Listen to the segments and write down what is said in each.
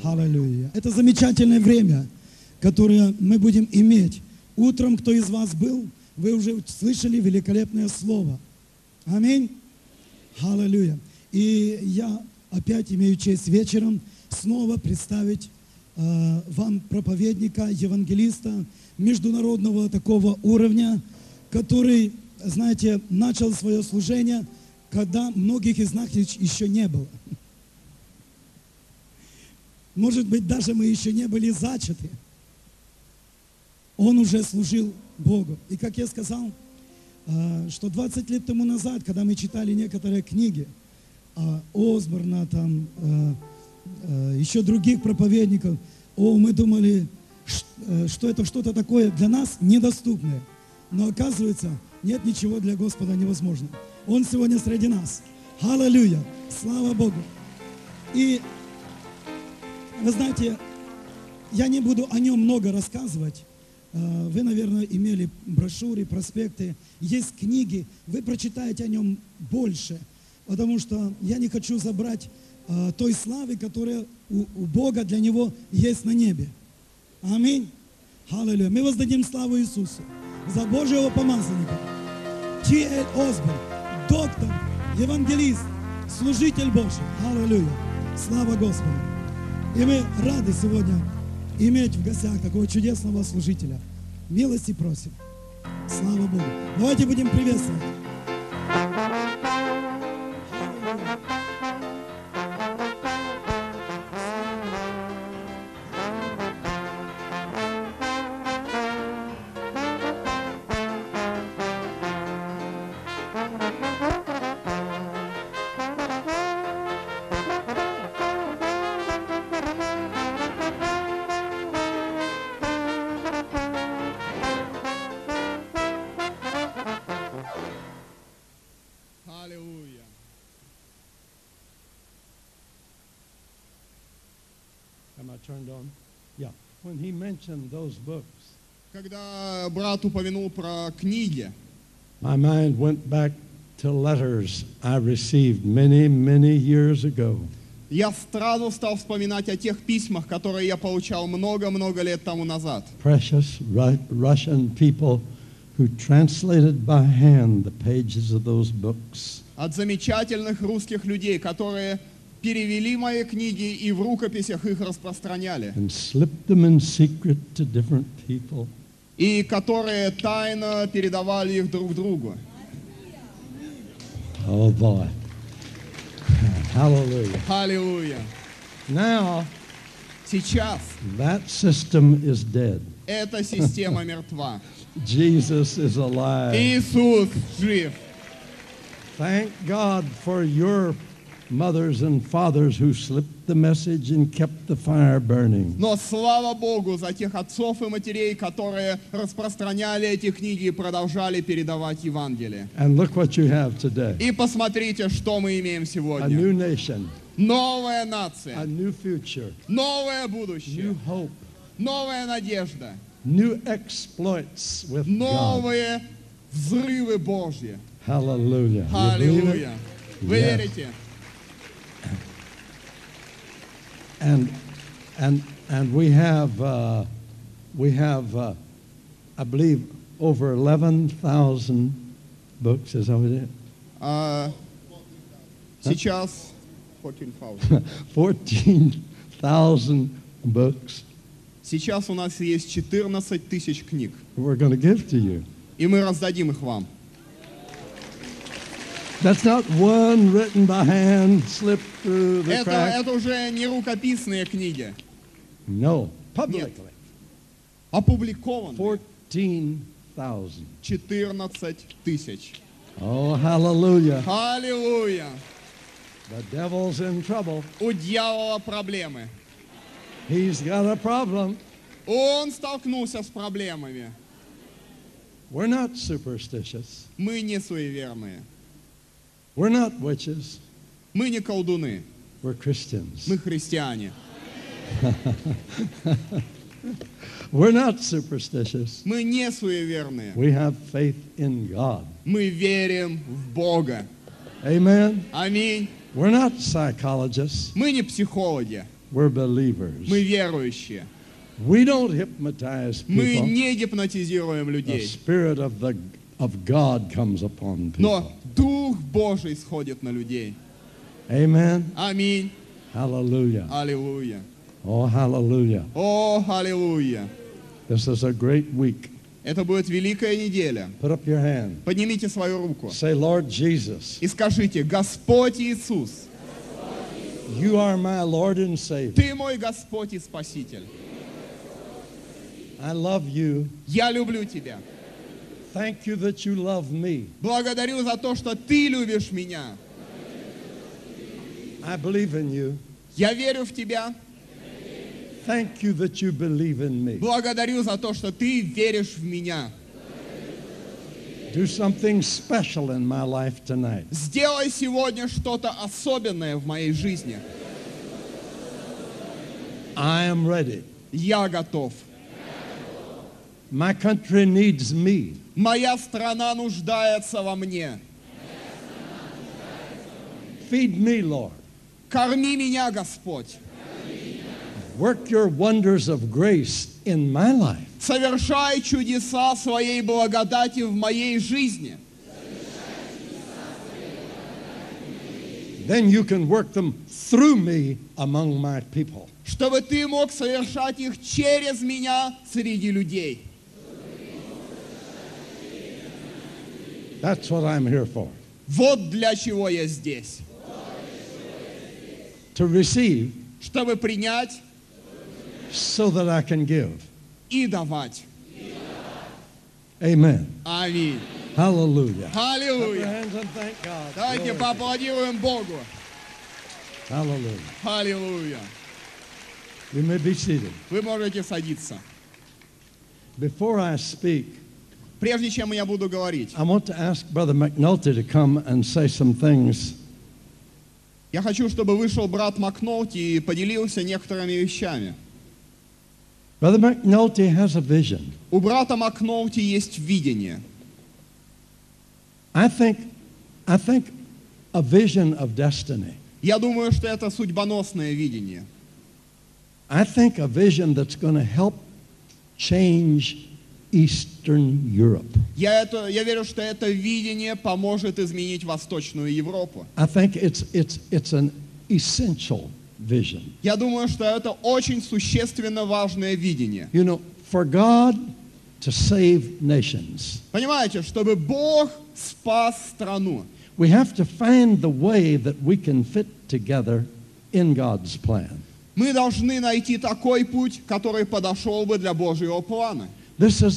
Аллилуйя. Это замечательное время, которое мы будем иметь. Утром, кто из вас был, вы уже слышали великолепное слово. Аминь. Аллилуйя. И я опять имею честь вечером снова представить вам проповедника, евангелиста международного такого уровня, который, знаете, начал свое служение, когда многих из нас еще не было. Может быть, даже мы еще не были зачаты. Он уже служил Богу. И как я сказал, что 20 лет тому назад, когда мы читали некоторые книги Осборна, там, еще других проповедников, мы думали, что это что-то такое для нас недоступное. Но оказывается, нет ничего для Господа невозможного. Он сегодня среди нас. Аллилуйя! Слава Богу! И вы знаете, я не буду о нем много рассказывать. Вы, наверное, имели брошюры, проспекты, есть книги. Вы прочитаете о нем больше, потому что я не хочу забрать той славы, которая у Бога для него есть на небе. Аминь. Аллилуйя. Мы воздадим славу Иисусу за Божьего помазанника. Т.Л. Осборн, доктор, евангелист, служитель Божий. Аллилуйя. Слава Господу. И мы рады сегодня иметь в гостях такого чудесного служителя. Милости просим. Слава Богу. Давайте будем приветствовать. Turned on? Yeah. When he mentioned those books, когда брат упомянул про книги, my mind went back to letters I received many, many years ago. Я сразу стал вспоминать о тех письмах, которые я получал много-много лет тому назад. Precious Russian people who translated by hand the pages of those books. От замечательных русских людей, которые перевели мои книги и в рукописях их распространяли. And slipped them in secret to different people. И которые тайно передавали их друг другу. Oh boy. Hallelujah. Аллилуйя. Now, сейчас that system is dead. эта система мертва. Jesus is alive. Иисус жив. Thank God for your mothers and fathers who slipped the message and kept the fire burning. Но слава Богу за тех отцов и матерей, которые распространяли эти книги и продолжали передавать Евангелие. And look what you have today. И посмотрите, что мы имеем A сегодня. new nation, Новая нация, a new future, новое new будущее, hope, новая надежда, new exploits with God. новые взрывы Божьи. Hallelujah. You believe it? Аллилуйя. Вы Yes. верите? And we have I believe over 11,000 books. Is that what it is? Сейчас 14,000. 14,000 books Сейчас у нас есть 14 тысяч книг, we're going to give to you. и мы раздадим их вам. That's not one written by hand, slipped through the crack. Это уже не рукописные книги, No, publicly. опубликованы 14,000. 14 тысяч. Oh, hallelujah. Аллилуйя! The devil's in trouble. У дьявола проблемы. He's got a problem. Он столкнулся с проблемами. We're not superstitious. Мы не суеверные. We're not witches. Мы не колдуны. We're Christians. Мы христиане. We're not superstitious. Мы не суеверные. We have faith in God. Мы верим в Бога. Amen. Аминь. We're not psychologists. Мы не психологи. We're believers. Мы верующие. We don't hypnotize Мы people. не гипнотизируем The людей. Spirit of God comes upon people. Но Дух Божий сходит на людей. Amen. Аминь. Hallelujah. Аллилуйя. Oh, hallelujah. О, аллилуйя. This is a great week. Это будет великая неделя. Put up your hand. Поднимите свою руку Say, Lord Jesus, и скажите: Господь Иисус, you are my Lord and Savior. Ты мой Господь и Спаситель. I love you. Я люблю Тебя. Thank you that you love me. Благодарю за то, что Ты любишь меня. I believe in you. Я верю в Тебя. Thank you that you believe in me. Благодарю за то, что Ты веришь в меня. Do something special in my life tonight. Сделай сегодня что-то особенное в моей жизни. I am ready. Я готов. My country needs me. Моя страна нуждается во мне. Feed me, Lord. Корми меня, Господь. Work your wonders of grace in my life. Совершай чудеса своей благодати в моей жизни. Then you can work them through me among my people. Чтобы Ты мог совершать их через меня среди людей. That's what I'm here for. Вот для чего я здесь. To receive Чтобы принять so that I can give. и давать. Amen. Аминь. Hallelujah. Clap your Аллилуйя. hands and thank God. Давайте Glory. поаплодируем Богу. Hallelujah. Аллилуйя. You may be seated. Вы можете садиться. Before I speak, Прежде чем я буду говорить, I want to ask Brother McNulty to come and say some things. я хочу, чтобы вышел брат Макнолти и поделился некоторыми вещами. Brother McNulty has a vision. У брата Макнолти есть видение. I think a vision of destiny. Я думаю, что это судьбоносное видение. I think a vision that's going to help change Eastern Europe. Я верю, что это видение поможет изменить Восточную Европу. I think it's an essential vision. Я думаю, что это очень существенно важное видение. You know, for God to save nations, Понимаете, чтобы Бог спас страну, we have to find the way that we can fit together in God's plan. мы должны найти такой путь, который подошел бы для Божьего плана. This is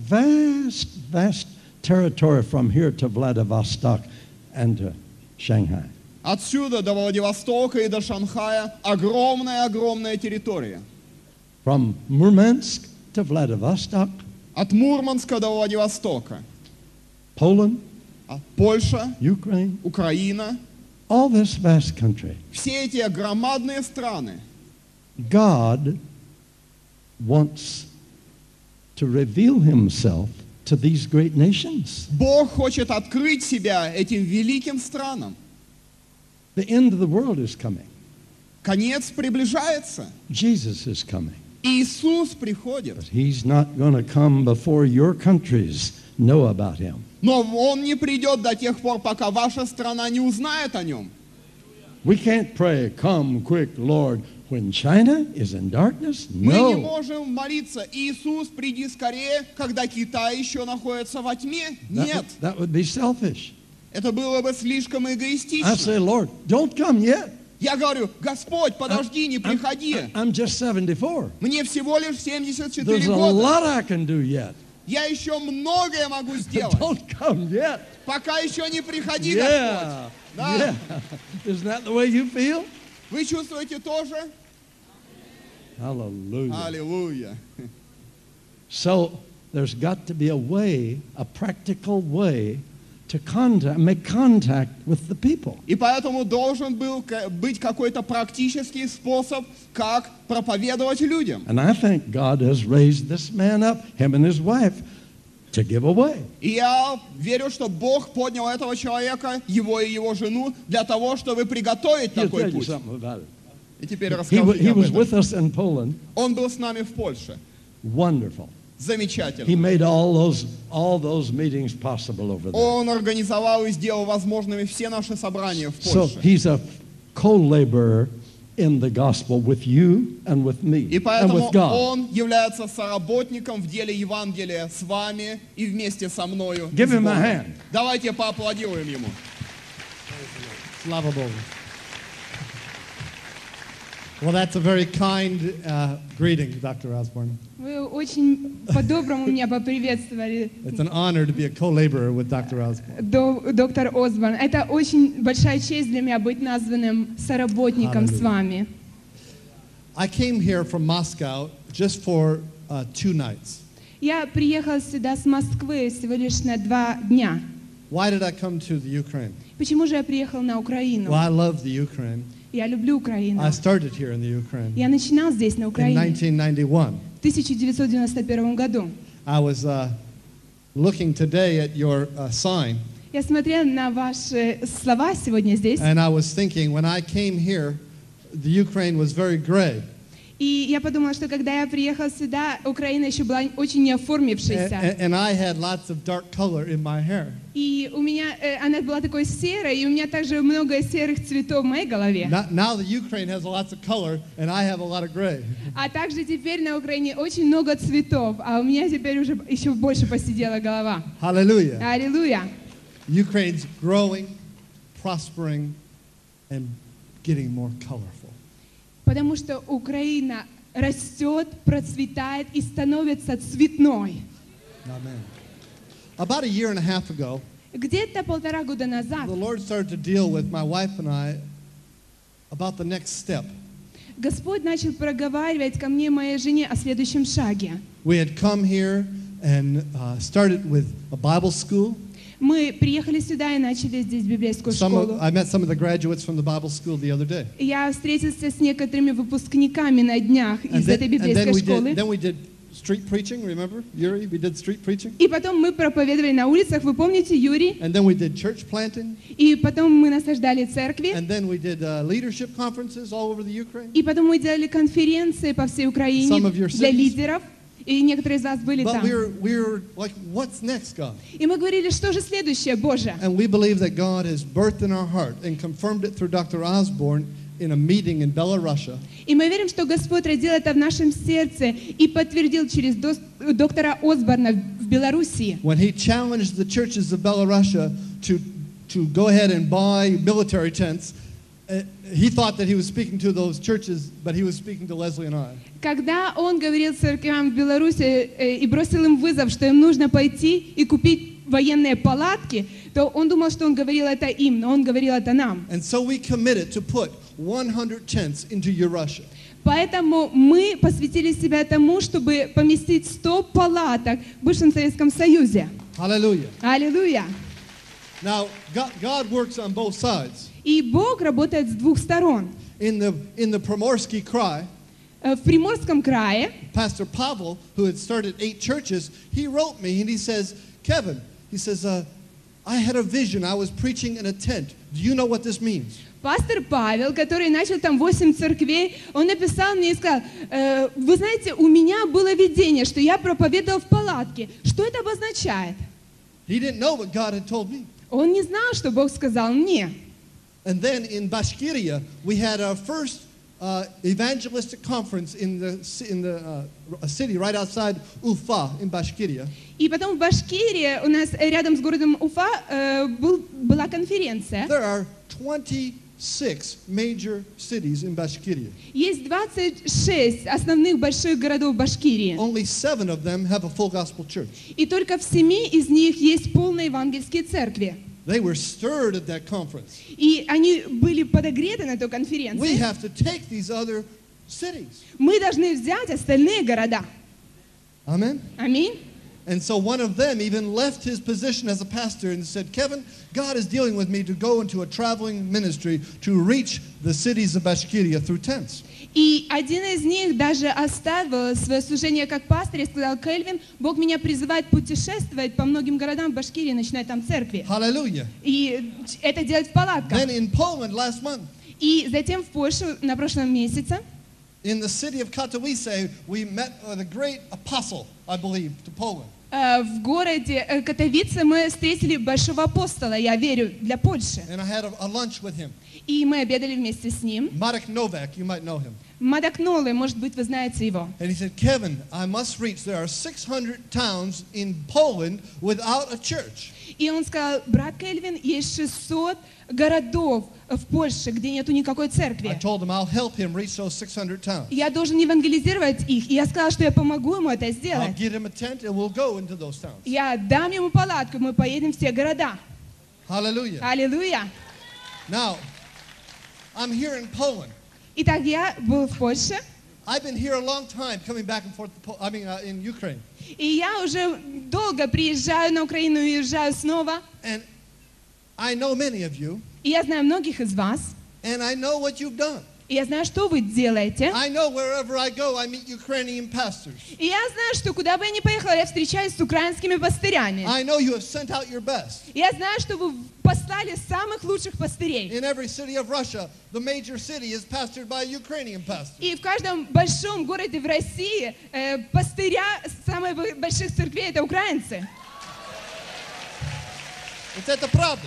vast territory from here to Vladivostok and to Shanghai. Отсюда до Владивостока и до Шанхая огромная территория. From Murmansk to Vladivostok, От Мурманска до Владивостока. Poland, Польша, Ukraine, Украина. all this vast country. Все эти громадные страны. God wants to reveal himself to these great nations. Бог хочет открыть себя этим великим странам. The end of the world is coming. Конец приближается. Jesus is coming. Иисус приходит. But he's not going to come before your countries know about him. Но Он не придет до тех пор, пока ваша страна не узнает о Нем. We can't pray, come quick, Lord, when China is in darkness. Мы не No. можем молиться: Иисус, приди скорее, когда Китай еще находится во тьме. Нет, That would be selfish. это было бы слишком I эгоистично. say, Lord, don't come yet. Я говорю: Господь, подожди, не приходи. I'm just 74. Мне всего лишь 74 There's a года. lot I can do yet. Я еще многое могу сделать. Don't come yet. Пока еще не приходи, Господь. Yeah. Да? Yeah. Isn't that the way you feel? Вы чувствуете тоже? Hallelujah. Аллилуйя. So there's got to be a way, a practical way to make contact with the people. И поэтому должен был быть какой-то практический способ, как проповедовать людям. And I think God has raised this man up, him and his wife, to give away. И я верю, что Бог поднял этого человека, его и его жену, для того, чтобы приготовить He'll такой tell you путь. something about it. И теперь He расскажите об was этом. with us in Poland. Он был с нами в Польше. Wonderful. He Замечательно. made all those meetings possible over there. Он организовал и сделал возможными все наши собрания в So Польше. he's a co-laborer in the gospel with you and with me И and поэтому with God. он является соработником в деле Евангелия с вами и вместе со мною. и Give с him a Богом. hand. Давайте поаплодируем ему. Slava Bogu. Well, that's a very kind greeting, Dr. Osborne. Вы очень по-доброму меня поприветствовали, It's an honor to be a co-laborer with Dr. Osborne. доктор Осборн. Это очень большая честь для меня быть названным соработником с вами. I came here from Moscow just for 2 nights. Я приехала сюда с Москвы всего лишь на 2 дня. Why did I come to the Ukraine? Почему же я приехала на Украину? Well, I love the Ukraine. Я люблю Украину. I started here in the Ukraine Я начинал здесь, на in Украине, 1991. в 1991 году. I was looking today at your sign, Я смотрела на ваши слова сегодня здесь, and I was thinking when I came here, the Ukraine was very gray. и я подумала, что когда я приехала сюда, Украина еще была очень не оформившейся. And I had lots of dark color in my hair. И у меня, она была такой серой, и у меня также много серых цветов в моей голове. Now the Ukraine has lots of color, and I have a lot of gray. А также теперь на Украине очень много цветов, а у меня теперь уже еще больше посидела голова. Hallelujah. Аллилуйя. Ukraine's growing, prospering, and getting more colorful. Потому что Украина растет, процветает и становится цветной. Amen. About a year and a half ago, Где-то 1,5 года назад the Lord started to deal with my wife and I about the next step. Господь начал проговаривать ко мне и моей жене о следующем шаге. We had come here and started with a Bible school. Мы приехали сюда и начали здесь библейскую школу. I met some of the graduates from the Bible school the other day. Я встретился с некоторыми выпускниками на днях из этой библейской школы. then we did street preaching, remember? Yuri, we did street preaching. И потом мы проповедовали на улицах, вы помните, Юрий? And then we did church planting. И потом мы насаждали церкви. And then we did leadership conferences all over the Ukraine. И потом мы делали конференции по всей Украине Some of your для cities. лидеров. И некоторые из вас были But там. we were like, what's next, God? И мы говорили, что же следующее, Боже? And we believe that God has birthed in our heart and confirmed it through Dr. Osborne in a meeting in Belarus. И мы верим, что Господь родил это в нашем сердце и подтвердил через доктора Осборна в Белоруссии. When he challenged the churches of Belarus to go ahead and buy military tents, he thought that he was speaking to those churches, but he was speaking to Leslie and I. Когда он говорил церквям в Беларуси и бросил им вызов, что им нужно пойти и купить военные палатки, то он думал, что он говорил это им, но он говорил это нам. And so we committed to put 100 tents into Eurussia. Поэтому мы посвятили себя тому, чтобы поместить 100 палаток в бывшем Советском Союзе. Hallelujah. Аллилуйя! Now, God works on both sides. И Бог работает с двух сторон. In the Primorsky Krai, В Приморском крае Pastor Pavel, who had started 8 churches, he wrote me and he says, Kevin, he says, I had a vision. I was preaching in a tent. Do you know what this means? пастор Павел, который начал там 8 церквей, он написал мне и сказал, вы знаете, у меня было видение, что я проповедовал в палатке. Что это обозначает? He didn't know what God had told me. Он не знал, что Бог сказал мне. And then in Bashkiria, we had our first evangelistic conference in a city right outside Ufa in Bashkiria. И потом в Башкирии, у нас рядом с городом Уфа, была конференция. There are 26 major cities in Bashkiria. Есть 26 основных больших городов Башкирии. Only 7 of them have a full gospel church. И только в 7 из них есть полные евангельские церкви. They were stirred at that conference. И они были подогреты на той We конференции. have to take these other cities. Мы должны взять остальные города. Amen. Аминь. And so one of them even left his position as a pastor and said, Kevin, God is dealing with me to go into a traveling ministry to reach the cities of Bashkiria through tents. И один из них даже оставил свое служение как пастор и сказал, Кельвин, Бог меня призывает путешествовать по многим городам Башкирии, начинать там церкви. Hallelujah. И это делать в палатках. Then in Poland last month, И затем в Польше на прошлом месяце in the city of Katowice, we met with a great apostle, I believe, to Poland. в городе Катовице мы встретили большого апостола, я верю, для Польши. And I had a lunch with him. И мы обедали вместе с ним. Marek Novak, you might know him. Мадак Нолы, может быть, вы знаете его. And he said, Kevin, I must reach, there are 600 towns in Poland without a church. И он сказал, брат Кельвин, есть 600 городов в Польше, где нету никакой I церкви. told him I'll help him reach those 600 towns. Я должен евангелизировать их. И я сказала, что я помогу ему это I'll сделать. get him a tent and we'll go into those towns. Я дам ему палатку, мы поедем в все города. Hallelujah. Аллилуйя. Now, I'm here in Poland. Итак, я был в Польше, I've been here a long time, coming back and forth, in Ukraine. и я уже долго приезжаю на Украину и уезжаю снова. And I know many of you, И я знаю многих из вас. and I know what you've done. И я знаю, что вы делаете. I know wherever I go, I meet Ukrainian pastors. И я знаю, что куда бы я ни поехала, я встречаюсь с украинскими пастырями. I know you have sent out your best. Я знаю, что вы послали самых лучших пастырей. In every city of Russia, the major city is pastored by a Ukrainian pastor. И в каждом большом городе в России пастыря самых больших церквей — это украинцы. Это правда.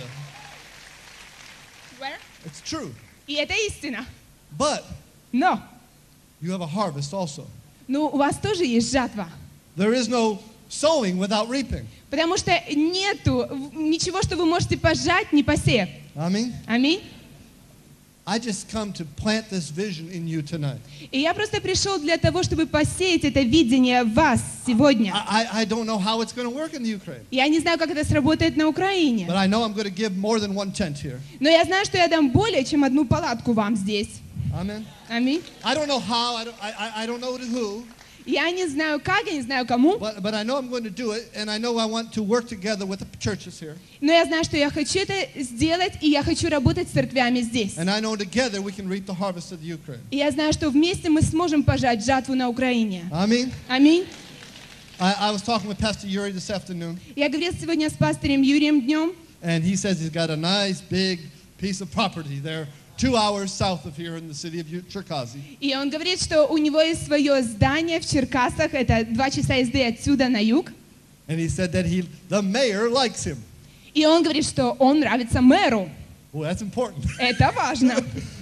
It's true. И это истина. But Но, you have a harvest also. ну, у вас тоже есть жатва. There is no sowing without reaping. Потому что нету ничего, что вы можете пожать, не посеяв. Аминь. Аминь. I just come to plant this vision in you tonight. И я просто пришел для того, чтобы посеять это видение в вас сегодня. I don't know how it's going to work in the Ukraine, Я не знаю, как это сработает на Украине. but I know I'm going to give more than one tent here. Но я знаю, что я дам более, чем одну палатку вам здесь. Amen. Аминь. I don't know how, I don't know to who, Я не знаю как, я не знаю кому, but I know I'm going to do it, and I know I want to work together with the churches here. но я знаю, что я хочу это сделать, и я хочу работать с церквями здесь. And I know together we can reap the harvest of the Ukraine. И я знаю, что вместе мы сможем пожать жатву на Украине. Amen. Аминь. I was talking with Pastor Yuri this afternoon, Я говорил сегодня с пастором Юрием днем, and he says he's got a nice big piece of property there, 2 hours south of here in the city of Cherkasy. и он говорит, что у него есть свое здание в Черкасах, это 2 часа езды отсюда на юг. And he said that the mayor likes him. И он говорит, что он нравится мэру. Well, that's important. Это важно.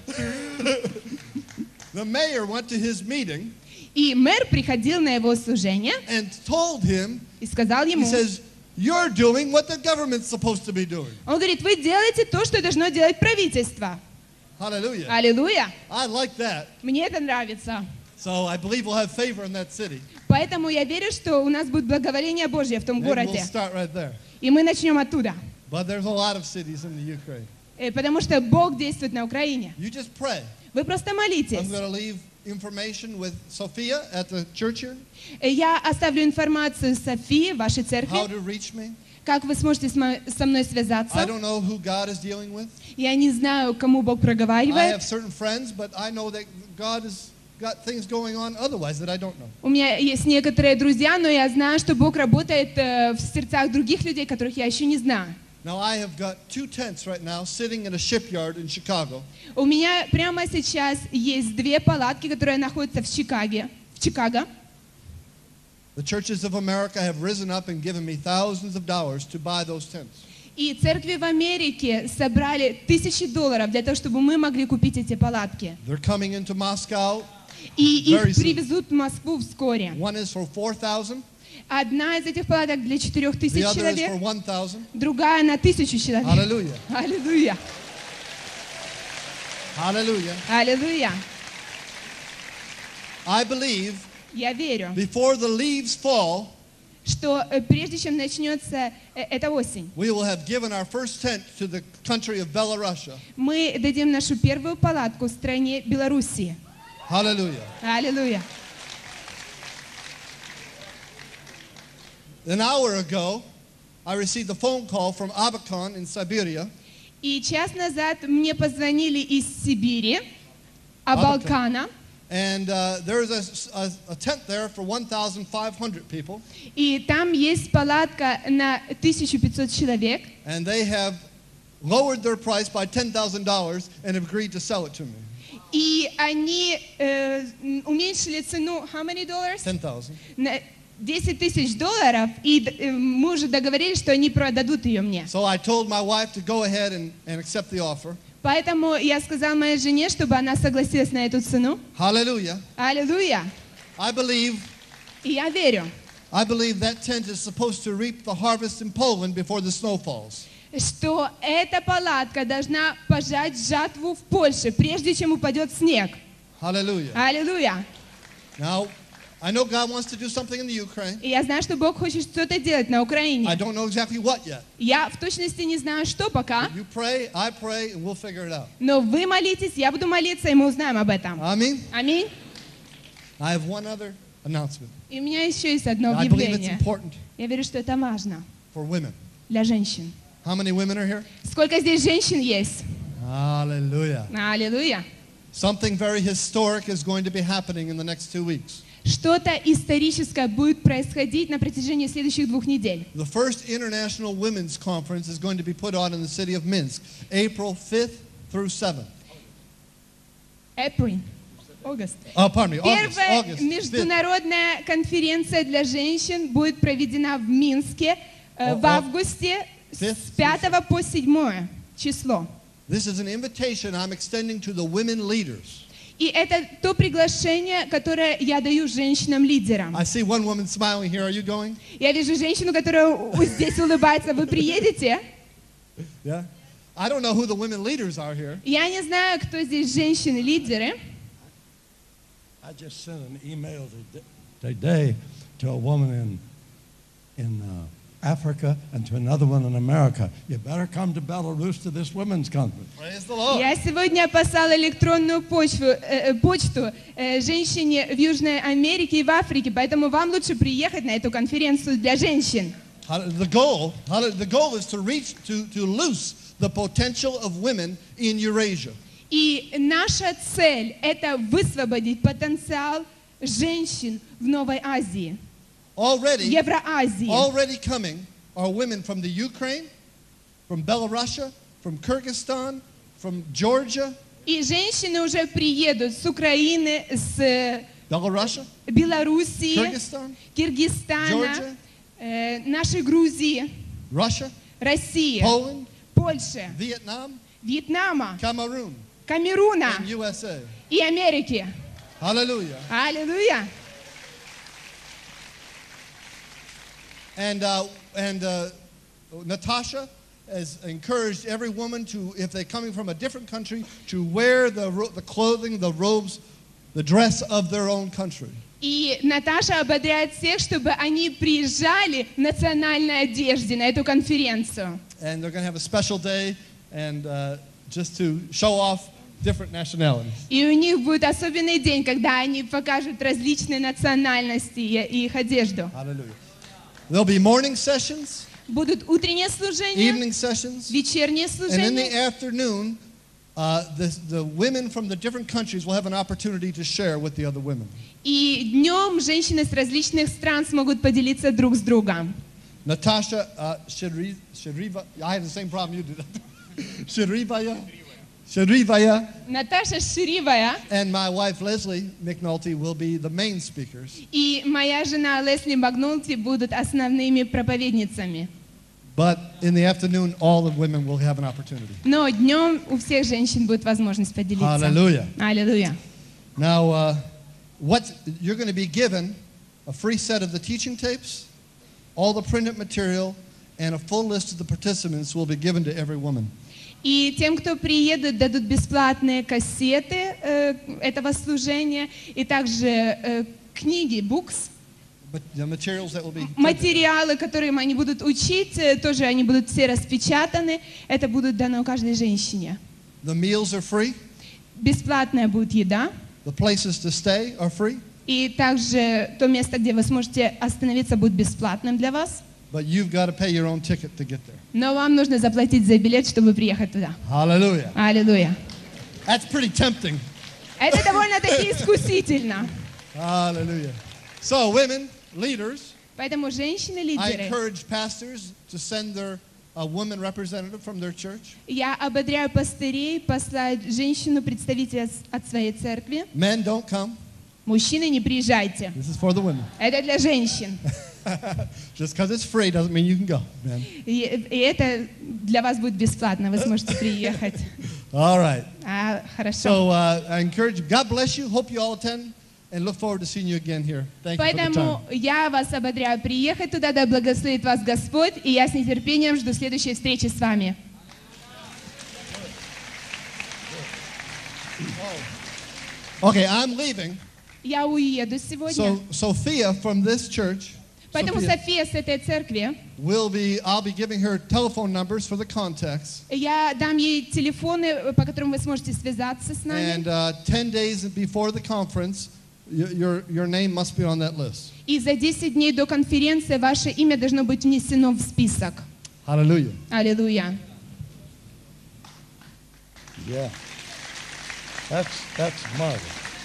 The mayor went to his meeting И мэр приходил на его служение and told him, и сказал he ему, says, you're doing what the government's supposed to be doing. он говорит, вы делаете то, что должно делать правительство. Hallelujah. Аллилуйя. I like that. Мне это нравится. So I believe we'll have favor in that city. Поэтому я верю, что у нас будет благоволение Божье в том Maybe we'll городе. start right there. И мы начнем оттуда. But there's a lot of cities in the Ukraine. Потому что Бог действует на Украине. You just pray. Вы просто молитесь. I'm going to leave information with Sophia at the church here, Я оставлю информацию Софии, вашей how церкви, to reach me. как вы сможете со мной I связаться. don't know who God is dealing with. Я не знаю, кому Бог I проговаривает. have certain friends, but I know that God has got things going on otherwise that I don't know. У меня есть некоторые друзья, но я знаю, что Бог работает в сердцах других людей, которых я еще не знаю. Now I have got 2 tents right now sitting in a shipyard in Chicago. У меня прямо сейчас есть 2 палатки, которые находятся в Чикаго. The churches of America have risen up and given me thousands of dollars to buy those tents. И церкви в Америке собрали $1000 для того, чтобы мы могли купить эти палатки. They're coming into Moscow. И Very их soon. привезут в Москву вскоре. One is for 4,000. Одна из этих палаток для 4000 The other is человек, for 1,000. другая на 1000 человек. Hallelujah. Аллилуйя. Hallelujah. Аллилуйя. I believe Я верю, before the leaves fall, что прежде чем начнется эта осень, we will have given our first tent to the country of Belarus. мы дадим нашу первую палатку в стране Белоруссии. Hallelujah. Аллилуйя. An hour ago, I received a phone call from Abakan in Siberia. И час назад мне позвонили из Сибири, Абалкана, And there is a tent there for 1,500 people. и там есть палатка на 1500 человек. And they have lowered their price by $10,000 and agreed to sell it to me. И они уменьшили цену, how many dollars? 10,000. На $10,000, и мы уже договорились, что они продадут ее мне. So I told my wife to go ahead and accept the offer. Поэтому я сказала моей жене, чтобы она согласилась на эту цену. Hallelujah. Аллилуйя. I believe И я верю, that tent is supposed to reap the harvest in Poland before the snow falls. что эта палатка должна пожать жатву в Польше, прежде чем упадет снег. Hallelujah. Аллилуйя. Now, I know God wants to do something in the Ukraine. И я знаю, что Бог хочет что-то делать на Украине. I don't know exactly what yet. Я в точности не знаю, что пока, You pray, I pray, and we'll figure it out. но вы молитесь, я буду молиться, и мы узнаем об этом. Amen. Аминь. I have one other announcement. И у меня еще есть одно I believe it's объявление. important Я верю, что это важно for women. для женщин. How many women are here? Сколько здесь женщин есть? Hallelujah. Аллилуйя. Something very historic is going to be happening in the next 2 weeks. Что-то историческое будет происходить на протяжении следующих 2 недель. The first International Women's Conference is going to be put on in the city of Minsk, April 5th through 7th. Апрель. August. Pardon me, Первая August 5th. международная конференция для женщин будет проведена в Минске в августе с 5 по 7 число. This is an invitation I'm extending to the women leaders. И это то приглашение, которое я даю женщинам-лидерам. I see one woman smiling here. Are you going? Я вижу женщину, которая здесь улыбается. Вы приедете? Yeah. I don't know who the women leaders are here. Я не знаю, кто здесь женщины-лидеры. I just sent an email today to a woman in Africa and to another one in America. You better come to Belarus to this women's conference. Praise the Lord. Я сегодня послала электронную почту женщине в Южной Америке и в Африке, поэтому вам лучше приехать на эту конференцию для женщин. The goal is to reach, to loose the potential of women in Eurasia. И наша цель – это высвободить потенциал женщин в Новой Азии, Евроазии. Already coming are women from the Ukraine, from Belarus, from Kyrgyzstan, from Georgia. И женщины уже приедут с Украины, с Белоруссии, Киргизстана, нашей Грузии, России, Польши, Вьетнама, Камеруна и Америки. Hallelujah. Аллилуйя. And Natasha has encouraged every woman to, if they're coming from a different country, to wear the clothing, the robes, the dress of their own country. И Наташа ободряет всех, чтобы они приезжали в национальной одежде на эту конференцию. And they're going to have a special day, and just to show off different nationalities. И у них будет особенный день, когда они покажут различные национальности и их одежду. Hallelujah. There'll be morning sessions, Будут утренние служения, evening sessions, вечерние and in the служения. afternoon, the women from the different countries will have an opportunity to share with the other women. И днем женщины с различных стран смогут поделиться друг с другом. Natasha Shirivaya, I had the same problem you did. Shirivaya Наташа Ширивая and my wife Leslie McNulty will be the main speakers. и моя жена Лесли Магнолти будут основными проповедницами. But in the afternoon, all the women will have an opportunity. Но днем у всех женщин будет возможность поделиться. Hallelujah. Аллилуйя. Now, you're going to be given a free set of the teaching tapes, all the printed material, and a full list of the participants will be given to every woman. И тем, кто приедут, дадут бесплатные кассеты этого служения и также книги, books, But the materials that will be материалы, которым они будут учить, тоже они будут все распечатаны. Это будет дано каждой женщине. The meals are free. Бесплатная будет еда. The places to stay are free. И также то место, где вы сможете остановиться, будет бесплатным для вас. But you've got to pay your own ticket to get there. Но вам нужно заплатить за билет, чтобы приехать туда. Hallelujah. Аллилуйя. That's pretty tempting. Это довольно-таки искусительно. Hallelujah. So, women, leaders, Поэтому I женщины-лидеры, encourage pastors to send their a woman representative from their church. Я ободряю пастырей послать женщину, представителя от своей церкви. Men, don't come. Мужчины, не приезжайте. This is for the women. Это для женщин. Just because it's free doesn't mean you can go, man. И это для вас будет бесплатно, вы сможете приехать. All right. Хорошо. So I encourage you. God bless you. Hope you all attend and look forward to seeing you again here. Thank you for the Поэтому time. я вас ободряю приехать туда, да благословит вас Господь, и я с нетерпением жду следующей встречи с вами. Okay, I'm leaving. Я уеду сегодня. So Sophia from this church, Поэтому Sophia, София с этой церкви, I'll be giving her telephone numbers for the contacts. я дам ей телефоны, по которым вы сможете связаться с нами. And 10 days before the conference, your name must be on that list. И за 10 дней до конференции ваше имя должно быть внесено в список. Hallelujah. Аллилуйя. Yeah. That's marvelous.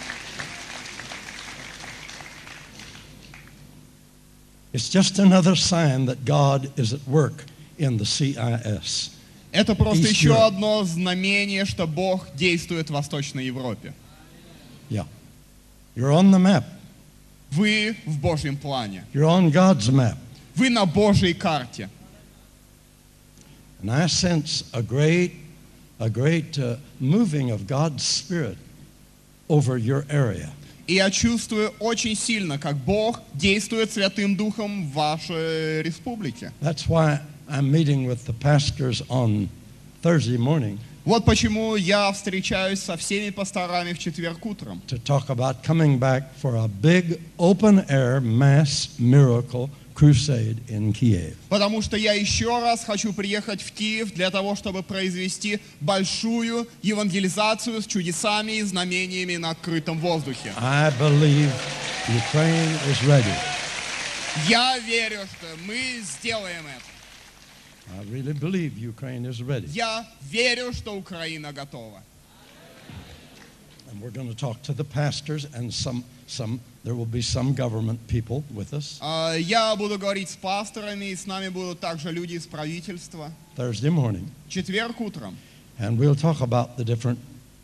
It's just another sign that God is at work in the CIS. Это просто East еще Europe. одно знамение, что Бог действует в Восточной Европе. Yeah. You're on the map. Вы в Божьем плане. You're on God's map. Вы на Божьей карте. And I sense a great moving of God's Spirit over your area. И я чувствую очень сильно, как Бог действует Святым Духом в вашей республике. That's why I'm meeting with the pastors on Thursday morning Вот почему я встречаюсь со всеми пасторами в четверг утром. to talk about coming back for a big open-air mass miracle crusade in Kiev. Потому что я еще раз хочу приехать в Киев для того, чтобы произвести большую евангелизацию с чудесами и знамениями на открытом воздухе. I believe Ukraine is ready. Я верю, что мы сделаем это. I really believe Ukraine is ready. Я верю, что Украина готова. And we're going to talk to the pastors and there will be some government people with us Я буду говорить с пасторами, и с нами будут также люди из правительства. Thursday morning. В четверг утром. And we'll talk about the different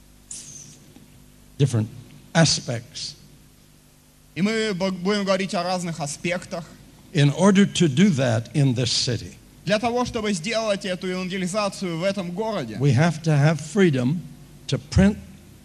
aspects. И мы будем говорить о разных аспектах. In order to do that in this city, Для того, чтобы сделать эту евангелизацию в этом городе, we have to have freedom to print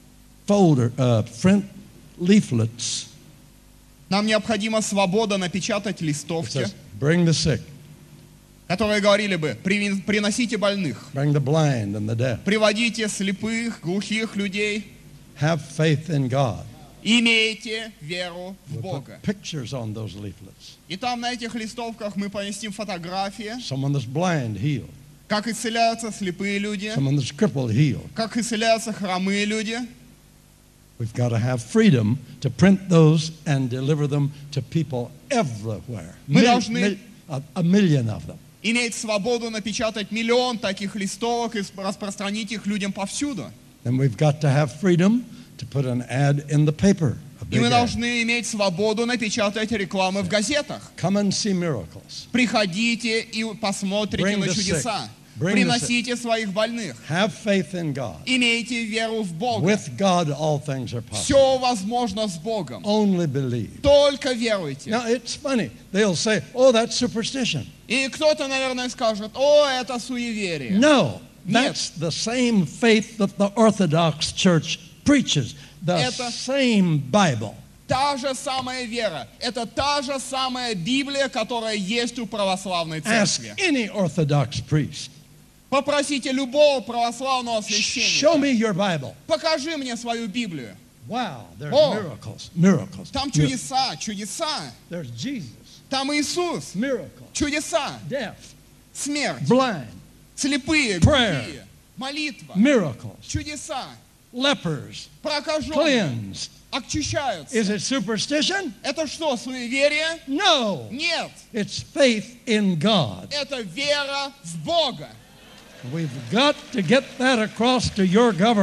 leaflets. нам необходима свобода напечатать It листовки, says, bring the sick, которые говорили бы: приносите больных, bring the blind and the deaf. приводите слепых, глухих людей, Have faith in God. имейте веру в We'll Бога. put pictures on those leaflets. И там на этих листовках мы поместим фотографии, Someone that's blind, healed. как исцеляются слепые люди, Someone that's crippled, healed. как исцеляются хромые люди. We've got to have freedom to print those and deliver them to people everywhere. Мы должны- A million of them. Иметь свободу напечатать 1 000 000 таких листовок и распространить их людям повсюду. And we've got to have freedom to put an ad in the paper. A И big мы ad. должны иметь свободу напечатать рекламы в газетах. Come and see miracles. Приходите и посмотрите Bring на the чудеса. sick. Bring the Приносите своих больных. Have faith in God. Имейте веру в Бога. With God, all things are possible. Все возможно с Богом. Only believe. Только веруйте. Now, it's funny. They'll say, oh, that's superstition. И кто-то, наверное, скажет: о, это суеверие. No, Нет. that's the same faith that the Orthodox Church preaches. The Это- same Bible. Та же самая вера. Это та же самая Библия, которая есть у православной Ask церкви. any Orthodox priest. Попросите любого православного Show me священника: your Bible. покажи мне свою Библию. Wow, there's Oh. miracles. Там Mir- чудеса, чудеса. There's Jesus. Там Иисус. Miracles. Чудеса. Deaf. Смерть. Blind. Слепые, Prayer. глухие. Молитва. Miracles. Чудеса. Lepers. Прокаженные. Cleansed. Очищаются. Is it superstition? Это что, суеверие? No. Нет. It's faith in God. Это вера в Бога. We've got to get that across to your government.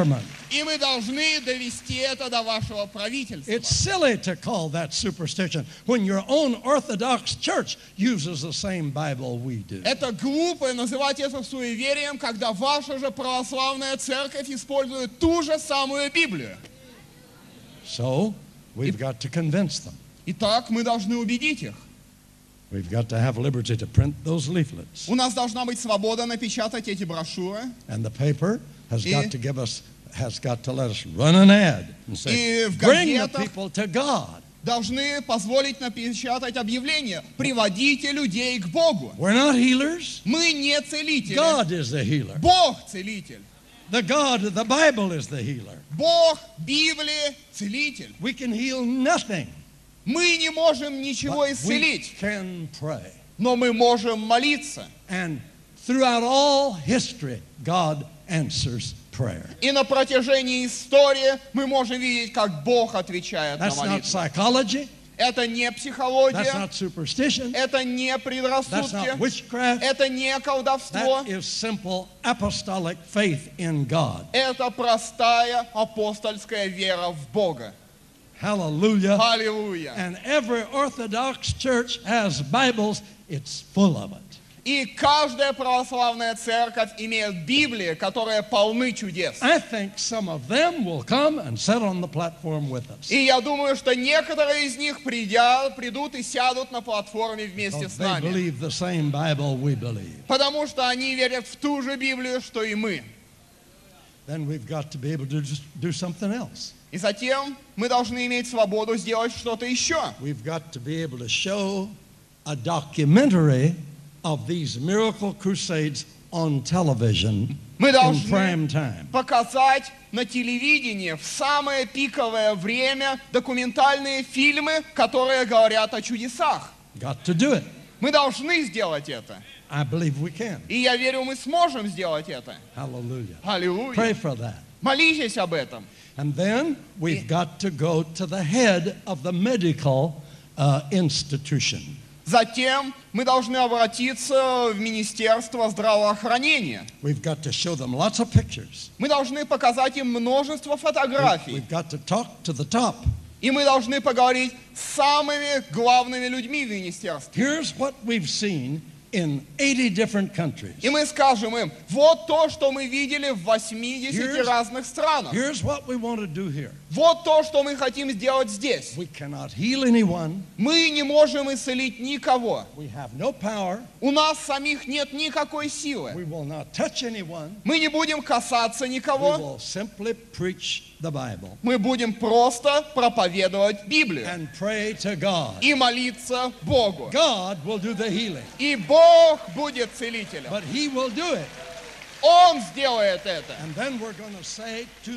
И мы должны довести это до вашего правительства. It's silly to call that superstition when your own Orthodox church uses the same Bible we do. Это глупо называть это суеверием, когда ваша же православная церковь использует ту же самую Библию. So we've got to convince them. Итак, мы должны убедить их. We've got to have liberty to print those leaflets. У нас должна быть свобода напечатать эти брошюры. And the paper has И- got to let us run an ad and say, И в bring the газетах people to God. должны позволить напечатать объявление: приводите людей к Богу. We're not healers. Мы не целители. God is the healer. Бог целитель. The God of the Bible is the healer. Бог Библии целитель. We can heal nothing, Мы не можем ничего but we исцелить, can pray. но мы можем молиться. And throughout all history, God answers prayer. И на протяжении истории мы можем видеть, как Бог отвечает на That's not молитву. psychology. Это не That's психология, not superstition. это не That's not предрассудки, witchcraft. это не колдовство. That is simple apostolic faith in God. Это простая апостольская вера в Бога. Hallelujah. Аллилуйя. And every Orthodox church has Bibles. It's full of it. И каждая православная церковь имеет Библии, которые полны чудес. I think some of them will come and sit on the platform with us. И я думаю, что некоторые из них придут и сядут на платформе вместе Because с they нами. believe the same Bible we believe. Потому что они верят в ту же Библию, что и мы. Then we've got to be able to just do something else. И затем мы должны иметь свободу сделать что-то еще. We've got to be able to show a documentary of these miracle crusades on television Мы in должны prime time. показать на телевидении в самое пиковое время документальные фильмы, которые говорят о чудесах. Got to do it. Мы должны сделать это. I believe we can. И я верю, мы сможем сделать это. Hallelujah. Аллилуйя. Pray for that. Молитесь об этом. And then we've got to go to the head of the medical institution. Затем мы должны обратиться в Министерство здравоохранения. We've got to show them lots of pictures. Мы должны показать им множество фотографий. We've got to talk to the top. И мы должны поговорить с самыми главными людьми в министерстве. Here's what we've seen in 80 different countries. И мы скажем им: вот то, что мы видели в 80 Here's- разных странах. Here's what we want to do here. Вот то, что мы хотим сделать здесь. We cannot heal anyone. Мы не можем исцелить никого. We have no power. У нас самих нет никакой We силы. will not touch anyone. Мы не будем касаться We никого. will simply preach the Bible Мы будем просто проповедовать Библию and pray to God. и молиться Богу. God will do the healing, И Бог будет целителем. but He will do it. Он сделает это. And then we're going to say to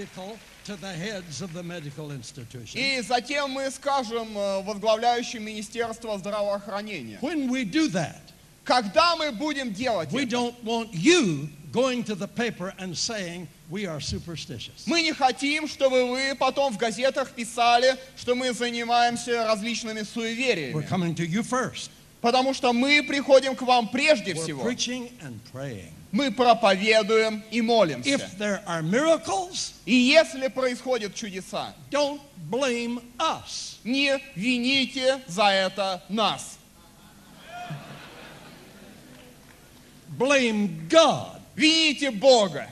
the heads of the medical institution, И затем мы скажем возглавляющим Министерство здравоохранения: when we do that, когда мы будем делать we это, don't want you going to the paper and saying we are superstitious. мы не хотим, чтобы вы потом в газетах писали, что мы занимаемся различными We're суевериями. coming to you first. Потому что мы приходим к вам прежде We're всего. preaching and praying. Мы проповедуем и молимся. If there are miracles, И если происходят чудеса, don't blame us. не вините за это нас. Blame God. Вините Бога.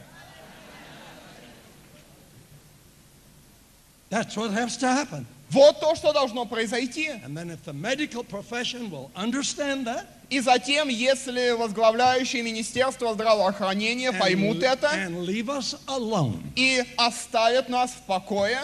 That's what has to happen. Вот то, что должно произойти. And then if the medical profession will understand that И затем, если возглавляющие Министерство здравоохранения поймут это and leave us alone, и оставят нас в покое,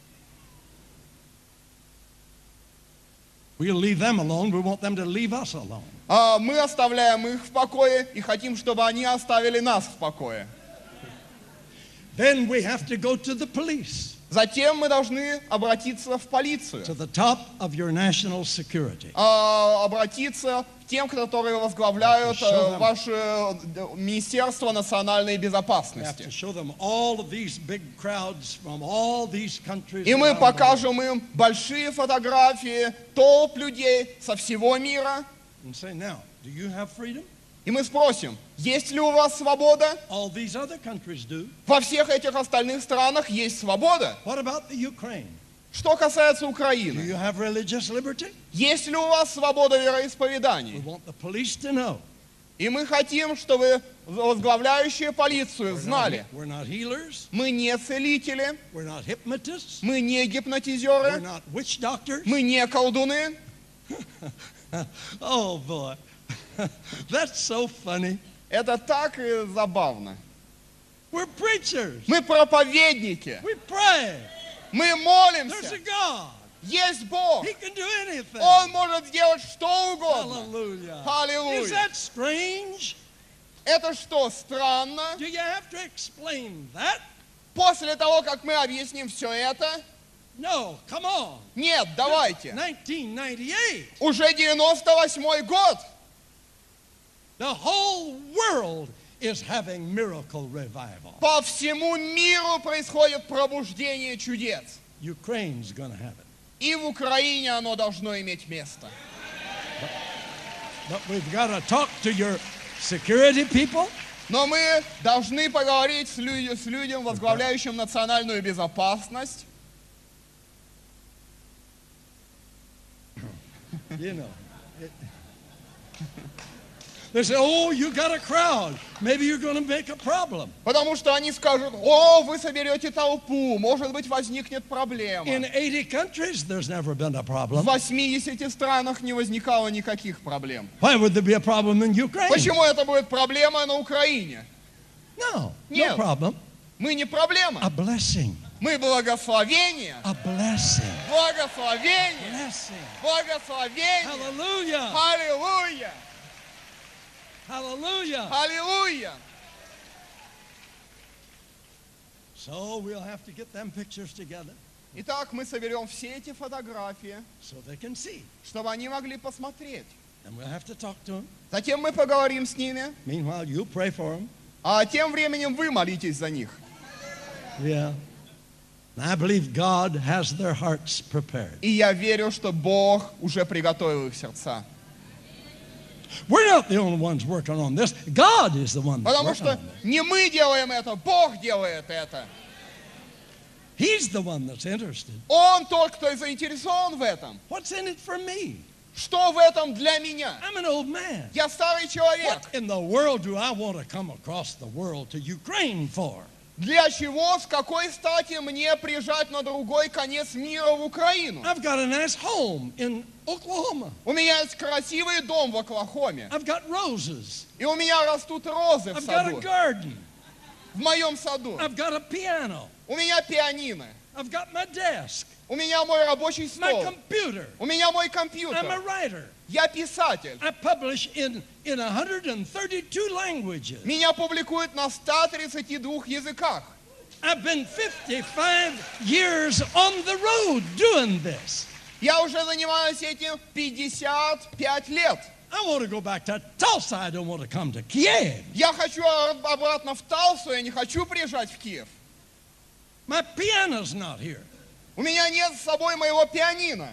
we'll leave them alone. We want them to leave us alone. мы оставляем их в покое и хотим, чтобы они оставили нас в покое. Then we have to go to the police, Затем мы должны обратиться в полицию, to the top of your national security. обратиться к тем, которые возглавляют Show them. ваше Министерство национальной We have безопасности. to show them all of these big crowds from all these countries. И мы around the world. покажем им большие фотографии толп людей со всего мира And say, now, do you have freedom? И мы спросим, есть ли у вас свобода? All these other countries do. Во всех этих остальных странах есть свобода. What about the Ukraine? Что касается Do Украины, you have religious liberty? есть ли у вас свобода We вероисповеданий? want the police to know. И мы хотим, чтобы возглавляющие полицию знали, We're not healers. мы не целители, We're not hypnotists. мы не We're гипнотизеры, not witch doctors. мы не колдуны. Oh boy. That's so funny. Это так забавно. We're preachers. Мы проповедники, We pray. мы There's a молимся. God. Есть Бог. He can do anything. Он может сделать что угодно. Hallelujah. Hallelujah. Is that strange? Это что, странно? Do you have to explain that? После того, как мы объясним все это? No, come on. Нет, давайте. 1998. Уже 98-й год. The whole world is having miracle revival. По всему миру происходит пробуждение чудес. Ukraine's going to have it. И в Украине оно должно иметь место. But we've got to talk to your security people. Но мы должны поговорить с людям, возглавляющим национальную безопасность. You know. They say, oh, you got a crowd. Maybe you're going to make a problem. Потому что они скажут, о, вы соберете толпу, может быть, возникнет проблема. In 80 countries, there's never been a problem. В 80 странах не возникало никаких проблем. Why would there be a problem in Ukraine? Почему это будет проблема на Украине? No, Нет. no problem. Мы не проблема. A blessing. Мы благословение. A blessing. Благословение. Blessing. Благословение. Hallelujah. Аллилуйя. Hallelujah. Аллилуйя. So we'll have to get them pictures together Итак, мы соберем все эти фотографии, so they can see. чтобы они могли посмотреть. And we'll have to talk to them. Затем мы поговорим с ними, Meanwhile, you pray for them. а тем временем вы молитесь за них. Yeah. And I believe God has their hearts prepared. И я верю, что Бог уже приготовил их сердца. We're not the only ones working on this. God is the one that's Потому working что on this. не мы делаем это, Бог делает это. He's the one that's interested. Он тот, кто заинтересован в этом. What's in it for me? Что в этом для меня? I'm an old man. Я старый человек. What in the world do I want to come across the world to Ukraine for? Для чего, с какой стати мне приезжать на другой конец мира в Украину? I've got a nice home in Oklahoma. У меня есть красивый дом в Оклахоме. I've got roses. И у меня растут розы в I've got a саду. garden. В моем саду. I've got a piano. У меня пианино. I've got my desk. У меня мой рабочий My стол. computer. У меня мой I'm a компьютер. writer. Я писатель. I publish in 132 languages. Меня публикуют на 132 языках. I've been 55 years on the road doing this. Я уже занимаюсь этим 55 лет. I want to go back to Tulsa. I don't want to come to Kiev. Я хочу обратно в Талсу, я не хочу приезжать в Киев. My piano's not here. У меня нет с собой моего пианино.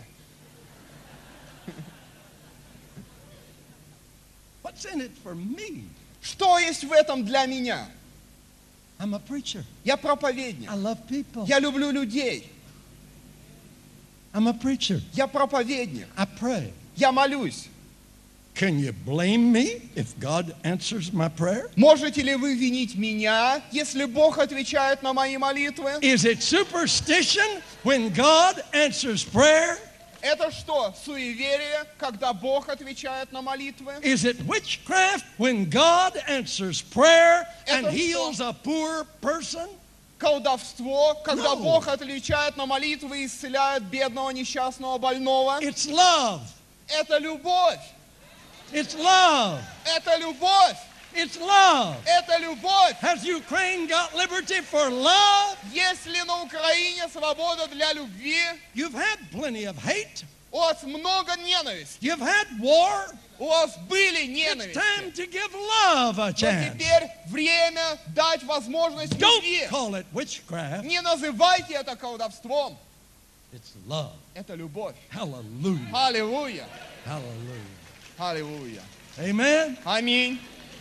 What's in it for me? Что есть в этом для меня? I'm a preacher. Я проповедник. I love people. Я люблю людей. I'm a preacher. Я проповедник. I pray. Я молюсь. Can you blame me if God answers my prayer? Можете ли вы винить меня, если Бог отвечает на мои молитвы? Is it superstition when God answers prayer? Это что, суеверие, когда Бог отвечает на молитвы? Is it witchcraft when God answers prayer and Это heals a poor person? Колдовство, когда No. Бог отвечает на молитвы и исцеляет бедного несчастного больного? It's love. Это любовь! It's love. Это любовь! It's love. Это любовь! Has Ukraine got liberty for love? Есть ли на Украине свобода для любви? You've had plenty of hate. У вас много ненависти. You've had war. У вас были It's time ненависти. to give love a Но chance. теперь время дать возможность любви. Don't call it witchcraft. Не называйте это колдовством. It's love. Это любовь. Hallelujah. Аллилуйя. Hallelujah. Аллилуйя. Amen. Аминь.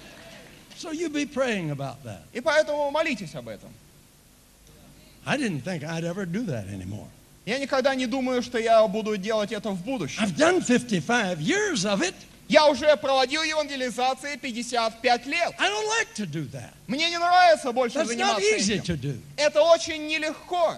So you be praying about that. И поэтому молитесь об этом. I didn't think I'd ever do that anymore. Я никогда не думаю, что я буду делать это в будущем. I've done 55 years of it. Я уже проводил евангелизации 55 лет. I don't like to do that. Мне не нравится больше That's not заниматься easy этим. to do. Это очень нелегко.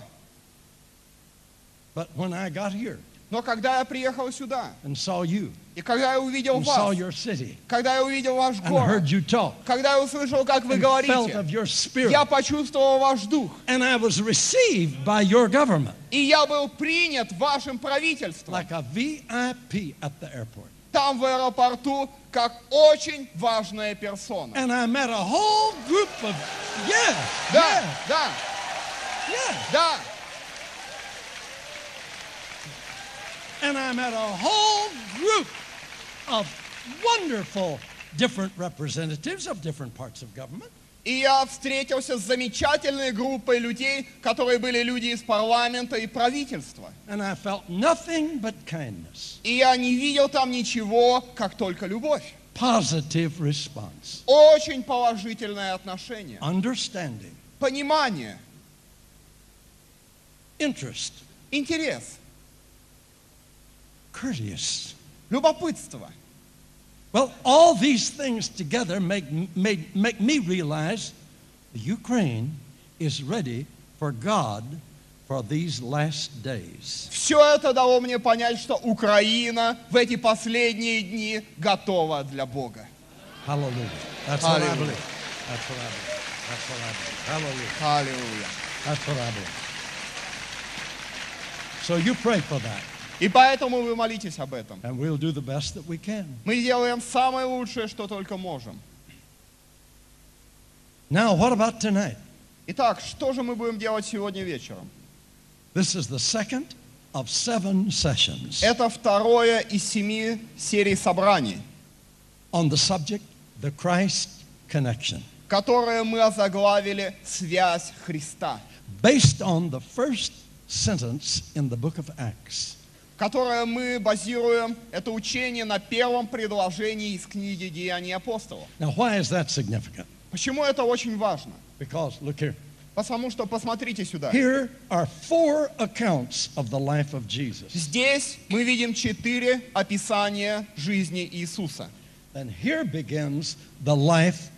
But when I got here Но когда я приехал сюда, and saw you и когда я увидел and saw вас, your city когда я увидел ваш and heard город, you talk когда я услышал, как вы and felt говорите, of your spirit, я почувствовал ваш дух. and I was received by your government И я был принят вашим правительством. like a VIP at the airport. Там в аэропорту, как очень важная персона. And I met a whole group of, yeah, Да, да, yeah. да. And I met a whole group of wonderful different representatives of different parts of government. И я встретился с замечательной группой людей, которые были люди из парламента и правительства. And I felt nothing but kindness, И я не видел там ничего, как только любовь. positive response, Очень положительное отношение, understanding, понимание, interest, интерес, courteous. любопытство. Well, all these things together make me realize the Ukraine is ready for God for these last days. Все это дало мне понять, что Украина в эти последние дни готова для Бога. Hallelujah. That's what I Hallelujah. believe. That's what I believe. That's what I believe. Hallelujah. Аллилуйя. That's what I believe. So you pray for that, И поэтому вы молитесь об этом. and we'll do the best that we can. Мы делаем самое лучшее, что только можем. Now, what about tonight? Итак, что же мы будем делать сегодня вечером? This is the second of 7 sessions Это второе из 7 серий собраний, on the subject, the Christ connection, которые мы озаглавили «Связь Христа», based on the first sentence in the book of Acts. которое мы базируем, это учение на первом предложении из книги «Деяний апостолов». Now, why is that significant? Почему это очень важно? Because, look here. Потому что, посмотрите сюда. Here are 4 accounts of the life of Jesus. Здесь мы видим 4 описания жизни Иисуса. And here begins the lives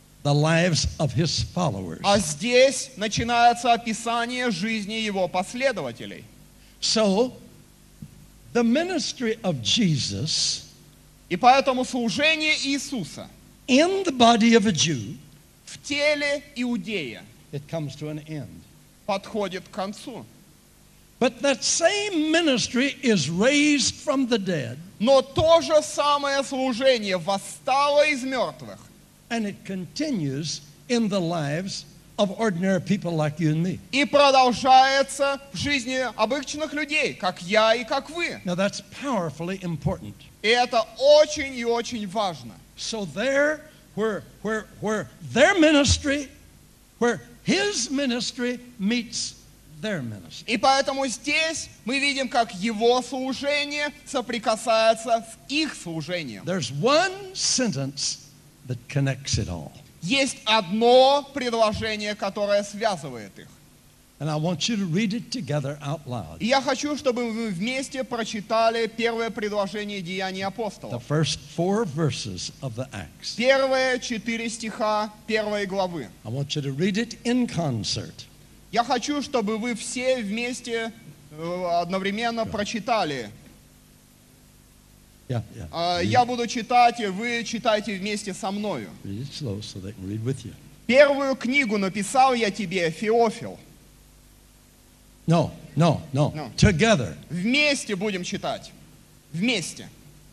of his followers. А здесь начинается описание жизни его последователей. So, the ministry of Jesus И поэтому служение Иисуса in the body of a Jew, в теле иудея it comes to an end. подходит к концу. But that same ministry is raised from the dead, Но то же самое служение восстало из мертвых. and it continues in the lives of ordinary people like you and me. И продолжается в жизни обычных людей, как я и как вы. Now that's powerfully important. И это очень и очень важно. So there, where their ministry, where his ministry meets their ministry. И поэтому здесь мы видим, как его служение соприкасается с их служением. There's one sentence that connects it all. Есть одно предложение, которое связывает их. And I want you to read it together out loud. И я хочу, чтобы вы вместе прочитали первое предложение Деяний The апостолов. first 4 verses of the Acts. Первые 4 стиха 1 главы. I want you to read it in concert. Я хочу, чтобы вы все вместе одновременно прочитали. Yeah. Я буду читать, и вы читайте вместе со мною. Read it slow so they can read with you. Первую книгу написал я тебе, Феофил. No. No. Together. Вместе будем читать. Вместе.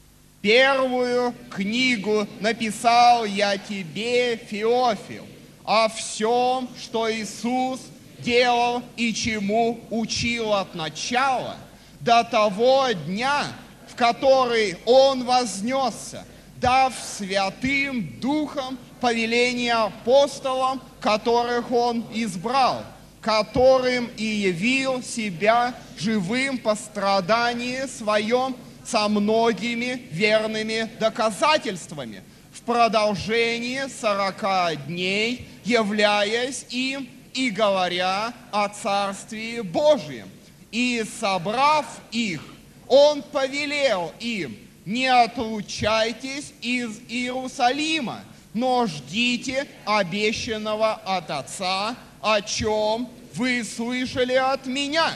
Первую книгу написал я тебе, Феофил, о всем, что Иисус делал и чему учил от начала до того дня, в который Он вознесся, дав Святым Духом повеление апостолам, которых Он избрал, которым и явил себя живым по страдании своем со многими верными доказательствами, в продолжении 40 дней, являясь им и говоря о Царствии Божьем. И, собрав их, Он повелел им: не отлучайтесь из Иерусалима, но ждите обещанного от Отца, о чем вы слышали от меня.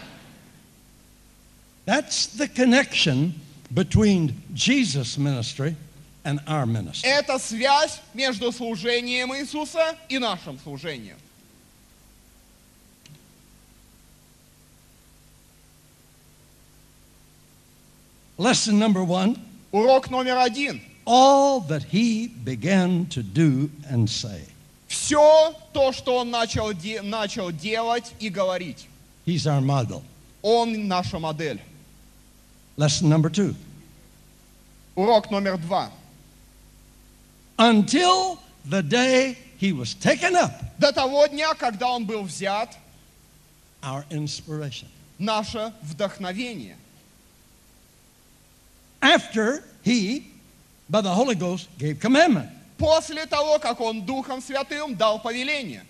That's the connection between Jesus' ministry and our ministry. Это связь между служением Иисуса и нашим служением. Lesson number 1, Урок номер 1. all that he began to do and say. Все то, что Он начал делать и говорить. He's our model. Он наша модель. Lesson number 2, Урок номер 2. until the day he was taken up, До того дня, когда Он был взят, our inspiration. наше вдохновение. After he, by the Holy Ghost, gave commandment. После того, как Он Духом Святым дал повеление.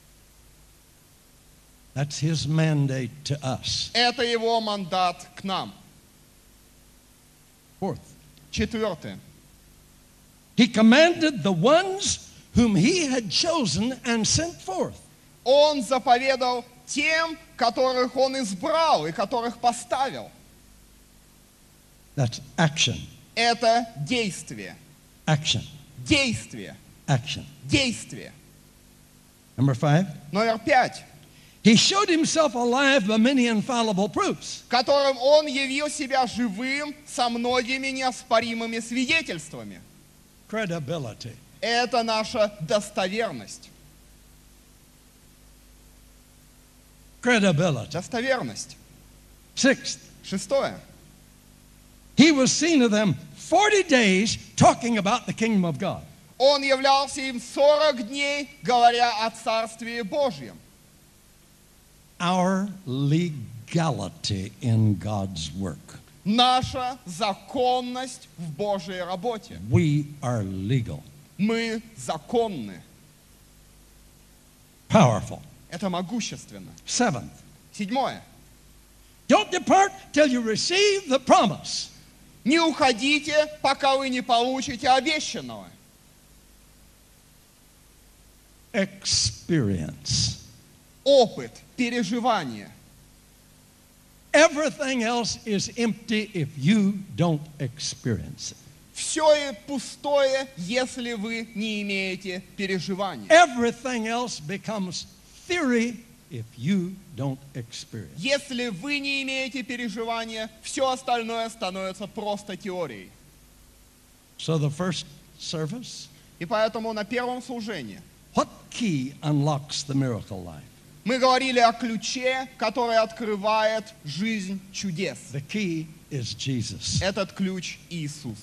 That's his mandate to us. Это Его мандат к нам. Fourth, 4. he commanded the ones whom he had chosen and sent forth. Он заповедал тем, которых Он избрал и которых поставил. That's action, Это действие. action, Действие. action. Действие. Number 5, Номер 5. he showed himself alive by many infallible proofs. Которым Он явил себя живым со многими неоспоримыми свидетельствами. Credibility. Это наша достоверность. Credibility. Достоверность. Sixth, 6. he was seen of them 40 days talking about the kingdom of God. Он являлся им 40 дней, говоря о Царстве Божьем. Our legality in God's work. Наша законность в Божьей работе. We are legal, Мы законны. powerful. Это могущественно. 7th, 7. don't depart till you receive the promise. Не уходите, пока вы не получите обещанного. Experience. Опыт, переживание. Everything else is empty if you don't experience it. Все пустое, если вы не имеете переживания. Everything else becomes theory if you don't experience it. Если вы не имеете переживания, все остальное становится просто теорией. So the first service, И поэтому на первом служении what key unlocks the miracle life? мы говорили о ключе, который открывает жизнь чудес. The key is Jesus. Этот ключ Иисус.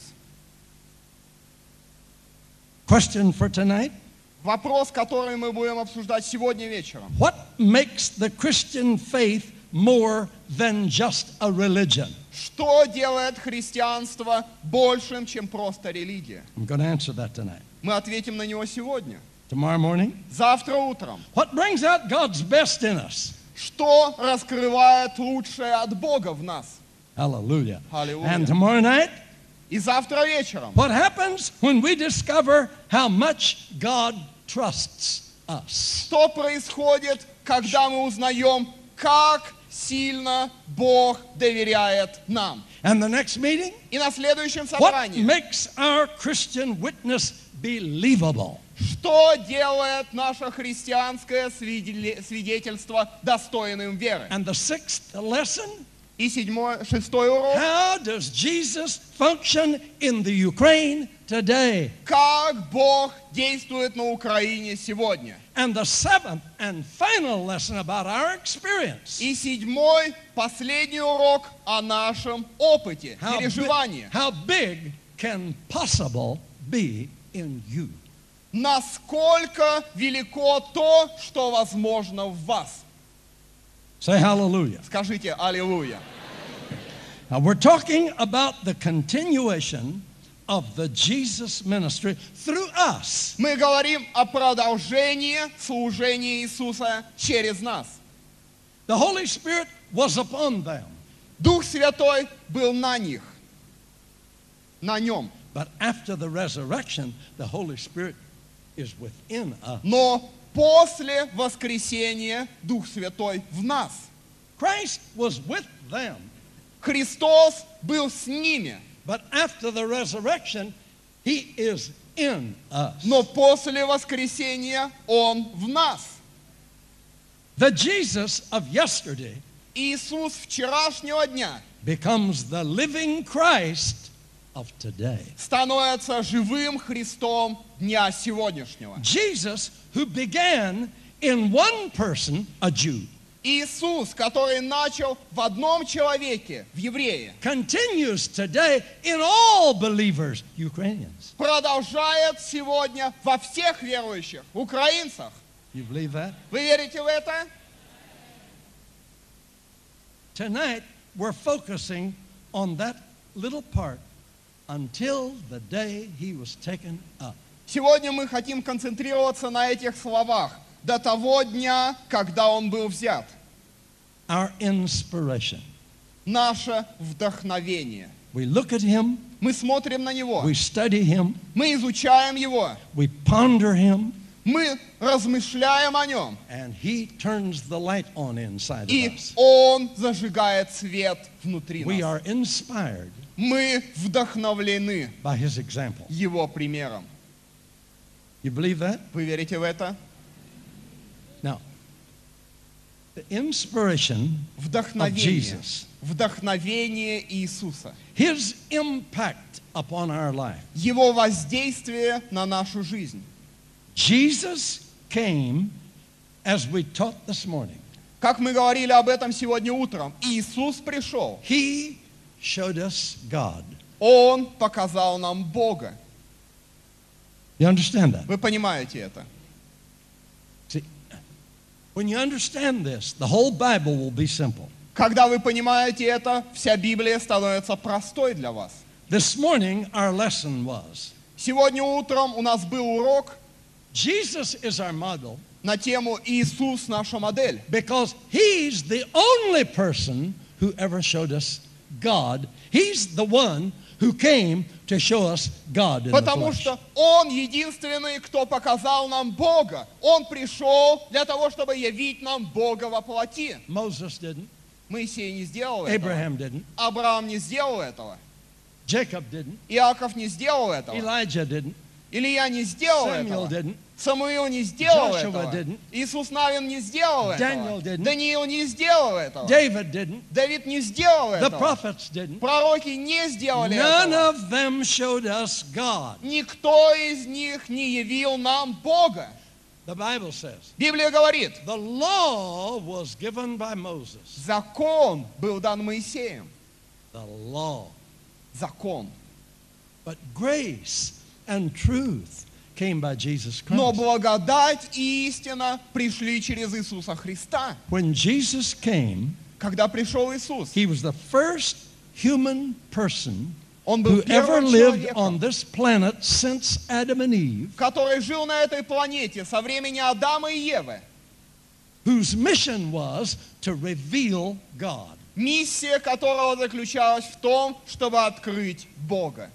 Question for tonight. Вопрос, который мы будем обсуждать сегодня вечером. What makes the Christian faith more than just a religion? Что делает христианство большим, чем просто религия? I'm going to answer that tonight. Мы ответим на него сегодня. Tomorrow morning, Завтра утром. what brings out God's best in us? Что раскрывает лучшее от Бога в нас? Hallelujah. Hallelujah. And tomorrow night, И завтра вечером. what happens when we discover how much God trusts us? Что происходит, когда мы узнаем, как сильно Бог доверяет нам? And the next meeting, И на следующем what собрании. makes our Christian witness believable? Что делает наше христианское свидетельство достойным веры? And the sixth lesson, И 6-й урок. how does Jesus function in the Ukraine today? Как Бог действует на Украине сегодня? And the seventh and final lesson about our experience. И 7-й, последний урок о нашем опыте, переживании. How big can possible be in you? Насколько велико то, что возможно в вас. Say hallelujah. Скажите аллилуйя. Now we're talking about the continuation of the Jesus ministry through us. Мы говорим о продолжении служения Иисуса через нас. The Holy Spirit was upon them. Дух Святой был на них, на нем. But after the resurrection, the Holy Spirit is within us. Но после воскресения Дух Святой в нас. Christ was with them. Христос был с ними. But after the resurrection, He is in us. Но после воскресения Он в нас. The Jesus of yesterday Иисус вчерашнего дня becomes the living Christ of today. становится живым Христом дня сегодняшнего. Jesus, who began in one person, a Jew, Иисус, который начал в одном человеке, в еврее, continues today in all believers, Ukrainians. продолжает сегодня во всех верующих, украинцах. You believe that? Вы верите в это? Tonight, we're focusing on that little part until the day He was taken up. Сегодня мы хотим концентрироваться на этих словах до того дня, когда Он был взят. Our inspiration. Наше вдохновение. We look at Him, Мы смотрим на Него, we study Him, мы изучаем Его, we ponder Him, мы размышляем о Нем, and He turns the light on inside of и us. Он зажигает свет внутри We нас. are inspired Мы вдохновлены by His example. Его примером. You believe that? Вы верите в это? Now, the inspiration of Вдохновение. Jesus, Вдохновение Иисуса. His impact upon our life. Его воздействие на нашу жизнь. Jesus came, as we taught this morning. Как мы говорили об этом сегодня утром, Иисус пришел. He showed us God. Он показал нам Бога. You understand that? Вы понимаете это? See, when you understand this, the whole Bible will be simple. Когда вы понимаете это, вся Библия становится простой для вас. This morning, our lesson was, Сегодня утром у нас был урок Jesus is our model на тему «Иисус – наша модель». because He's the only person who ever showed us God. He's the one who came to show us God in the Потому flesh. что Он единственный, кто показал нам Бога. Он пришел для того, чтобы явить нам Бога во плоти. Moses didn't. Моисей не сделал этого. Abraham didn't. Авраам не сделал этого. Jacob didn't. Иаков не сделал этого. Elijah didn't. Илья не сделал Samuel этого. didn't. Самуил не сделал Joshua этого. didn't. Иисус Навин не сделал Daniel этого. didn't. Даниил не сделал этого. David didn't. Давид не сделал The этого. prophets didn't. Пророки не сделали None этого. of them showed us God. Никто из них не явил нам Бога. The Bible says, Библия говорит, the law was given by Moses. закон был дан Моисеем. The law. Закон. But grace and truth came by Jesus Но Christ. благодать и истина пришли через Иисуса Христа. When Jesus came, Когда пришел Иисус, He was the first human person Он был who ever первым lived on человеком, this planet since Adam and Eve, который жил на этой планете со времени Адама и Евы. whose mission was to reveal God. Миссия которого заключалась в том, чтобы открыть Бога.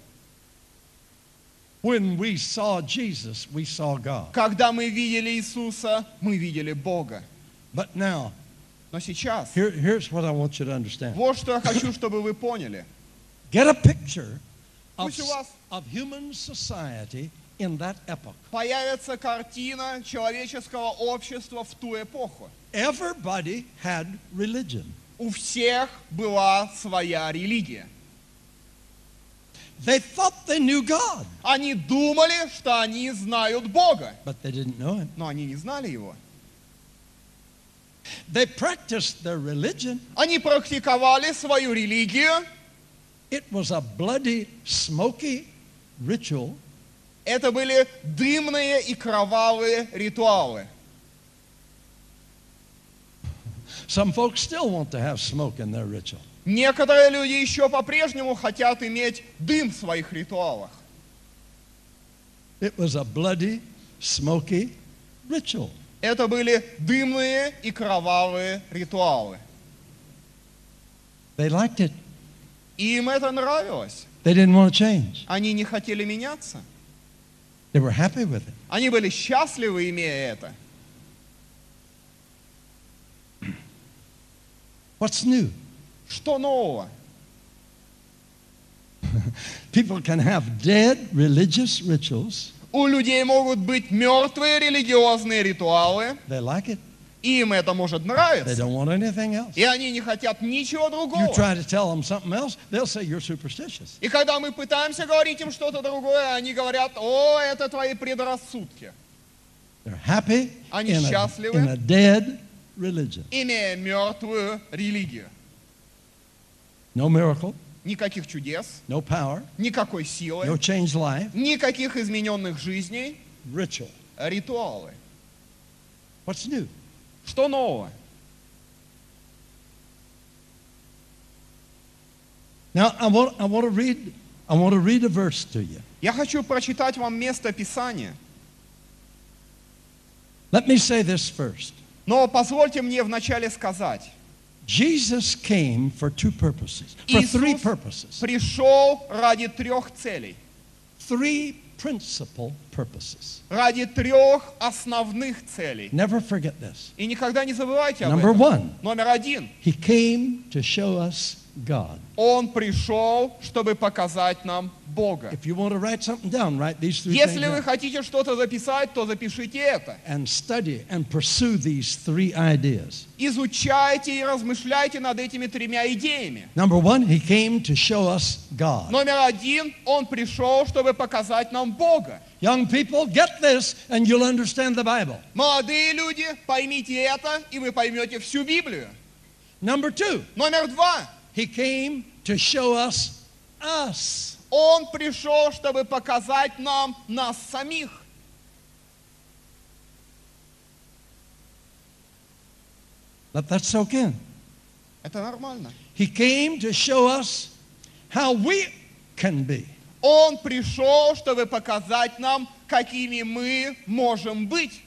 When we saw Jesus, we saw God. Когда мы видели Иисуса, мы видели Бога. But now, Но сейчас, here's what I want you to understand. вот что я хочу, чтобы вы поняли. Get a picture Пусть у вас of human society in that epoch. появится картина человеческого общества в ту эпоху. Everybody had religion. У всех была своя религия. They thought they knew God, Они думали, что они знают Бога, but they didn't know Him. но они не знали Его. They practiced their religion. Они практиковали свою религию. It was a bloody, smoky ritual. Это были дымные и кровавые ритуалы. Some folks still want to have smoke in their ritual. Некоторые люди еще по-прежнему хотят иметь дым в своих ритуалах. It was a bloody, smoky ritual. Это были дымные и кровавые ритуалы. They liked it. И им это нравилось. They didn't want to change. Они не хотели меняться. They were happy with it. Они были счастливы, имея это. What's new? Что нового? People can have dead religious rituals. У людей могут быть мертвые религиозные ритуалы, They like it. и им это может They нравиться. don't want anything else. И они не хотят ничего You другого. try to tell them something else, they'll say you're superstitious. И когда мы пытаемся говорить им что-то другое, они говорят: о, это твои предрассудки. They're happy Они in счастливы. a dead religion. Имея мертвую религию. No miracle, Никаких чудес, no power, никакой no силы, changed life, никаких измененных жизней, ritual. ритуалы. What's new? Что нового? Now I want to read a verse to you. Я хочу прочитать вам место Писания. Let me say this first. Но позвольте мне вначале сказать. Jesus came for two purposes, for three Иисус purposes, пришел ради трех целей. three principal purposes. Ради трех основных целей. Never forget this. И никогда не забывайте об Number этом. one, Номер один. he came to show us God. Он пришел, чтобы показать нам Бога. If you want to write something down, write these three Если things вы down. хотите что-то записать, то запишите это. And study and pursue these three ideas. Изучайте и размышляйте над этими тремя идеями. Number one, he came to show us God. Номер один. Он пришел, чтобы показать нам Бога. Young people, get this and you'll understand the Bible. Молодые люди, поймите это, и вы поймете всю Библию. Number two, Номер два. he came to show us us. Он пришел, чтобы показать нам нас самих. Let that soak in. Это нормально. He came to show us how we can be. Он пришел, чтобы показать нам, какими мы можем быть.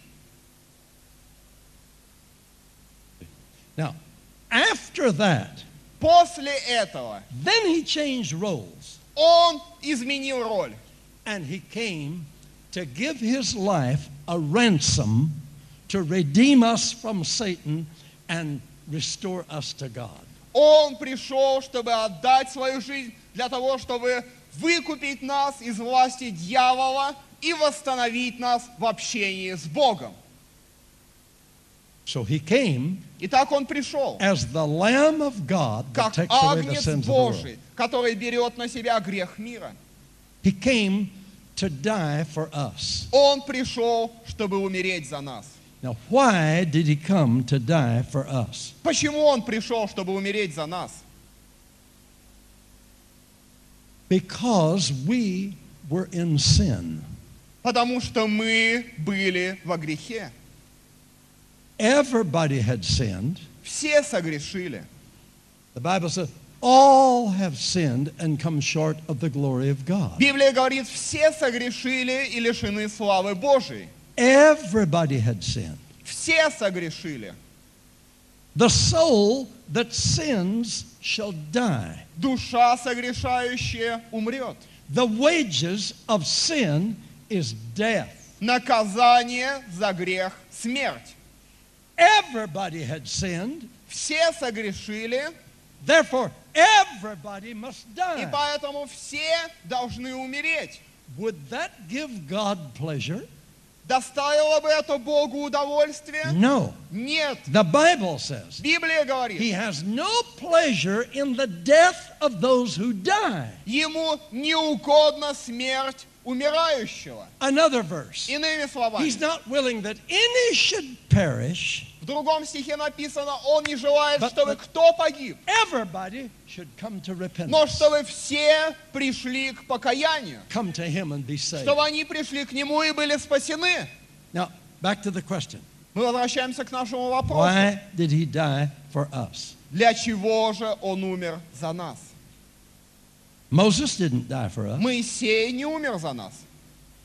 Now, after that, После этого then he changed roles он изменил роль. and he came to give his life a ransom to redeem us from Satan and restore us to God. Он пришел, чтобы отдать свою жизнь для того, чтобы выкупить нас из власти дьявола и восстановить нас в общении с Богом. So he came Итак, он пришел as the Lamb of God that как takes away the агнец sins of the world. Божий, который берет на себя грех мира. He came to die for us. Он пришел, чтобы умереть за нас. Now, why did he come to die for us? Почему он пришел, чтобы умереть за нас? Because we were in sin. Потому что мы были во грехе. Everybody had sinned. Все согрешили. The Bible says, all have sinned and come short of the glory of God. Библия говорит, все согрешили и лишены славы Божией. Everybody had sinned. Все согрешили. The soul that sins shall die. Душа согрешающая умрет. The wages of sin is death. Наказание за грех – смерть. Everybody had sinned. Все согрешили, Therefore, everybody must и die. поэтому все должны умереть. Would that give God pleasure? Доставило бы это Богу удовольствие? No. Нет. The Bible says Библия he говорит, has no pleasure in the death of those who die. ему не угодна смерть умирающего. Another verse. Иными словами, He's not willing that any should perish, в другом стихе написано, он не желает, But- чтобы кто погиб, everybody should come to но repentance. чтобы все пришли к покаянию, Come to him and be saved. чтобы они пришли к нему и были спасены. Now, back to the question. Мы возвращаемся к нашему вопросу. Why did he die for us? Для чего же он умер за нас? Moses didn't die for us. Моисей не умер за нас.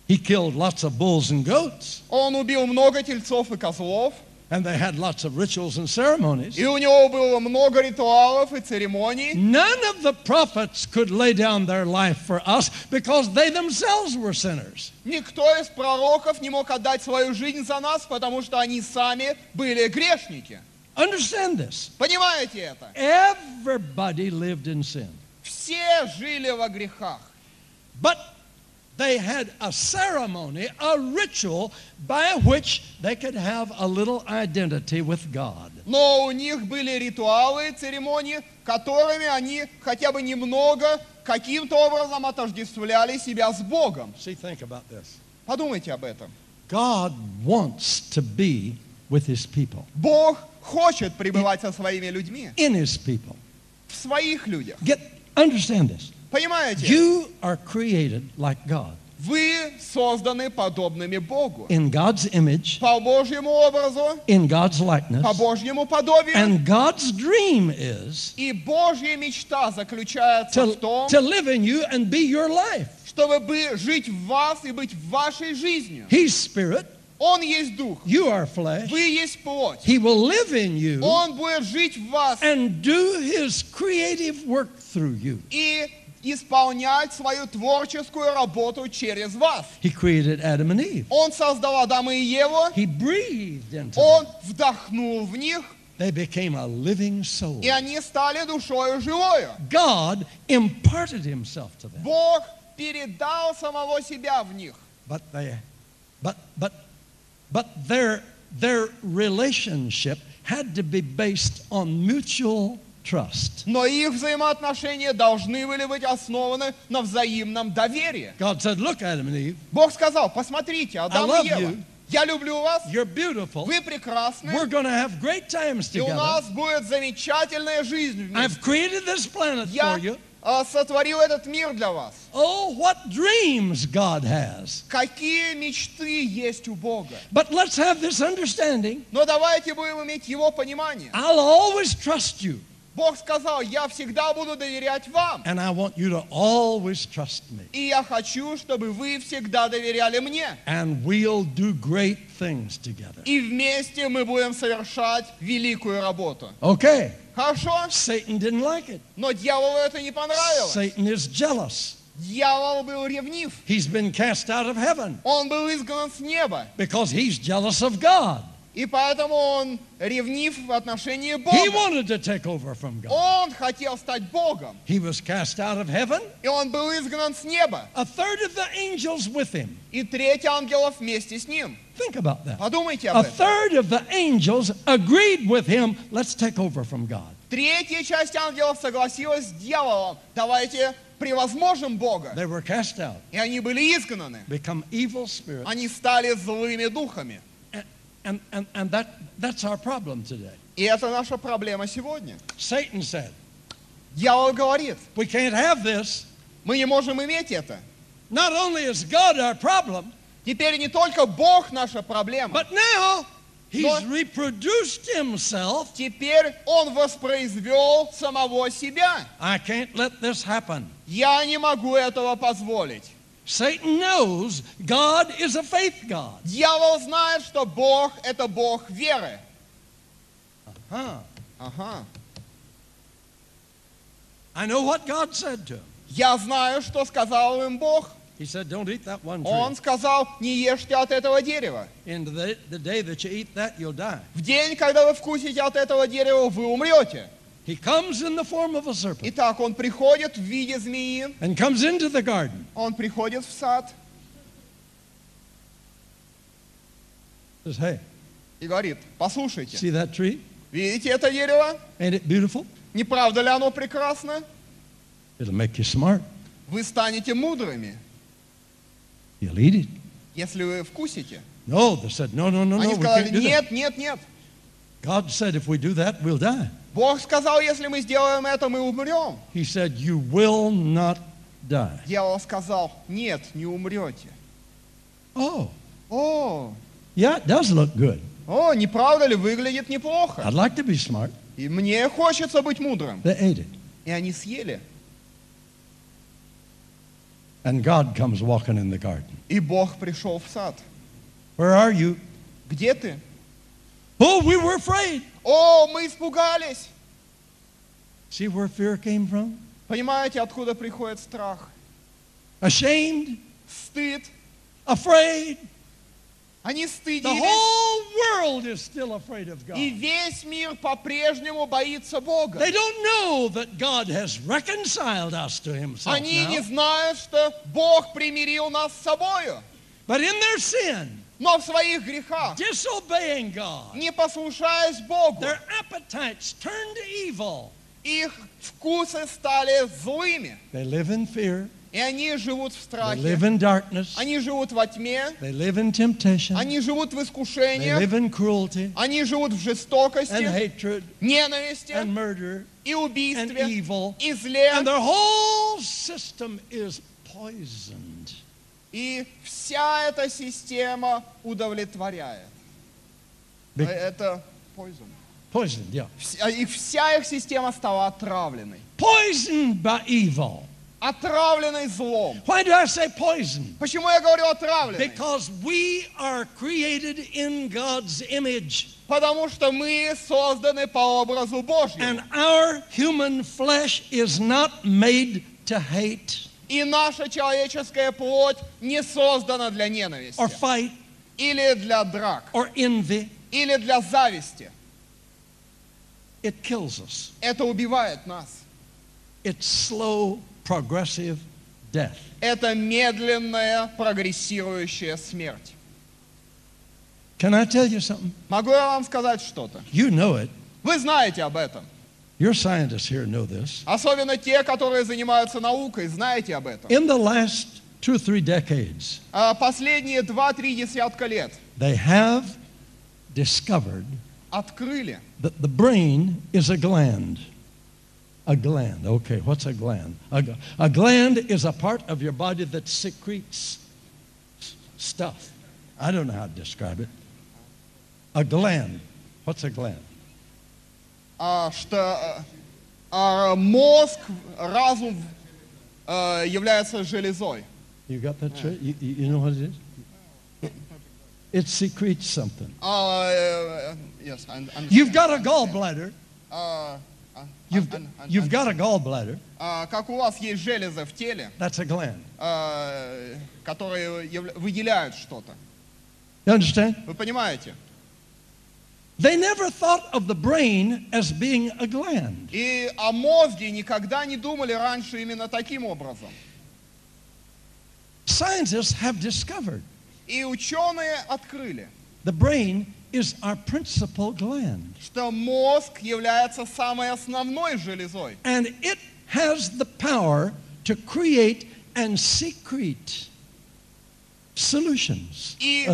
He killed lots of bulls and goats, Он убил много тельцов и козлов. and they had lots of rituals and ceremonies. И у него было много ритуалов и церемоний. None of the prophets could lay down their life for us because they themselves were sinners. Никто из пророков не мог отдать свою жизнь за нас, потому что они сами были грешники. Understand this. Понимаете это? Everybody lived in sin. Все жили во грехах. But they had a ceremony, a ritual by which they could have a little identity with God. Но у них были ритуалы, церемонии, которыми они хотя бы немного, каким-то образом отождествляли себя с Богом. See, think about this. Подумайте об этом. God wants to be with his people, Бог хочет пребывать со своими людьми, in his people. в своих людях. Understand this. Понимаете? You are created like God, Вы созданы подобными Богу. in God's image, По Божьему образу, in God's likeness. по Божьему подобию. And God's dream is И Божья мечта заключается в том, to live in you and be your life. чтобы жить в вас и быть вашей жизнью. He's spirit, Он есть Дух. you are flesh. Вы есть плоть. He will live in you Он будет жить в вас and do his creative work through you. и исполнять свою творческую работу через вас. He created Adam and Eve. Он создал Адама и Еву. He breathed into Он them. вдохнул в них, They became a living soul. и они стали душою живою. God imparted himself to them. Бог передал самого себя в них. But their relationship had to be based on mutual trust. Но их взаимоотношения должны были быть основаны на взаимном доверии. God said, "Look, Adam and Eve, Бог сказал: посмотрите, Адам I love и Ева, you. я люблю вас, you're beautiful. вы прекрасны, We're going to have great times и у together. нас будет замечательная жизнь вместе. I've created this planet Я for you." сотворил этот мир для вас. Oh, what dreams God has. Какие мечты есть у Бога. But let's have this understanding. Но давайте будем иметь Его понимание. I'll always trust you, Бог сказал: я всегда буду доверять вам. and I want you to always trust me. И я хочу, чтобы вы всегда доверяли мне. And we'll do great things together. И вместе мы будем совершать великую работу. Okay. Хорошо? Satan didn't like it. Но дьяволу это не понравилось. Satan is jealous. Дьявол был ревнив. He's been cast out of heaven Он был изгнан с неба. because he's jealous of God. И поэтому он ревнив в отношении He Бога. wanted to take over from God. Он хотел стать Богом. He was cast out of heaven. И он был изгнан с неба. A third of the angels with him. И треть ангелов вместе с ним. Think about that. Подумайте A об этом. third of the angels agreed with him, let's take over from God. Третья часть ангелов согласилась с дьяволом. Давайте превозможем Бога. They were cast out, И они были изгнаны. become evil spirits. Они стали злыми духами. And that's our problem today. И это наша проблема сегодня. Satan said, Дьявол говорит: we can't have this. мы не можем иметь это. Not only is God our problem, Теперь не только Бог наша проблема. but now he's Но- reproduced himself. Теперь Он воспроизвел самого себя. I can't let this happen. Я не могу этого позволить. Satan knows God is a faith God. Дьявол знает, что Бог – это Бог веры. Huh. Ага. I know what God said to him. Я знаю, что сказал им Бог. He said, don't eat that one Он tree. сказал: не ешьте от этого дерева. In the day that you eat that, you'll die. В день, когда вы вкусите от этого дерева, вы умрете. He comes in the form of a serpent Итак, он приходит в виде змеи, and comes into the garden. он приходит в сад Says, hey, и говорит: послушайте, see that tree? видите это дерево? Ain't it beautiful? Не правда ли оно прекрасно? It'll make you smart. Вы станете мудрыми, You'll eat it. если вы вкусите. No, they said, no, Они we сказали: can't do that. нет, нет, нет. God said, if we do that, we'll die. Бог сказал: если мы сделаем это, мы умрем. He said, you will not die. Дьявол сказал: нет, не умрете. Oh, О, yeah, it does look good. не правда ли, выглядит неплохо. I'd like to be smart. И мне хочется быть мудрым. They ate it. И они съели. And God comes walking in the garden. И Бог пришел в сад. Where are you? Где ты? Oh, we were afraid. О, мы испугались. See where fear came from? Понимаете, откуда приходит страх? Ashamed, Стыд. afraid. Они The стыдились. whole world is still afraid of God. И весь мир по-прежнему боится Бога. They don't know that God has reconciled us to himself Они не now. знают, что Бог примирил нас с собою. But in their sin, Но в своих грехах, disobeying God, не послушаясь Богу, their appetites turned to evil. их вкусы стали злыми. They live in fear. И они живут в They страхе. live in darkness. Они живут во тьме. They live in temptation. Они живут в They искушениях. live in cruelty Они живут в and жестокости, hatred ненависти and murder и and убийстве, evil. и зле. And their whole system is poisoned. И вся эта система удовлетворяет. Be- Это poison. Poisoned, yeah. И вся их система стала отравленной. Poisoned by evil. Отравленной злом. Why do I say poisoned? Почему я говорю отравленной? Because we are created in God's image. Потому что мы созданы по образу Божьему. And our human flesh is not made to hate И наша человеческая плоть не создана для or ненависти. fight Или для драк. or envy. Или для зависти. It kills us. Это убивает нас. It's slow, progressive death. Это медленная, прогрессирующая смерть. Can I tell you something? Могу я вам сказать что-то? You know it. Вы знаете об этом. Your scientists here know this. Особенно те, которые занимаются наукой, знаете об этом. In the last 2 or 3 decades, Последние 2-3 десятка лет they have discovered открыли, that the brain is a gland. A gland. Okay, what's a gland? A gland is a part of your body that secretes stuff. I don't know how to describe it. A gland. What's a gland? что мозг, разум является железой. You got that straight? You know what it is? It secretes something. Yes, You've got a gallbladder. You've got a gallbladder. Как у вас есть железы в теле, That's a gland. которые выделяют что-то. You understand? Вы понимаете? They never thought of the brain as being a gland. И о мозге никогда не думали раньше именно таким образом. Scientists have discovered И ученые открыли, the brain is our principal gland. что мозг является самой основной железой. And it has the power to create and secrete solutions, И,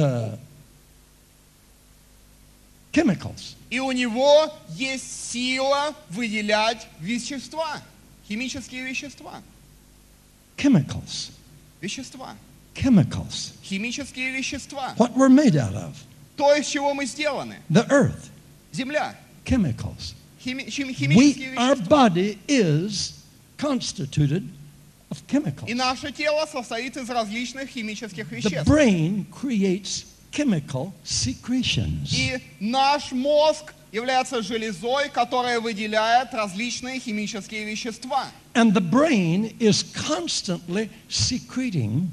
chemicals. и у него есть сила выделять вещества, химические вещества. Chemicals. Вещества. Chemicals. Химические вещества. What we're made out of. То, из чего мы сделаны. The earth. Земля. Chemicals. Химические Our вещества. body is constituted of chemicals. И наше тело состоит из различных химических The веществ. brain creates chemical secretions. И наш мозг является железой, которая выделяет различные химические вещества. And the brain is constantly secreting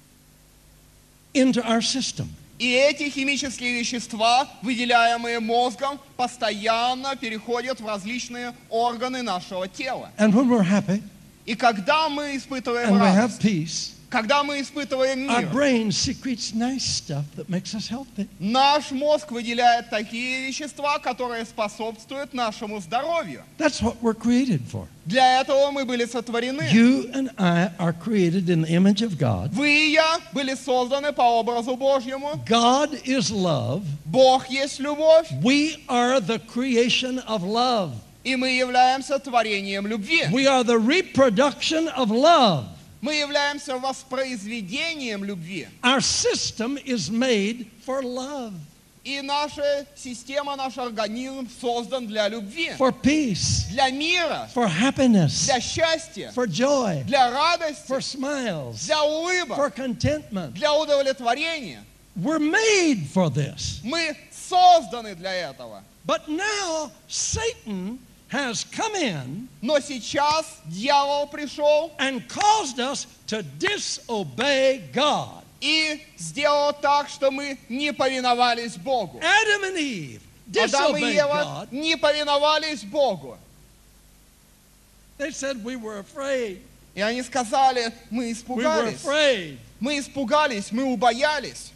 into our system. И эти химические вещества, выделяемые мозгом, постоянно переходят в различные органы нашего тела. And when we're happy И когда мы испытываем and we have радость, peace, когда мы испытываем our мир, brain secretes nice stuff that makes us healthy. наш мозг выделяет такие вещества, которые способствуют нашему здоровью. That's what we're created for. Для этого мы были сотворены. You and I are created in the image of God. Вы и я были созданы по образу Божьему. God is love. Бог есть любовь, We are the creation of love. и мы являемся творением любви. We are the reproduction of love. Мы являемся воспроизведением любви. Our system is made for love. И наша система, наш организм создан для любви, for peace, для мира, for happiness, для счастья, for joy, для радости, for smiles, для for улыбок, contentment. для удовлетворения. We're made for this. Мы созданы для этого. But now Satan has come in Но сейчас дьявол пришел and caused us to disobey God. и сделал так, что мы не повиновались Богу. Adam and Eve Адам и disobeyed Ева God. не повиновались Богу. They said we were afraid. И они сказали, мы We were испугались. afraid. Мы испугались, мы убоялись.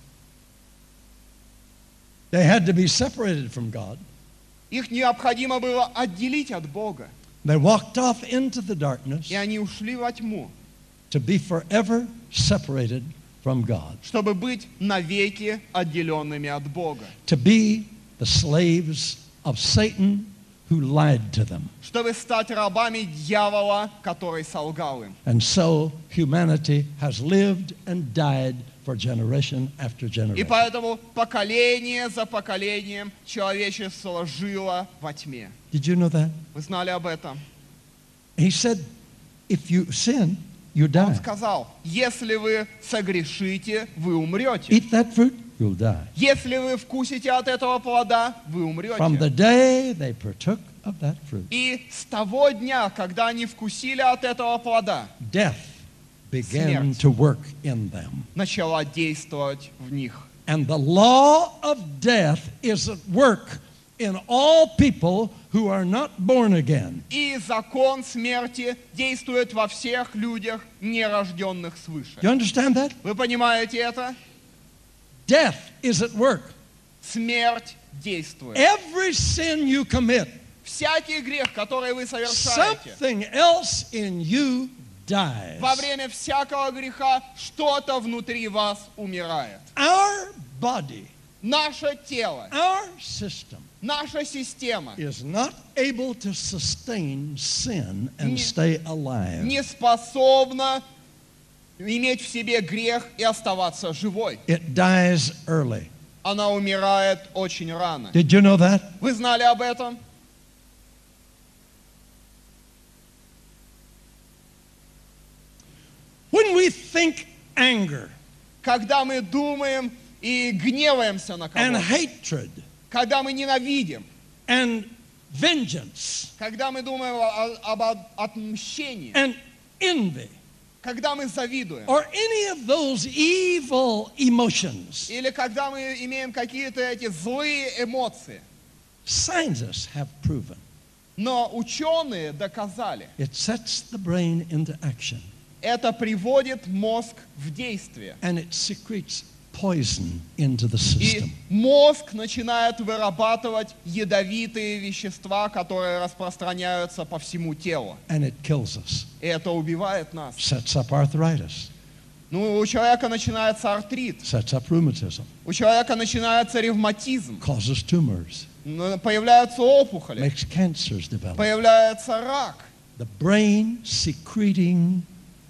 They had to be separated from God. Их необходимо было отделить от Бога. They walked off into the darkness И они ушли во тьму, to be forever separated from God, чтобы быть навеки отделенными от Бога. to be the slaves of Satan who lied to them. Чтобы стать рабами дьявола, который солгал им. And so humanity has lived and died for generation after И generation. поэтому поколение за поколением человечество жило во тьме. Did you know that? Вы знали об этом? He said, if you sin, you Он die. сказал, если вы согрешите, вы умрете. Eat that fruit, you'll die. Если вы вкусите от этого плода, вы From the умрете. day they partook of that fruit, И с того дня, когда они вкусили от этого плода, death began Смерть. to work in them. начала действовать в них. And the law of death is at work in all people who are not born again. И закон смерти действует во всех людях, нерожденных свыше. You understand that? Вы понимаете это? Death is at work. Смерть действует. Every sin you commit, Всякий грех, который вы совершаете, something else in you dies. во время всякого греха что-то внутри вас умирает. Our body, Наше тело, our system наша система is not able to sustain sin and Не- stay alive. не способна иметь в себе грех и оставаться живой. It dies early. Она умирает очень рано. Did you know that? Вы знали об этом? When we think anger Когда мы думаем и гневаемся на and кого-то, hatred когда мы ненавидим, and vengeance когда мы думаем об отмщении, and envy когда мы завидуем, or any of those evil emotions, или когда мы имеем какие-то эти злые эмоции. scientists have proven Но ученые доказали, it sets the brain into action это приводит мозг в действие. and it secretes poison into the И system. мозг начинает вырабатывать ядовитые вещества, которые распространяются по всему телу. And it kills us, И это убивает нас. sets up arthritis, Ну, у человека начинается артрит, sets up rheumatism, у человека начинается ревматизм, causes tumors, появляются опухоли, makes cancers develop. появляется рак. The brain secreting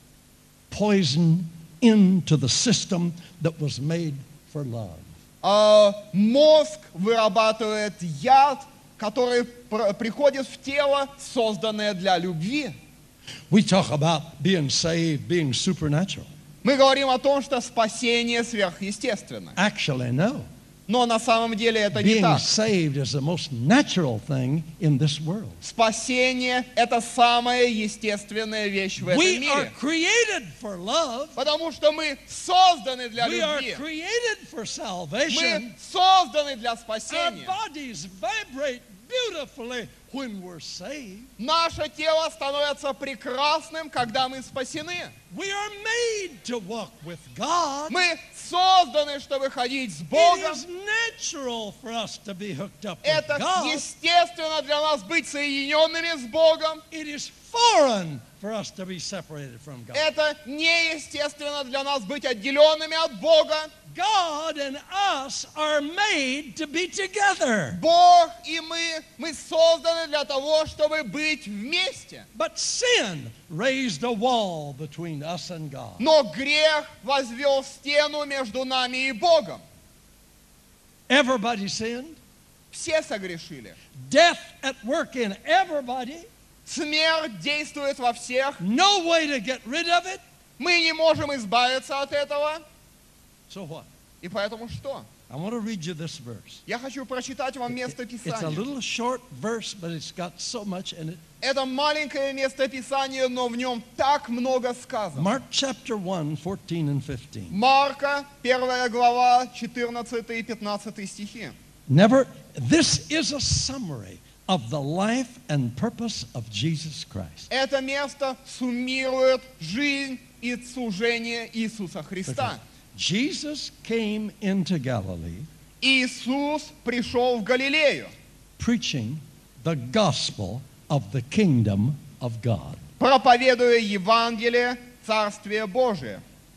poison into the system that was made for love. А мозг вырабатывает яд, который приходит в тело, созданное для любви. We talk about being saved, being supernatural. Мы говорим о том, что спасение сверхъестественно. Actually, no. Но на самом деле это не Being так. saved is the most natural thing in this world. Спасение – это самая естественная вещь в этом We are мире. created for love. Потому что мы созданы для We are любви. created for salvation. Мы созданы для Our спасения. bodies vibrate beautifully when we're saved. Наше тело становится прекрасным, когда мы спасены. We are made to walk with God. Мы созданы, чтобы ходить с It Богом. is natural for us to be hooked up with Это God. естественно для нас быть соединенными с Богом. It is foreign for us to be separated from God. Это неестественно для нас быть отделенными от Бога. God and us are made to be together. Бог и мы созданы для того, чтобы быть вместе. But sin raised a wall between us and God. Но грех возвел стену между нами и Богом. Everybody sinned. Все согрешили. Death at work in everybody. Смерть действует во всех. No way to get rid of it. Мы не можем избавиться от этого. So what? И поэтому что? I want to read you this verse. Я хочу прочитать вам место It's a Писания. little short verse, but it's got so much in it. Это маленькое место Писания, но в нем так много сказано. Mark chapter 1, 14 and 15. Марка, 1 глава, 14 и 15 стихи. This is a summary of the life and purpose of Jesus Christ. Это место суммирует жизнь и служение Иисуса Христа. Jesus came into Galilee Иисус пришел в Галилею, preaching the gospel of the kingdom of God. проповедуя Евангелие Царствия Божия.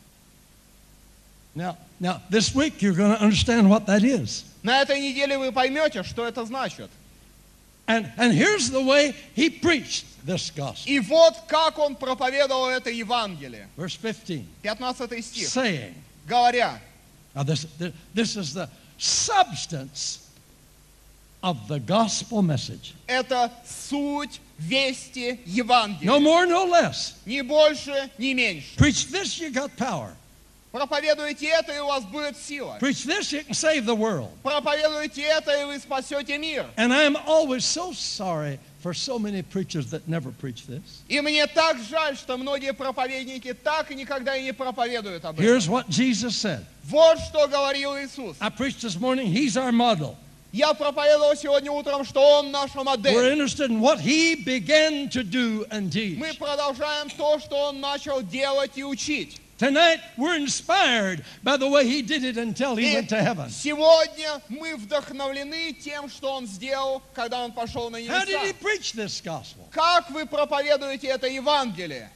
Now, this week you're going to understand what that is. На этой неделе вы поймете, что это значит. And here's the way he preached this gospel. И вот как он проповедовал это Евангелие. Verse 15. 15 стих. Saying, Говоря, now this is the substance of the gospel message. это суть вести Евангелия. No more, no less. Ни больше, ни меньше. Preach this, you got power. Проповедуйте это, и у вас будет сила. Preach this, you can save the world. Проповедуйте это, и вы спасете мир. And I'm always so sorry for so many preachers that never preach this. И мне так жаль, что многие проповедники так и никогда и не проповедуют об этом. Here's what Jesus said. Вот что говорил Иисус. I preached this morning, he's our model. Я проповедовал сегодня утром, что Он наша We're модель. interested in what he began to do and teach. Мы продолжаем то, что Он начал делать и учить. Tonight, we're inspired by the way he did it until he И went to heaven. сегодня мы вдохновлены тем, что Он сделал, когда Он пошел на How did he небеса. preach this gospel? Как вы проповедуете это Евангелие?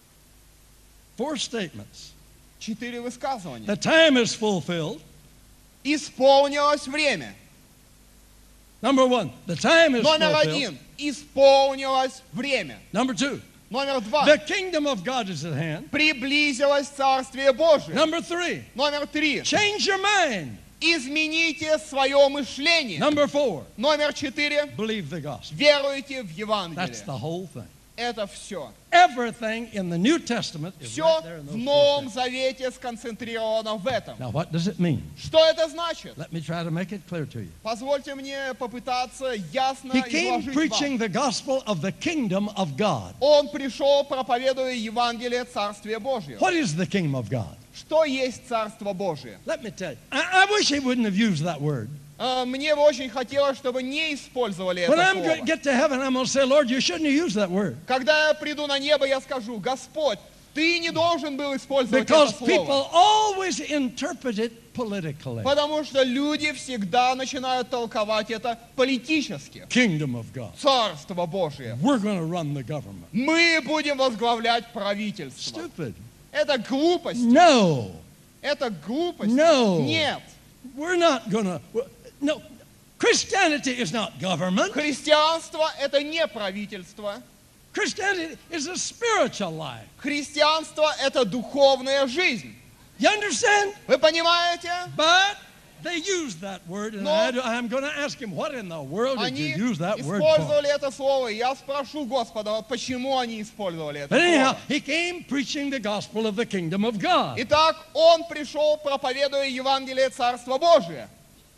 4 statements. 4 высказывания. The time is fulfilled. Исполнилось время. Number 1, the time is Номер fulfilled. 1. Исполнилось время. Number 2, Номер the 2. kingdom of God is at hand. Приблизилось Царствие Божие. Number 3, Номер 3. change your mind. Измените свое мышление. Number 4, Номер 4. believe the gospel. Веруйте в That's Евангелие. the whole thing. Это все. Everything in the New Testament is Все right there in в those 4 Новом things. Завете сконцентрировано в этом. Now, what does it mean? Что это значит? Let me try to make it clear to you. Позвольте мне попытаться ясно He came изложить preaching вам. the gospel of the kingdom of God. Он пришел, проповедуя Евангелие Царствия Божьего. What is the kingdom of God? Что есть Царство Божие? Let me tell you. I wish he wouldn't have used that word. Мне бы очень хотелось, чтобы не использовали When это I'm going to слово. get to heaven, I'm going to say, Lord, you shouldn't have used that word. Когда я приду на небо, я скажу: Господь, ты не должен был использовать Because это people слово. always interpret it politically. Потому что люди всегда начинают толковать это политически. Kingdom of God. Царство Божие. We're going to run the government. Мы будем возглавлять правительство. Stupid. Это глупость. No. Это глупость. No. Нет. We're not going to. No. Christianity is not government. Христианство – это не правительство. Christianity is a spiritual life. Христианство – это духовная жизнь. You understand? Вы понимаете? But they used that word, and No. I'm going to ask him, what in the world did Они you use that word for? использовали это слово. И я спрошу Господа, почему они использовали это But anyhow, слово. he came preaching the gospel of the kingdom of God. Итак, он пришел, проповедуя Евангелие Царства Божия.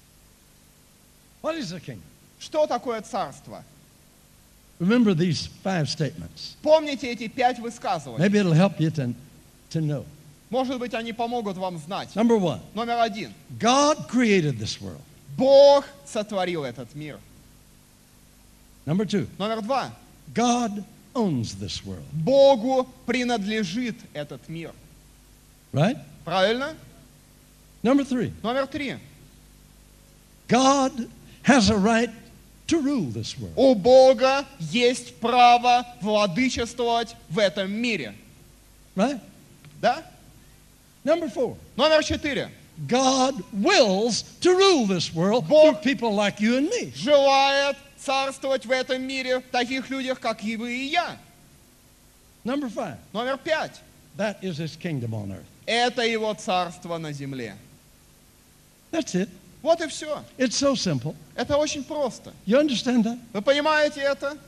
What is the kingdom? Что такое царство? Remember these 5 statements. Помните эти 5 высказываний? Maybe it'll help you to know. Может быть, они помогут вам знать. Number 1, Номер 1. God created this world. Бог сотворил этот мир. Number 2, Номер 2. God owns this world. Богу принадлежит этот мир. Right? Правильно? Number 3, Номер 3. God has a right to rule this world. У Бога есть право владычествовать в этом мире. Right? Да? Number 4, Номер 4. God wills to rule this world Бог- through people like you and me. Желает царствовать в этом мире в таких людях, как и вы и я. Number 5, Номер 5. that is his kingdom on earth. Это его царство на земле. That's it. Вот и все. It's so simple. Это очень просто. You understand that? Вы понимаете это?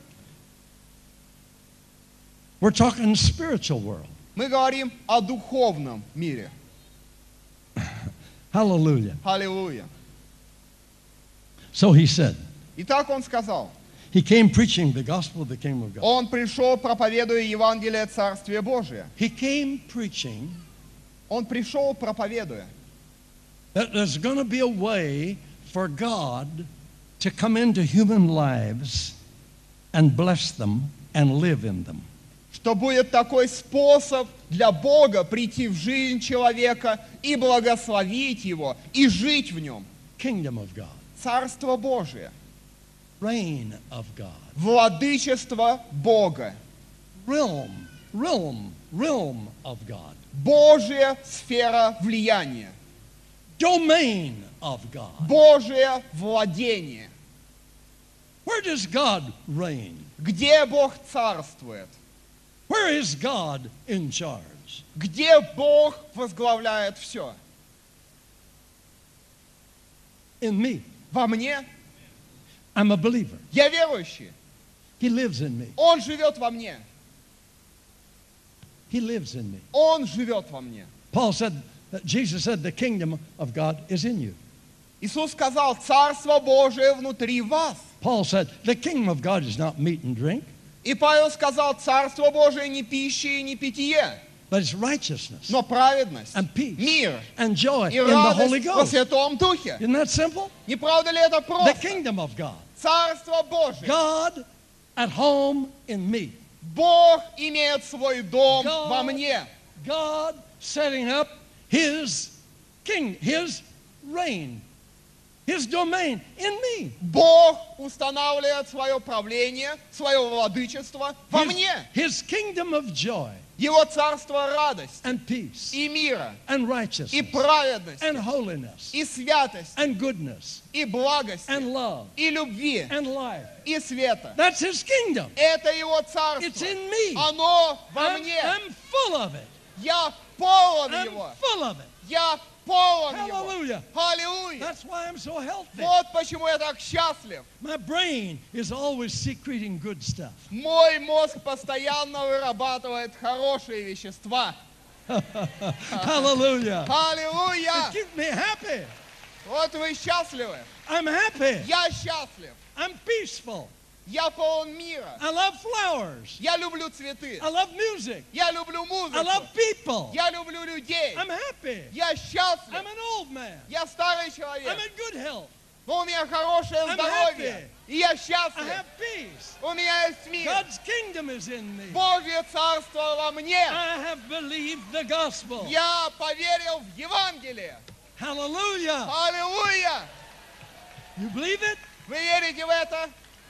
We're talking spiritual world. Мы говорим о духовном мире. Hallelujah. Аллилуйя. So he said, Итак, он сказал, he came preaching the gospel of the kingdom of God. он пришел, проповедуя Евангелие Царствия Божия. He came preaching Он пришел, проповедуя, that there's going to be a way for God to come into human lives and bless them and live in them. что будет такой способ для Бога прийти в жизнь человека и благословить его, и жить в нем. Kingdom of God. Царство Божие, Reign of God. владычество Бога, Realm of God. Божья сфера влияния, Domain of God. Божье владение. Where does God reign? Где Бог царствует? Where is God in charge? Где Бог возглавляет все? In me. Во мне? I'm a believer. Я верующий. He lives in me. Он живет во мне. He lives in me. Он живет во мне. Paul said, Jesus said, the kingdom of God is in you. Иисус сказал, Царство Божие внутри вас. Paul said, the kingdom of God is not meat and drink, И Павел сказал, Царство Божие не пища и не питье, but it's righteousness но праведность, and peace мир and joy и in the Holy радость во Ghost. Святом Духе. Isn't that simple? Не правда ли это The просто? kingdom of God. Царство Божие. God at home in me. Бог имеет свой дом God. во мне. God setting up His king, His reign, His domain in me. Бог устанавливает свое правление, свое владычество во мне. His kingdom of joy Его царство радости and peace и мира, and и righteousness праведности, and holiness и святости, and goodness и благости, and love и любви, and life. и света. That's His kingdom. Это Его It's царство. in me. Оно во мне. I'm full of it. Я полон I'm Его. full of it. Я полон Его. Hallelujah. Аллилуйя. That's why I'm so healthy. Вот почему я так счастлив. My brain is always secreting good stuff. Мой мозг постоянно вырабатывает хорошие вещества. Hallelujah. Аллилуйя. It keeps me happy. Вот вы счастливы. I'm happy. Я счастлив. I'm peaceful. Я полон мира. I love flowers. Я люблю цветы. I love music. Я люблю I музыку. love people. Я люблю людей. I'm happy. Я счастлив. I'm an old man. Я старый I'm человек. in good health. Но у меня хорошее I'm здоровье. happy. И я I счастлив. have peace. У меня есть мир. God's kingdom is in me. Божье царство во мне. I have believed the gospel. Я поверил в Евангелие. Hallelujah. Аллилуйя. You believe it? Вы верите в это?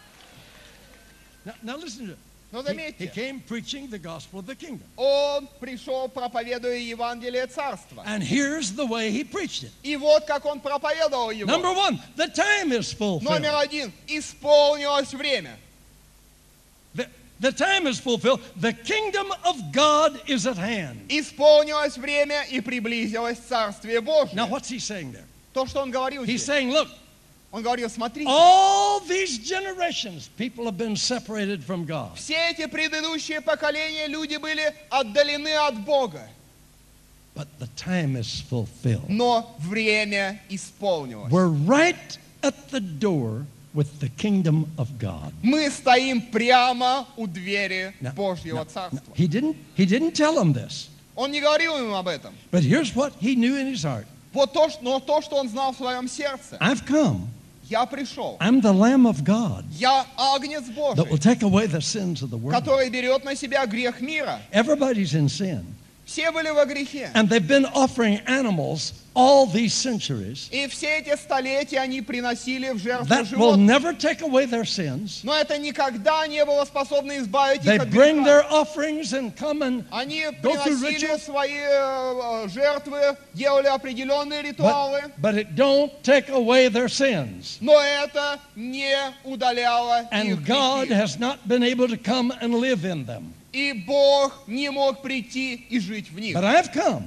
Now listen to it. Но He заметьте, came preaching the gospel of the kingdom. он пришел, проповедуя Евангелие Царства. And here's the way he preached it. И вот как он проповедовал его. Number one, the time is fulfilled. Номер один. Исполнилось время. The time is fulfilled. The kingdom of God is at hand. Исполнилось время и приблизилось Царствие Божие. Now what's he saying there? То, что он говорил He's здесь. saying, look, Он говорил, смотрите, all these generations, people have been separated from God. все эти предыдущие поколения люди были отдалены от Бога. But the time is fulfilled. Но время исполнилось. We're right at the door with the kingdom of God. Мы стоим прямо у двери Now, Божьего now, Царства. he didn't tell them this. Он не говорил им об этом. But here's what he knew in his heart. Вот то, но то, что он знал в своем сердце. I've come. Я пришел. I'm the Lamb of God Я агнец that will Божий, take away the sins of the world. который берет на себя грех мира. Everybody's in sin. Все были во грехе. And they've been offering animals all these centuries И все эти столетия они приносили в жертву that will животных. never take away their sins. Но это никогда не было способно избавить They их от bring греха. their offerings and come and Они go through приносили rituals. свои жертвы, делали определенные ритуалы, but it don't take away their sins. но это не удаляло их And God грехи. has not been able to come and live in them. И Бог не мог прийти и жить в них. But I've come.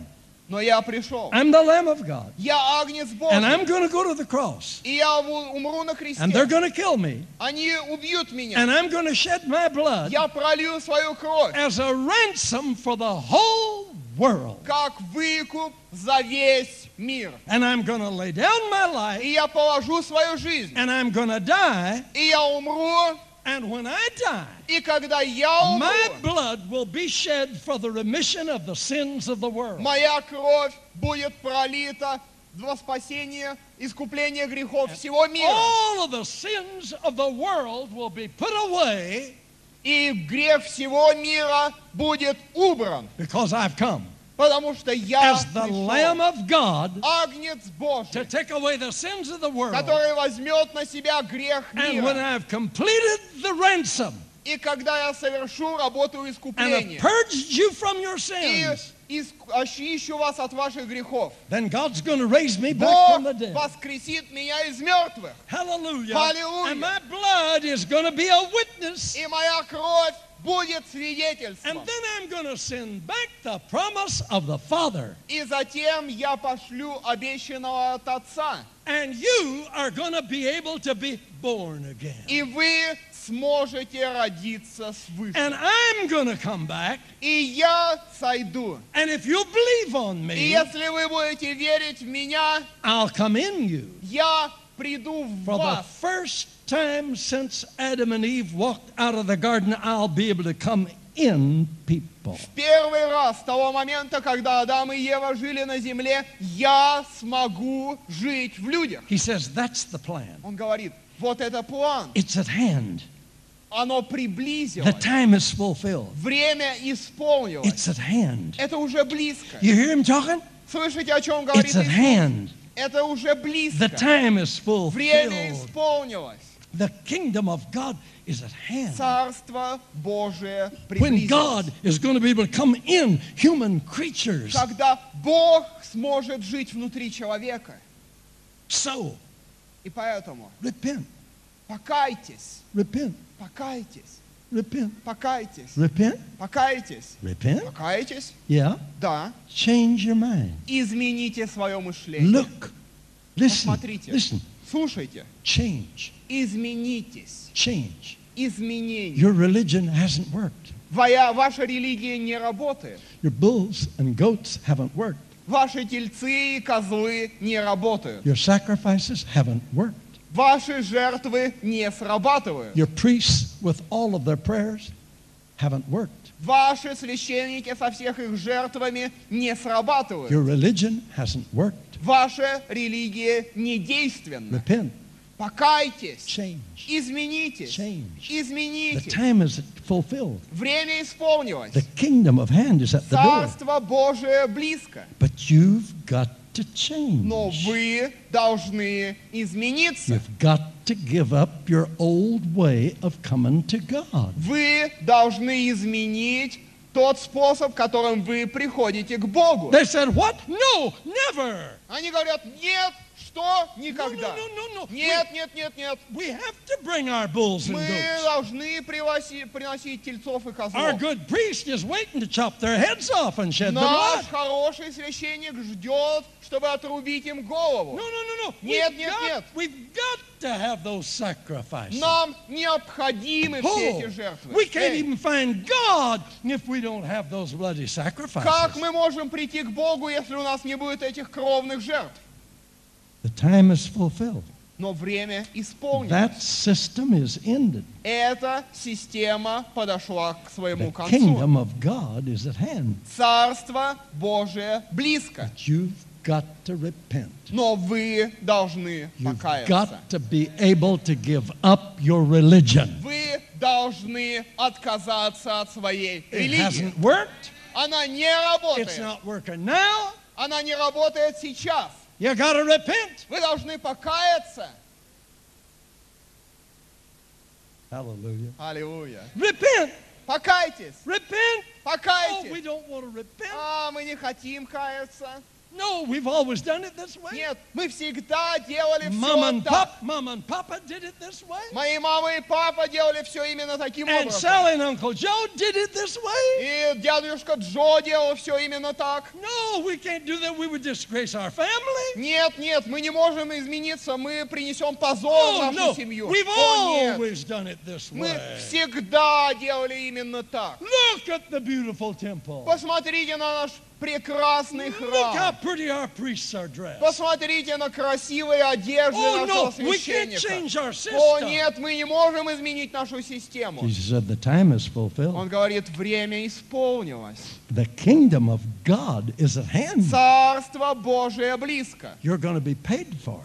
Но я пришел. I'm the Lamb of God. Я агнец And I'm Божий. going to go to the cross. И я умру на And they're кресте. going to kill me. Они убьют меня. And I'm going to shed my blood Я пролью свою кровь, as a ransom for the whole world. как выкуп за весь мир. And I'm going to lay down my life. И я положу свою жизнь. And I'm going to die. И я умру. And when I die, И когда я my умру, blood will be shed for the remission of the sins of the world. моя кровь будет пролита во спасение, искупление грехов всего мира. All of the sins of the world will be put away И грех всего мира будет убран. because I've come Потому что я as the Lamb пришел, of God агнец to Божий, take away the sins of the world. который возьмет на себя грех And when мира. I've completed the ransom И когда я совершу работу and have искупления purged you from your и sins, очищу вас от ваших грехов, then God's going to raise me back Бог from the dead. воскресит меня из мертвых. Hallelujah. Hallelujah. And my blood is going to be a witness. И моя кровь будет And свидетельством. then I'm going to send back the promise of the Father. И затем я пошлю обещанного от Отца. And you are going to be able to be born again. И вы сможете родиться свыше. And I'm going to come back. И я сойду. And if you believe on И me, если вы будете верить в меня, I'll come in you. я приду в For the вас. first time since Adam and Eve walked out of the garden, I'll be able to come in people. В первый раз, с того момента, когда Адам и Ева жили на земле, я смогу жить в людях. He says, that's the plan. Он говорит, вот это план. It's at hand. Оно The приблизилось. time is fulfilled. Время исполнилось. It's at hand. Это уже близко. You hear him talking? Слышите, о чем говорит It's at Иисус? hand. Это уже The близко. time is Время fulfilled. исполнилось. The kingdom of God is at hand. Царство Божие When God приблизилось. is going to be able to come in human creatures. Когда Бог сможет жить внутри человека. So, И поэтому repent, покайтесь, repent, покайтесь, repent, покайтесь, repent, покайтесь, repent. покайтесь. Yeah. Да. Change your mind. Измените свое мышление. Look, listen, Посмотрите. listen. Слушайте. Change, Изменитесь. change. Изменение. Your religion hasn't worked. Ваша религия не работает. Your bulls and goats haven't worked. Ваши тельцы и козлы не работают. Your sacrifices haven't worked. Ваши жертвы не срабатывают. Your priests with all of their prayers haven't worked. Ваши священники со всех их жертвами не срабатывают. Your religion hasn't worked. Ваша религия недейственна. Repent, Покайтесь. change. Изменитесь. Change. The Изменитесь. time is fulfilled. Время исполнилось. The kingdom of hand is at the door. Царство Божие близко. But you've got to Но change. вы должны измениться. You've got to give up your old way of coming to God. Вы должны изменить тот способ, которым вы приходите к Богу. They said, what? No, never. Они говорят, нет, что, никогда. No. Нет, нет, нет, нет. We have to bring our bulls and Мы goats. должны приносить тельцов и Our козлов. good priest is waiting to chop their heads off and shed the Наш blood. хороший священник ждет, чтобы отрубить им голову. No. Нет, нет, нет. We've got to have those sacrifices. Нам необходимы все Oh, эти жертвы. we can't Эй, even find God if we don't have those bloody sacrifices. как мы можем прийти к Богу, если у нас не будет этих кровных жертв? The time is fulfilled. Но время исполнилось. That system is ended. Эта система подошла к своему The концу. kingdom of God is at hand. Царство Божие близко. You've got to repent. Но вы должны You've покаяться. got to be able to give up your religion. Вы должны отказаться от своей It религии. hasn't worked. Она не It's работает. not working now. Она не работает сейчас. You got to repent. Вы должны покаяться. Hallelujah. Аллилуйя. Repent. Покайтесь. Repent. Oh, we Покайтесь. don't want to repent. Мы не хотим каяться. No, we've always done it this way. Нет, мы всегда делали Mom все так. and Papa did it this way. Мои мама и папа делали все именно таким And образом. Sally and Uncle Joe did it this way. И дядюшка Джо делал все именно так. No, we can't do that. We would disgrace our family. Нет, нет, мы не можем измениться, мы принесем позор в Oh, нашу no, семью. we've О, нет, always done it this мы way. всегда делали именно так. Look at the beautiful temple. Посмотрите на наш прекрасный Look how храм. pretty our priests are dressed. Посмотрите на красивые одежды Oh, no, нашего we can't священника. change our О, system. нет, мы не можем изменить нашу систему. Jesus said the time is fulfilled. Он говорит, время исполнилось. The kingdom of God is at hand. Царство Божие близко. You're going to be paid for.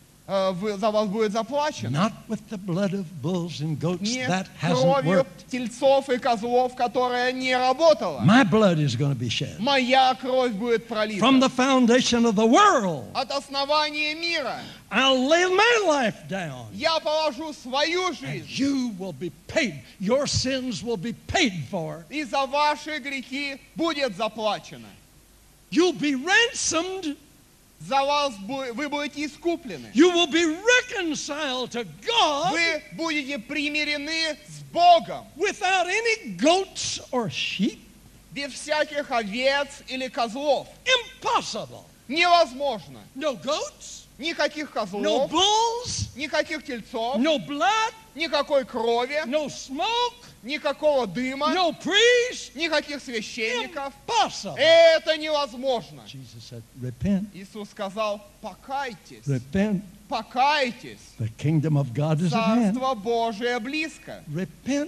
За вас будет заплачено. Not with the blood of bulls and goats. Не That hasn't кровью worked. тельцов и козлов, которая не работала. My blood is going to be shed. Моя кровь будет пролита. From the foundation of the world, От основания мира I'll lay my life down. я положу свою And жизнь. you will be paid. Your sins will be paid for. И за ваши грехи будет заплачено. You'll be ransomed. За вас вы будете искуплены. You will be reconciled to God Вы будете примирены с Богом. without any goats or sheep. Без всяких овец или козлов. Impossible. Невозможно. No goats, Никаких no козлов, bulls, никаких тельцов, no blood, никакой крови, no smoke, никакого дыма, no priest. никаких священников. Impossible. Это невозможно. Jesus said, repent, Иисус сказал, покайтесь, repent. покайтесь. The kingdom of God is at hand. Царство Божие близко. Repent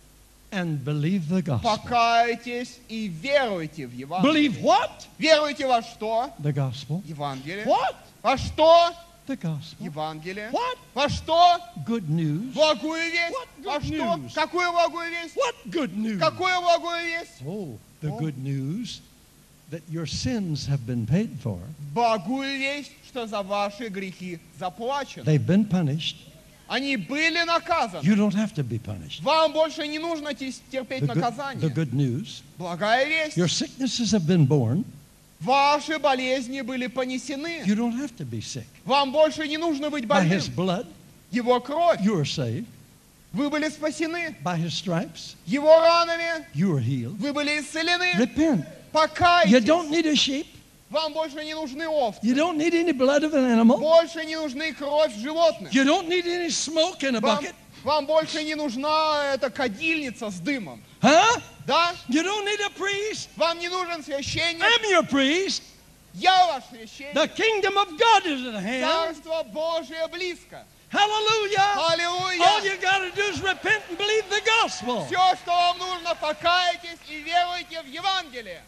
and believe the gospel. Покайтесь и веруйте в Евангелие. Believe what? Веруйте во что? The gospel. Евангелие. What? Во что? The gospel. Евангелие. What? Во что? Good news. Благую весть. What Во good что? news? Какую благую весть? What good news? Какую благую весть? Oh, the good news that your sins have been paid for. Благую весть, что за ваши грехи заплачено. They've been punished. Они были наказаны. You don't have to be punished. Вам больше не нужно терпеть The наказание. good news. Благая весть. Your sicknesses have been borne. Ваши болезни были понесены. You don't have to be sick. Вам больше не нужно быть By больным. his blood, Его кровь. you are saved. Вы были спасены. By his stripes, Его ранами you are healed. вы были исцелены. Repent. You Покайтесь. don't need a sheep. Вам больше не нужны овцы. You don't need any blood of an animal. Больше не нужны кровь животных. You don't need any smoke in a Вам, bucket. вам больше не нужна эта кадильница с дымом. Huh? Да? You don't need a priest. Вам не нужен священник. I'm your priest. Я ваш священник. The kingdom of God is at hand. Царство Божие близко. Hallelujah. Аллилуйя. All you got to do is repent and believe the gospel. Все, что вам нужно, покайтесь и веруйте в Евангелие.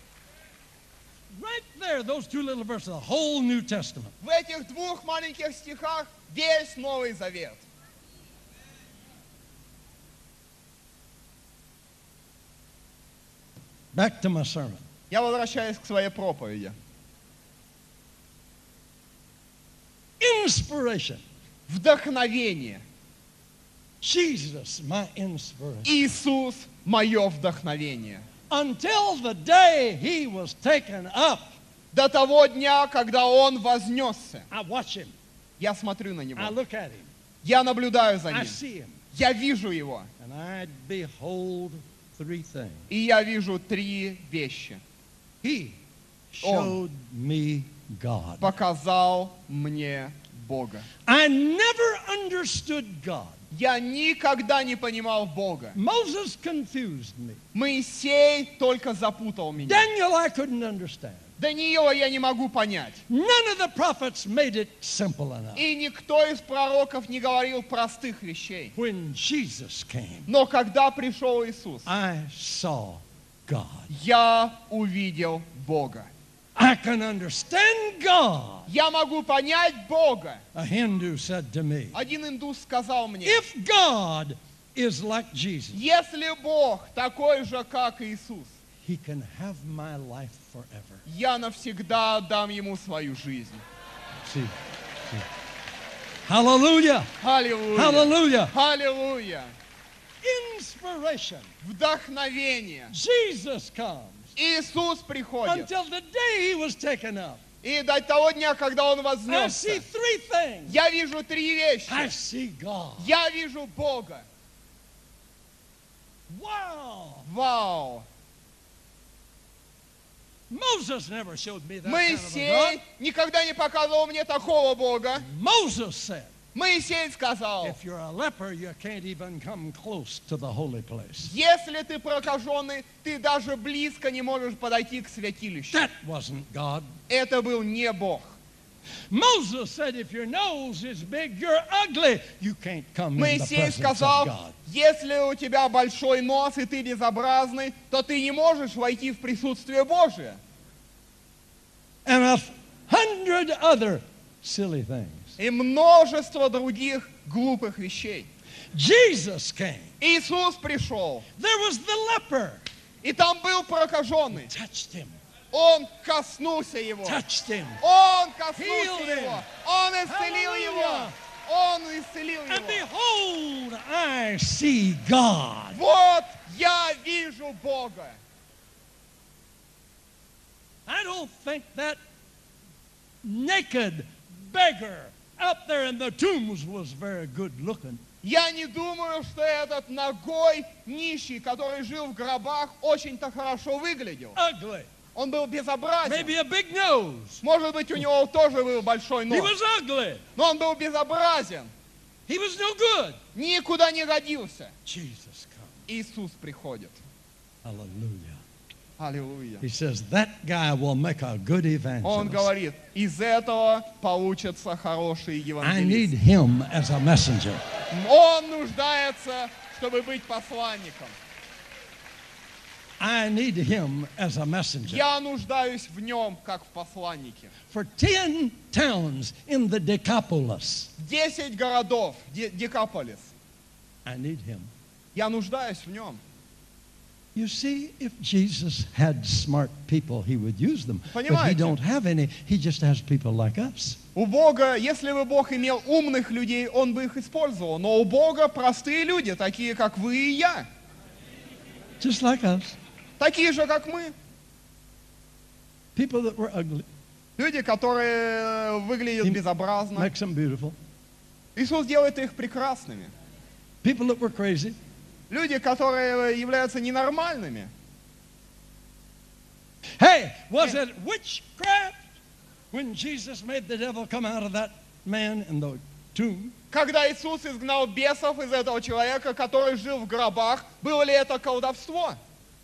Right there, those two little verses, the whole New Testament. В этих двух маленьких стихах весь Новый Завет. Back to my sermon. Я возвращаюсь к своей проповеди. Inspiration. Вдохновение. Jesus, my inspiration. Иисус – мое вдохновение. Until the day he was taken up, До того дня, когда Он вознесся. I watch him. Я смотрю на I Него. look at him. Я наблюдаю за I Ним. see him. Я вижу Его. And I behold three things. И я вижу три вещи. He showed me God. Показал мне Бога. I never understood God. Я никогда не понимал Бога. Moses confused me. Моисей только запутал меня. Daniel, I couldn't understand. Даниила я не могу понять. None of the prophets made it simple enough. И никто из пророков не говорил простых вещей. When Jesus came, Но когда пришел Иисус, I saw God. я увидел Бога. I can understand God. Я могу понять Бога. A Hindu said to me, Один индус сказал мне, if God is like Jesus, если Бог такой же, как Иисус, he can have my life forever. я навсегда отдам Ему свою жизнь. See. Hallelujah. Аллилуйя! Hallelujah. Аллилуйя! Inspiration. Вдохновение. Jesus comes Иисус приходит. until the day he was taken up. И до того дня, когда Он I see вознесся, 3 things. я вижу 3 вещи. I see God. Я вижу Бога. Wow. Вау! Moses never showed me that kind of a God. Моисей никогда не показывал мне такого Бога. Moses said, Моисей сказал, if you're a leper, you can't even come close to the holy place. если ты прокаженный, ты даже близко не можешь подойти к святилищу. That wasn't God. Это был не Бог. Moses said, if your nose is big, you're ugly. You can't come in the Моисей presence of сказал, God. если у тебя большой нос и ты безобразный, то ты не можешь войти в присутствие Божие. And 100 other silly things. И множество других глупых вещей. Jesus came. Иисус пришел, There was the leper. и там был прокаженный. Touched him. Он коснулся его. Touched him. Он Healed коснулся him. его. Он исцелил его. Hallelujah. Он исцелил And его. behold, I see God. Вот я вижу Бога. I don't think that naked beggar out there in the tombs was very good looking. Я не думаю, что этот нагой нищий, который жил в гробах, очень-то хорошо выглядел. Ugly. Он был безобразен. Maybe a big nose. Может быть, у него тоже был большой He нос. was ugly. Но он был безобразен. He was no good. Никуда не годился. Jesus comes. Иисус приходит. Hallelujah. Аллилуйя. He says that guy will make a good Он evangelist. говорит, из этого получится хороший I need евангелист. him as a messenger. Он нуждается, чтобы быть посланником. I need him as a messenger. Я нуждаюсь в нем, как в посланнике. For 10 towns in the Decapolis, 10 городов, Декаполис. I need him. Я нуждаюсь в нем. You see, if Jesus had smart people, he would use them. But he Понимаете? don't have any. He just has people like us. У Бога, если бы Бог имел умных людей, Он бы их использовал. Но у Бога простые люди, такие как вы и я. Just like us. Такие же, как мы. People that were ugly. Люди, которые выглядят He безобразно. makes them beautiful. Иисус делает их прекрасными. People that were crazy. Люди, которые являются ненормальными. Hey, was it witchcraft when Jesus made the devil come out of that man in the tomb? Когда Иисус изгнал бесов из этого человека, который жил в гробах, было ли это колдовство?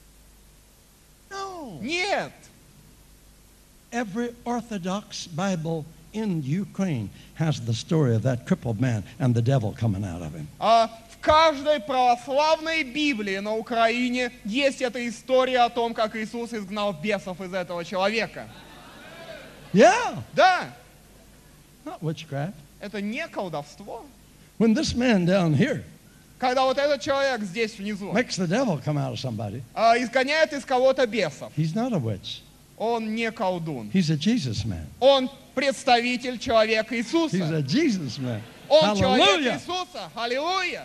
No. Нет. Every Orthodox Bible in Ukraine has the story of that crippled man and the devil coming out of him. В каждой православной Библии на Украине есть эта история о том, как Иисус изгнал бесов из этого человека. Yeah, Да, not witchcraft. это не колдовство. When this man down here Когда вот этот человек здесь внизу makes the devil come out of somebody, изгоняет из кого-то бесов, he's not a witch. он не колдун. He's a Jesus man. Он представитель человека He's Иисуса. a Jesus man. Он человек Hallelujah. Иисуса. Аллилуйя.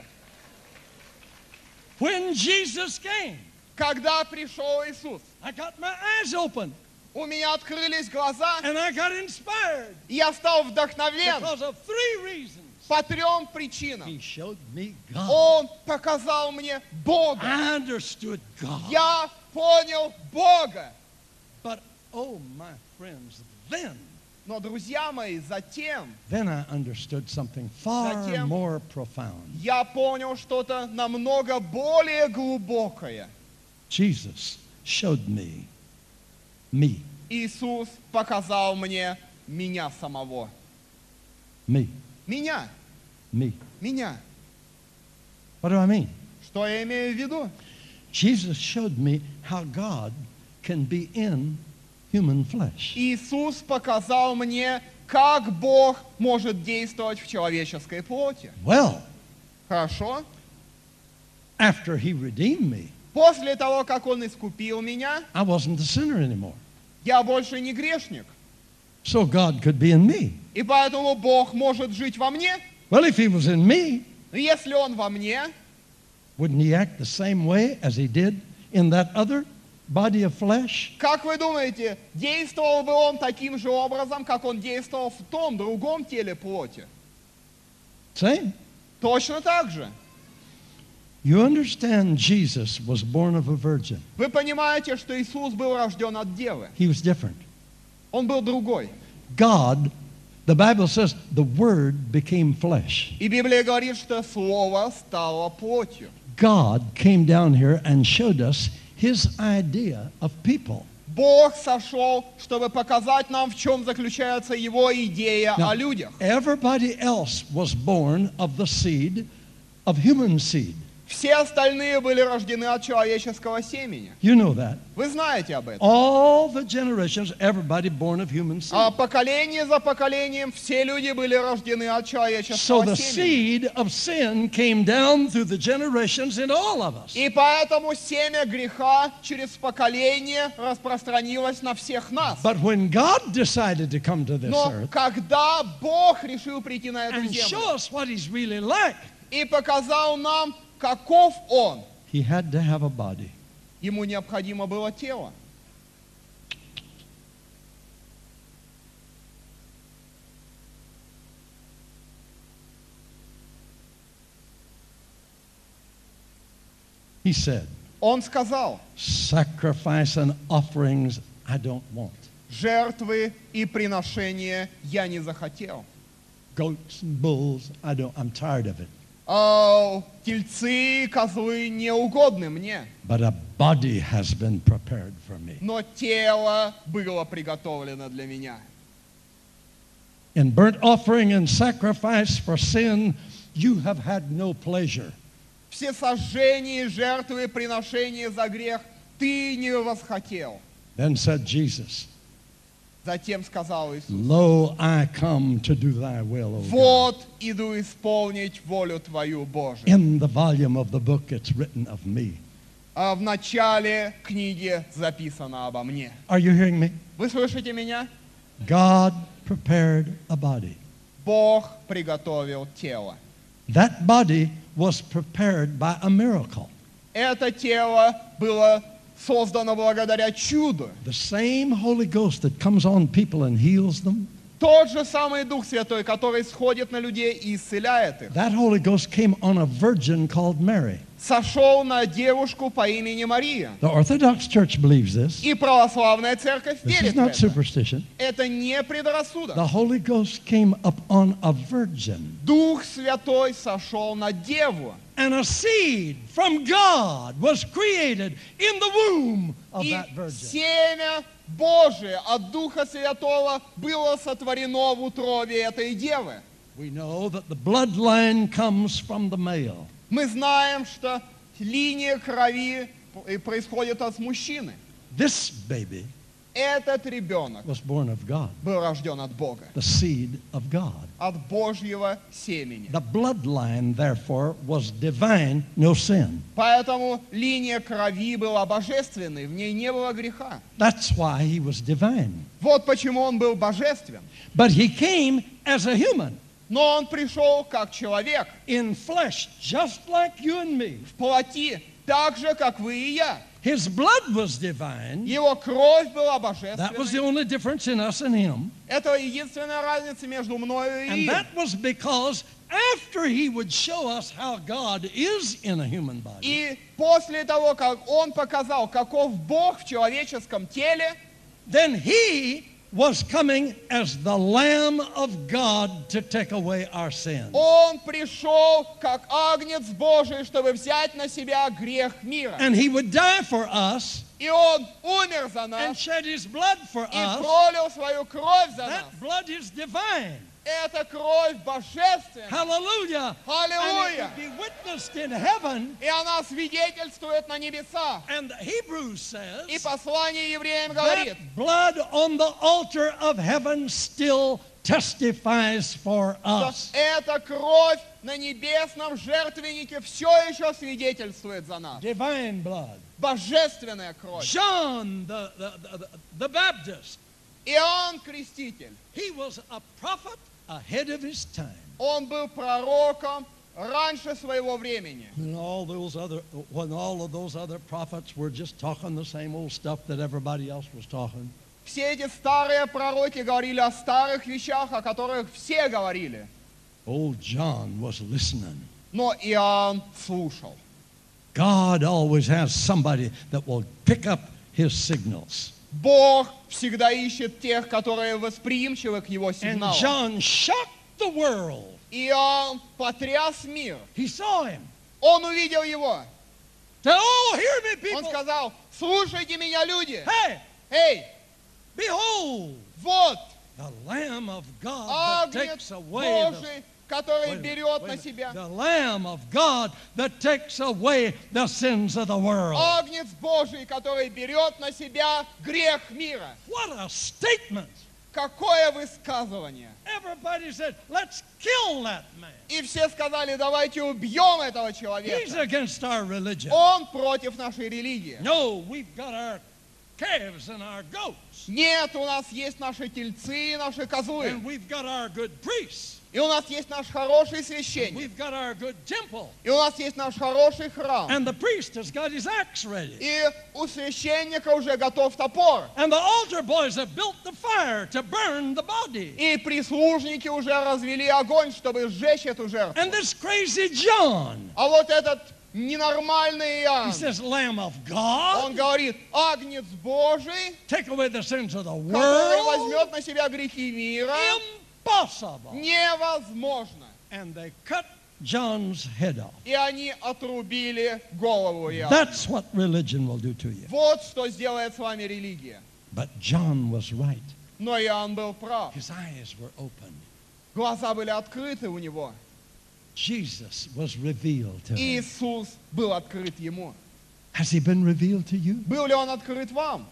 When Jesus came, Когда пришел Иисус, I got my eyes open у меня открылись глаза, and I got inspired и я стал вдохновлен because of 3 reasons. по 3 причинам. He showed me God. Он показал мне Бога. I understood God. Я понял Бога. But, oh, my friends, Но, друзья мои, затем then I understood something far Затем more profound. я понял что-то намного более глубокое. Jesus showed me. Иисус показал мне меня самого. Me. Меня. Меня. What do I mean? Что я имею в виду? Jesus showed me how God can be in human flesh. Иисус показал мне, как Бог может действовать в человеческой плоти. Well, Хорошо? after he redeemed me, После того, как Он искупил меня, I wasn't a sinner anymore. я больше не грешник. So God could be in me. И поэтому Бог может жить во мне. Well, if he was in me, Но если Он во мне, wouldn't he act the same way as he did in that other? body of flesh? Как вы думаете, действовал бы он таким же образом, как он действовал в том другом теле плоти? Same. Точно так же. You understand Jesus was born of a virgin. Вы понимаете, что Иисус был рожден от девы. He was different. Он был другой. God, the Bible says, the Word became flesh. И Библия говорит, что Слово стало плотью. God came down here and showed us His idea of people. Бог сошел, чтобы показать нам, в чем заключается Его идея Now, о людях. everybody else was born of the seed of human seed. Все остальные были рождены от человеческого семени. You know that. Вы знаете об этом. All the generations, everybody born of human seed. А поколение за поколением все люди были рождены от So человеческого the семени. seed of sin came down through the generations into all of us. И поэтому семя греха через поколение распространилось на всех нас. But when God decided to come to this Но earth когда Бог решил прийти на эту and show землю us what He's really like, и показал нам, каков Он, He had to have a body. Ему необходимо было тело. He said, Он сказал: sacrifice and offerings I don't want. жертвы и приношения я не захотел. Goats and bulls, I'm tired of it. Тельцы, козлы не угодны мне, But a body has been prepared for me. но тело было приготовлено для меня. In burnt offering and sacrifice for sin, you have had no pleasure. Все сожжения, жертвы, приношения за грех ты не восхотел. Then said Jesus, Затем сказал Иисус: Lo, I come to do thy will, O God. вот иду исполнить волю Твою, Божию. In the volume of the book, it's written of me. А в начале книги записано обо мне. Are you hearing me? Вы слышите меня? God prepared a body. Бог приготовил тело. That body was prepared by a miracle. Это тело было создано благодаря чуду. The same Holy Ghost that comes on people and heals them, Тот же самый Дух Святой, который сходит на людей и исцеляет их, that Holy Ghost came on a virgin called Mary. сошел на девушку по имени Мария. The Orthodox Church believes this. И православная церковь This is верит в not это. superstition. Это не предрассудок. The Holy Ghost came upon a virgin. Дух Святой сошел на деву. And a seed from God was created in the womb of И that virgin. семя Божие от Духа Святого было сотворено в утробе этой девы. We know that the bloodline comes from the male. Мы знаем, что линия крови происходит от мужчины. This baby Этот ребенок was born of God, был рожден от Бога, the seed of God. от Божьего семени. The bloodline, therefore, was divine, no sin. Поэтому линия крови была божественной, в ней не было греха. That's why he was divine. Вот почему он был божествен. But he came as a human, Но он пришел как человек, in flesh, just like you and me. в плоти, так же, как вы и я. His blood was divine. Его кровь была That was the божественной. only difference in us and him. Это единственная разница между мною и And им. that was because after he would show us how God is in a human body, И после того, как он показал, каков Бог в человеческом теле, then he was coming as the Lamb of God to take away our sins. он пришел как агнец Божий, чтобы взять на себя грех мира. And he would die for us И он умер за and нас shed his blood for и us. пролил свою кровь за нас. That blood is divine. Эта кровь божественная. Hallelujah. Hallelujah. And it would be witnessed in heaven. И она свидетельствует на небесах. And Hebrews says И послание евреям говорит, that blood on the altar of heaven still testifies for что us. эта кровь на небесном жертвеннике все еще свидетельствует за нас. Divine blood. Божественная кровь. John the Baptist, Иоанн Креститель, he was a prophet ahead of his time. он был пророком раньше своего времени. When all of those other prophets were just talking the same old stuff that everybody else was talking. Все эти старые пророки говорили о старых вещах, о которых все говорили. Old John was listening. Но Иоанн слушал. God always has somebody that will pick up his signals. Бог всегда ищет тех, которые восприимчивы к Его And сигналам. John shocked the world. Иоанн потряс мир. He saw him. Он увидел Его. Said, "Oh, hear me, Он people! сказал, слушайте меня, люди. Hey, Эй, behold, вот the Lamb of God that Агнец takes away Божий, который Wait a minute, берет wait a на minute. себя. The Lamb of God that takes away the sins of the world." Агнец Божий, который берет на себя грех мира. What a statement! Какое высказывание. Everybody said, "Let's kill that man. И все сказали, давайте убьем этого He's человека. against our religion." Он против нашей религии. No, we've got our calves and our goats. Нет, у нас есть наши тельцы и наши козлы. And we've got our good priests. И у нас есть наш хороший священник. We've got our good temple. И у нас есть наш хороший храм. And the priest has got his axe ready. И у священника уже готов топор. And the altar boys have built the fire to burn the body. И прислужники уже развели огонь, чтобы сжечь эту жертву. And this crazy John, А вот этот ненормальный he Иоанн, says, "Lamb of God, он говорит, Агнец Божий, take away the sins of the который world." возьмет на себя грехи мира, Impossible. невозможно. And they cut John's head off. И они отрубили голову Иоанна. That's what religion will do to you. Вот что сделает с вами религия. But John was right. Но Иоанн был прав. His eyes were opened. Глаза были открыты у него. Jesus was revealed to him. Иисус был открыт ему. Has he been revealed to you? Был ли он открыт вам?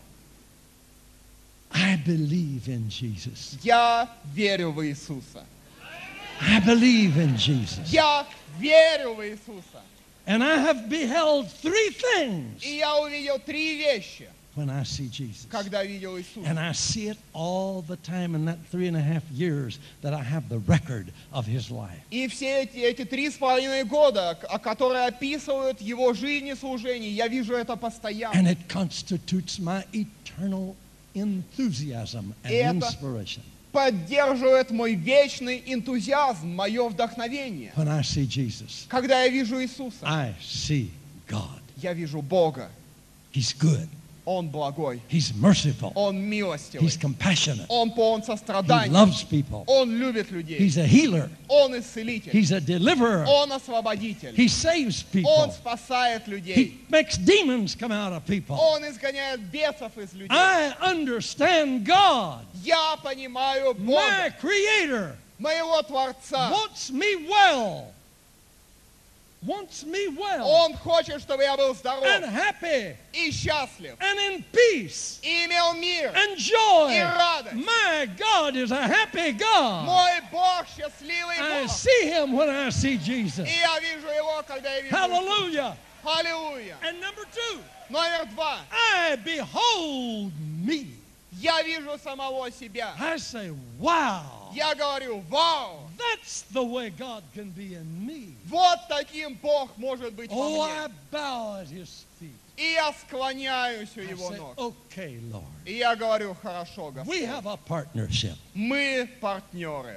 I believe in Jesus. Я верю в Иисуса. I believe in Jesus. Я верю в Иисуса. And I have beheld three things И я увидел три вещи, when I see Jesus. когда видел Иисуса. And I see it all the time in that 3.5 years that I have the record of his life. И все эти 3,5 года, которые описывают его жизнь и служение, я вижу это постоянно. And it constitutes my eternal enthusiasm and И это inspiration. поддерживает мой вечный энтузиазм, мое вдохновение. When I see Jesus, Когда я вижу Иисуса, I see God. я вижу Бога. He's good. Он благой, He's merciful. Он милостивый, He's compassionate. Он полон He сострадания, loves people. Он любит людей, He's a healer. Он исцелитель, He's a deliverer. Он освободитель, He saves Он people. спасает He людей, makes demons come out of people. Он изгоняет бесов из людей. I understand God, Я понимаю my Бога, Creator, моего Творца. wants me well. Wants me well Он хочет, чтобы я был and здоров happy и счастлив, and in peace и имел мир. and joy. И радость. My God is a happy God. Мой Бог счастливый I Бог. see Him when I see Jesus. И я вижу Его, когда я вижу Иисуса. Hallelujah. Аллилуйя. And number two, Номер 2. I behold me. Я вижу самого себя. I say, wow, Я говорю, вау, that's the way God can be in me. вот таким Бог может быть во Oh, I мне. bow at His feet. И я склоняюсь у I Его say, ног. okay, Lord. И я говорю, хорошо, We Господь. have a partnership. Мы партнеры.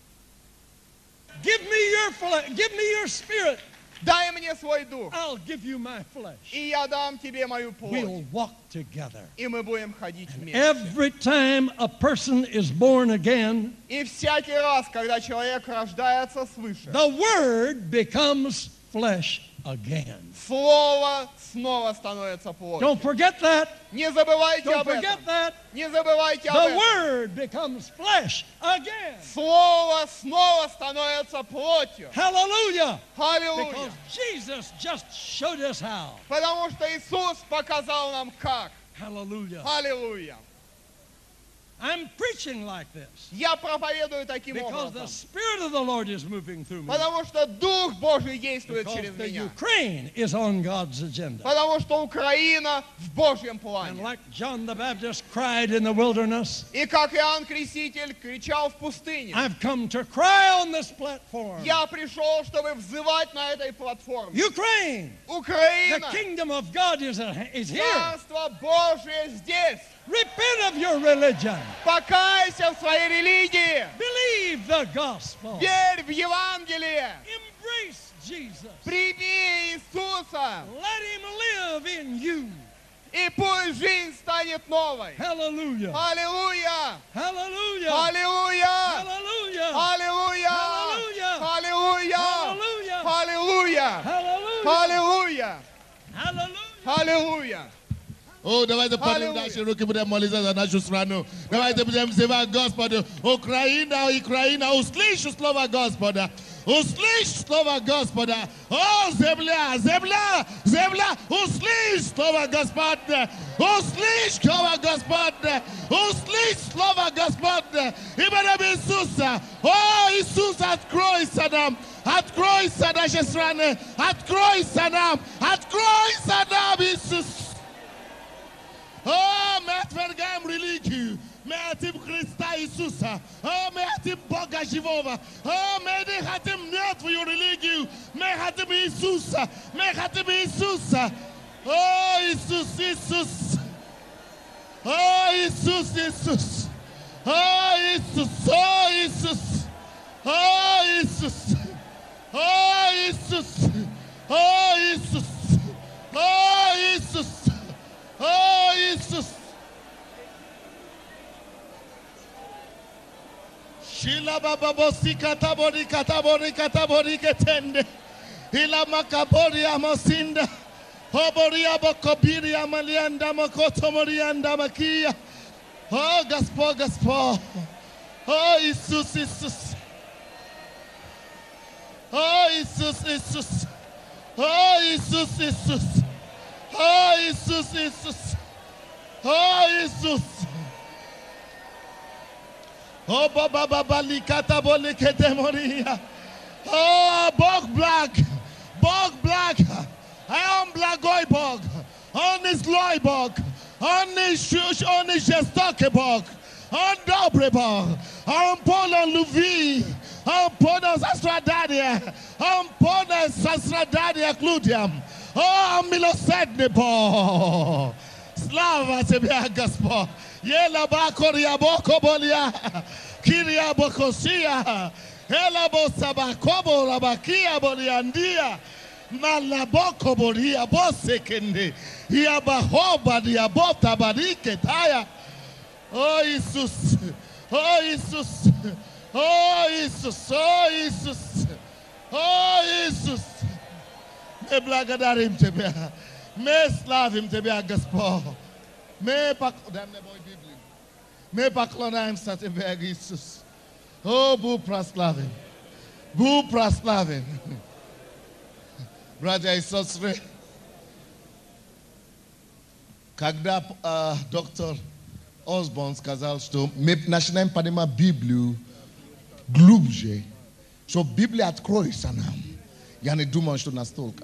Give me your flesh. Give me your spirit. Дай мне свой дух, I'll give you my flesh. и я дам тебе мою We'll плоть. walk together. И мы будем ходить вместе. Every time a person is born again, И всякий раз, когда человек рождается свыше, the Word becomes flesh again. Слово снова становится плотью. Don't forget that. Не забывайте Don't об этом. forget that. Не забывайте об The этом. Word becomes flesh again. Слово снова становится плотью. Hallelujah. Аллилуйя. Because Jesus just showed us how. Потому что Иисус показал нам как. Hallelujah. Аллилуйя. I'm preaching like this Я проповедую таким because the образом, Spirit of the Lord is moving through me. потому что Дух Божий действует Because через the меня. Ukraine is on God's agenda. Потому что Украина в Божьем And плане. like John the Baptist cried in the wilderness, И как Иоанн Креститель кричал в пустыне, I've come to cry on this platform. я пришел, чтобы взывать на этой платформе. Ukraine, the Украина, kingdom of God is here. Царство Божие здесь. Repent of your religion. Покайся в своей религии. Believe the gospel. Верь в Евангелие. Embrace Jesus. Прими Иисуса. Let him live in you. И пусть жизнь станет новой. Hallelujah. Аллилуйя! Hallelujah. Аллилуйя! Hallelujah. Аллилуйя! Hallelujah. Аллилуйя! Hallelujah. Аллилуйя! Hallelujah. Аллилуйя! Hallelujah. Аллилуйя! Oh, давайте поднимем наши руки, будем молиться за нашу страну. Давайте будем взывать Господу. Украина, Украина, услышь слово Господа. Услышь слово Господа. О, земля, земля, земля, услышь слово Господне. Услышь слово Господне. Услышь слово Господне. Именем Иисуса. О, Иисус, откройся нам. Откройся нашей стране. Откройся нам. Откройся нам, Иисус. Oh, мы отвергаем религию. Мы хотим Христа Иисуса. Oh, мы хотим Бога живого. Oh, мы не хотим мертвую религию. Мы хотим Иисуса. Мы хотим Иисуса. Oh, Иисус, Иисус. Oh, Иисус, Иисус. Oh, Иисус, oh, Иисус. Oh, Иисус. Oh, Иисус. Oh, Иисус. Oh, Иисус. Oh, Jesus. Shila baba bosi katabori katabori katabori ketende. Ila makabori amosinda. Hobori abokobiri amalianda makoto morianda makia. Oh, gaspo gaspo. Oh, Jesus, Jesus. Oh, Jesus, Jesus. Oh, Jesus, Jesus. Oh, Jesus, Jesus. Oh, Jesus. Oh, Baba Baba Likata Bolikete Moria. Oh, Bog Black. Bog Black. I am Black Goy Bog. On this Loy Bog. On this Shush, on this Jestoke Bog. On Dobre Bog. On Poland Louis. On Poland Sastradadia. On Poland Sastradadia Cludium. Oh, milosrdni Bog! Slava Tebe, Gospod! Jela bakoria boko bolia! Kiria bokosia! Ela bosaba kobo labakia boliandia! Malaboko bolia bosekende! Iabahoba diabota barike taya! Oh, Jesus! Oh, Jesus! Oh, Jesus! Oh, Jesus! Oh, Jesus! Me благодарим Тебя. Мы славим Тебя, Господь. Мы поклоняемся Тебе, Иисус. О, будь прославен. Будь прославен. Братья и сестры, когда доктор Осборн сказал, что мы начинаем понимать Библию глубже, что Библия откроется нам, я не думал, что настолько.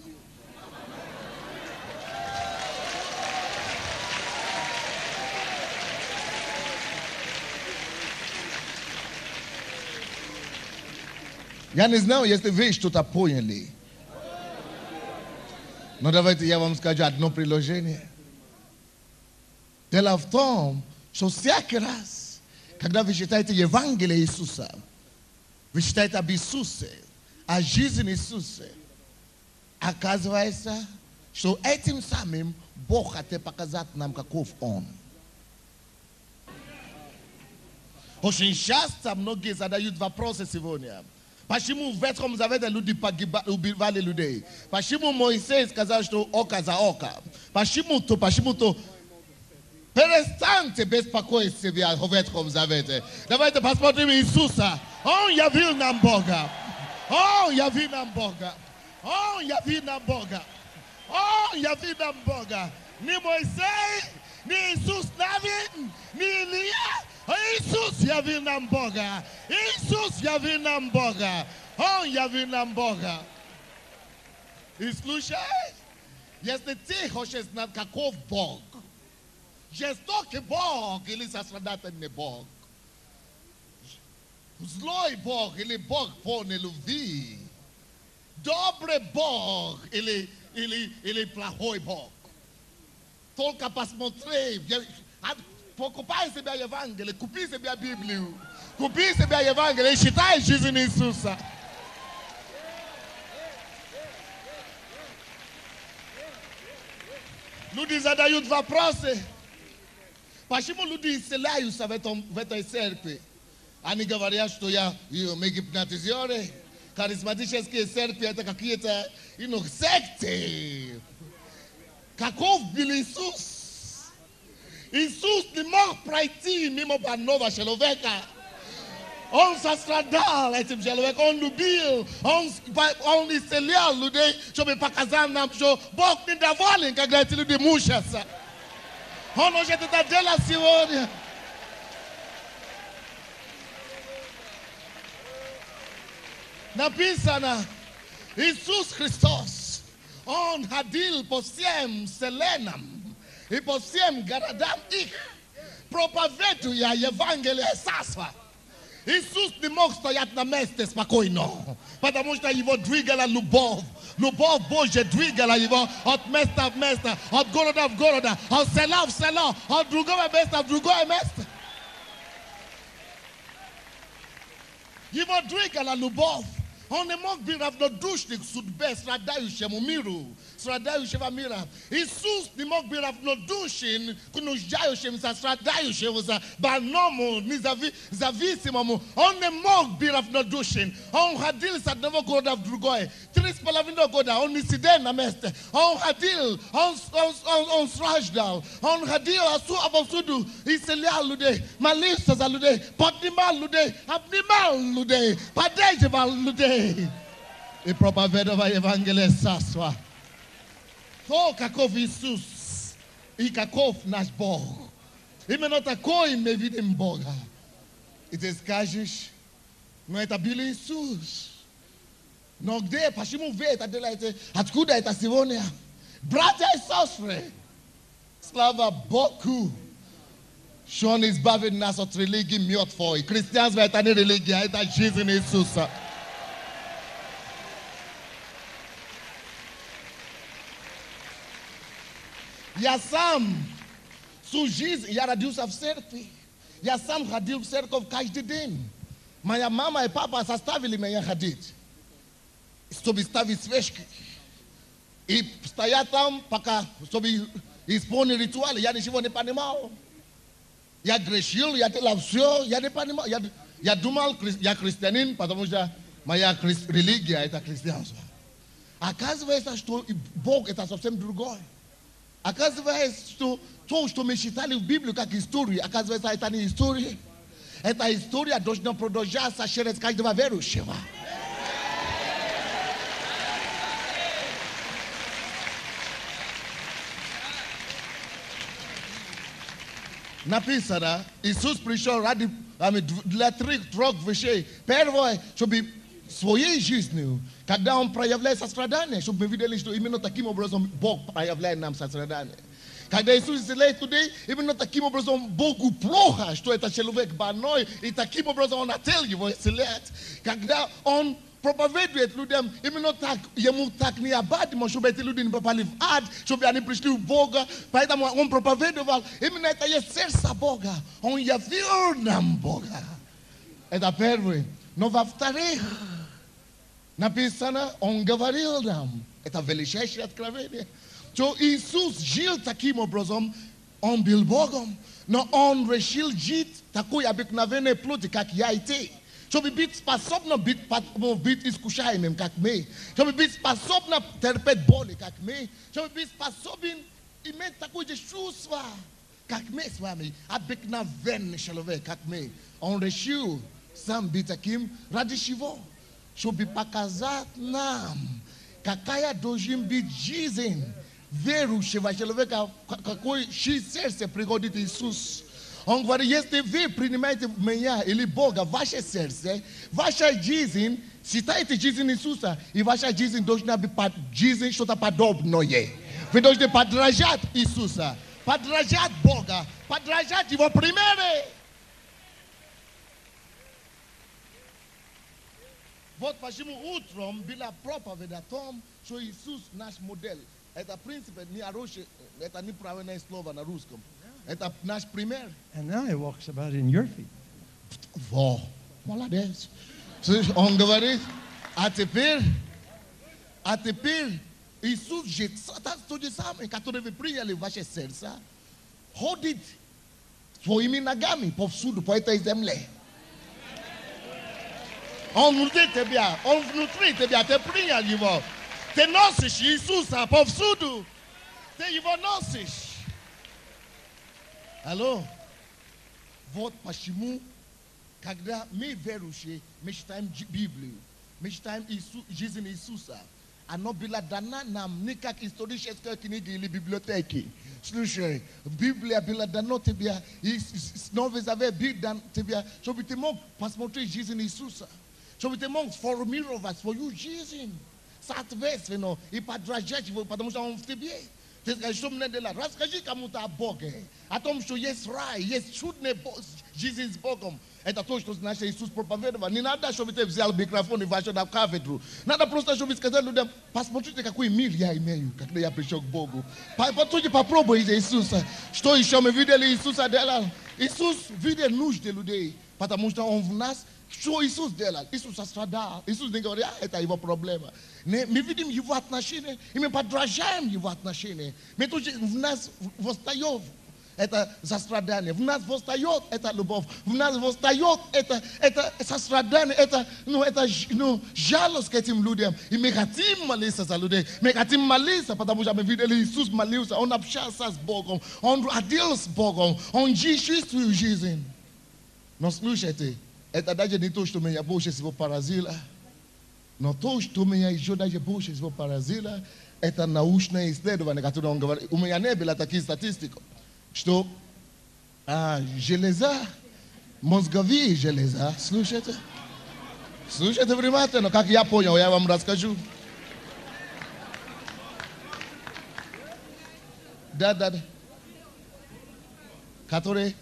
Я не знаю, если вы что-то поняли. Но давайте я вам скажу одно приложение. Дело в том, что всякий раз, когда вы читаете Евангелие Иисуса, вы читаете об Иисусе, о жизни Иисуса, оказывается, что этим самым Бог хотел показать нам, каков Он. Очень часто многие задают вопросы сегодня. Почему в Ветхом Завете люди убивали людей? Почему Моисей сказал, что око за око? Почему то? Перестаньте беспокоить себя в Ветхом Завете. Давайте посмотрим Иисуса. Он явил нам Бога. Он явил нам Бога. Он явил нам Бога. Он явил нам Бога. Ни Моисей, ни Иисус Навин, ни Илия. Иисус явил нам Бога. Иисус явил нам Бога. Он явил нам Бога. И слушай, если ты хочешь знать, каков Бог, жестокий Бог или сострадательный Бог, злой Бог или Бог полный любви, добрый Бог или плохой Бог. Только посмотри, покупай себе Евангелие, купи себе Библию, купи себе Евангелие и считай жизнь Иисуса. Люди задают вопросы. Почему люди исцеляются в этой церкви? Они говорят, что мы гипнотизеры, харизматические церкви, это какие-то секты. Каков был Иисус? Иисус не мог пройти мимо больного человека. Он сострадал этим человеком, он любил, он исцелял людей, чтобы показать нам, что Бог недоволен, когда эти люди мучатся. Он может это делать сегодня. Написано, Иисус Христос, Он ходил по всем селенам и по всем городам их, проповедуя Евангелие Царства. Иисус не мог стоять на месте спокойно, потому что его двигала любовь. Любовь Божья двигала его от места в место, от города в города, от села в село, от другого места в другое место. Его двигала любовь. Он не мог быть равнодушным к судьбе страдающему страдающего мира. Иисус не мог быть равнодушен к нуждающимся, страдающемуся, больному, независимому. Он не мог быть равнодушен. Он ходил с одного города в другой. 3,5 года он не сидел на месте. Он ходил, он страждал. Он ходил повсюду, исцелял людей, молился за людей, поднимал людей, обнимал людей, поддерживал людей. И проповедовал Евангелие Царства. То, каков Иисус и каков наш Бог. Именно такой мы видим Бога. И ты скажешь, но это был Иисус. Но где, почему вы это делаете? Откуда это сегодня? Братья и сестры, слава Богу, что Он избавил нас от религии мертвой. Христианство это не религия, это жизнь Иисуса. Я сам всю жизнь, я родился в церкви. Я сам ходил в церковь каждый день. Моя мама и папа заставили меня ходить, чтобы ставить свечки. И стоять там, пока, чтобы исполнить ритуалы. Я ничего не понимал. Я грешил, я делал все, я не понимал. Я думал, я христианин, потому что моя религия это христианство. Оказывается, что Бог это совсем другое. Оказывается, что то, что мы читали в Библии как историю, оказывается, это не история. Эта история должна продолжаться через каждого верующего. Написано, Иисус пришел для трех вещей. Первое, чтобы своей жизнью, когда Он проявляет сострадание, чтобы мы видели, что именно таким образом Бог проявляет нам сострадание. Когда Иисус исцеляет людей, именно таким образом Богу плохо, что это человек больной, и таким образом Он хотел его исцелять. Когда Он проповедует людям, именно так, ему так необходимо, чтобы эти люди не попали в ад, чтобы они пришли в Бога. Поэтому Он проповедовал, именно это есть сердце Бога. Он явил нам Бога. Это первое. Но во-вторых, написано, Он говорил нам, это величайшее откровение, что Иисус жил таким образом, Он был Богом, но Он решил жить такой обыкновенной плоти, как я и ты. Чтобы быть способным быть искушаемым, как мы. Чтобы быть способным терпеть боли, как мы. Чтобы быть способен иметь такое же чувство, как мы с вами. Обыкновенный человек, как мы. Он решил сам быть таким ради чего? Чтобы показать нам, какая должна быть жизнь верующего человека, какой сердце приходит Иисус. Он говорит, если вы принимаете меня или Бога в ваше сердце, ваша жизнь, считайте жизнь Иисуса, и ваша жизнь должна быть жизнь что-то подобное. Вы должны подражать Иисуса, подражать Бога, подражать Его примеры. Вот почему утром была проповедь о том, что Иисус наш модель. Это принцип, не хорошее, это неправильное слово на русском. Это наш пример. And now he walks about in your feet. Во, молодец. Слышь, он говорит, а теперь Иисус же тот же самый, который вы приняли в ваше сердце, ходит своими ногами повсюду по этой земле. Он внутри тебя, ты принял его. Ты носишь Иисуса повсюду. Ты его носишь. Алло. Вот почему, когда мы верующие, мы читаем Библию, мы читаем жизнь Иисуса, оно было дано нам не как историческая книга или библиотеки. Слушай, Библия была дана тебе, и Новый Завет был дан тебе, чтобы ты мог посмотреть жизнь Иисуса, чтобы ты мог сформировать свою жизнь соответственно и подражать его, потому что он в тебе. Ты скажешь, что мне делать? Расскажи кому-то о Боге, о том, что есть рай, есть чудная жизнь с Богом. Это то, что значит Иисус проповедовал. Не надо, чтобы ты взял микрофон и вошел на кафедру. Надо просто, чтобы сказать людям, посмотрите, какой мир я имею, когда я пришел к Богу. Попробуйте Иисуса. Что еще мы видели Иисуса делал? Иисус видел нужды людей, потому что Он в нас. Что Иисус делал? Иисус страдал. Иисус не говорит, это его проблема. Мы видим его отношения, и мы подражаем его отношения. Мы тоже, в нас восстает это сострадание, в нас восстает эта любовь, в нас восстает это сострадание, это жалость к этим людям. И мы хотим молиться за людей. Мы хотим молиться, потому что мы видели, Иисус молился, Он общался с Богом, Он родил с Богом, Он жил свою жизнь. Но слушайте, это даже не то, что меня больше всего поразило. Но то, что меня еще даже больше всего поразило, это научное исследование, которое он говорит. У меня не было таких статистик, что железа, мозговые железа, слушайте внимательно, как я понял, я вам расскажу. Да. Которые...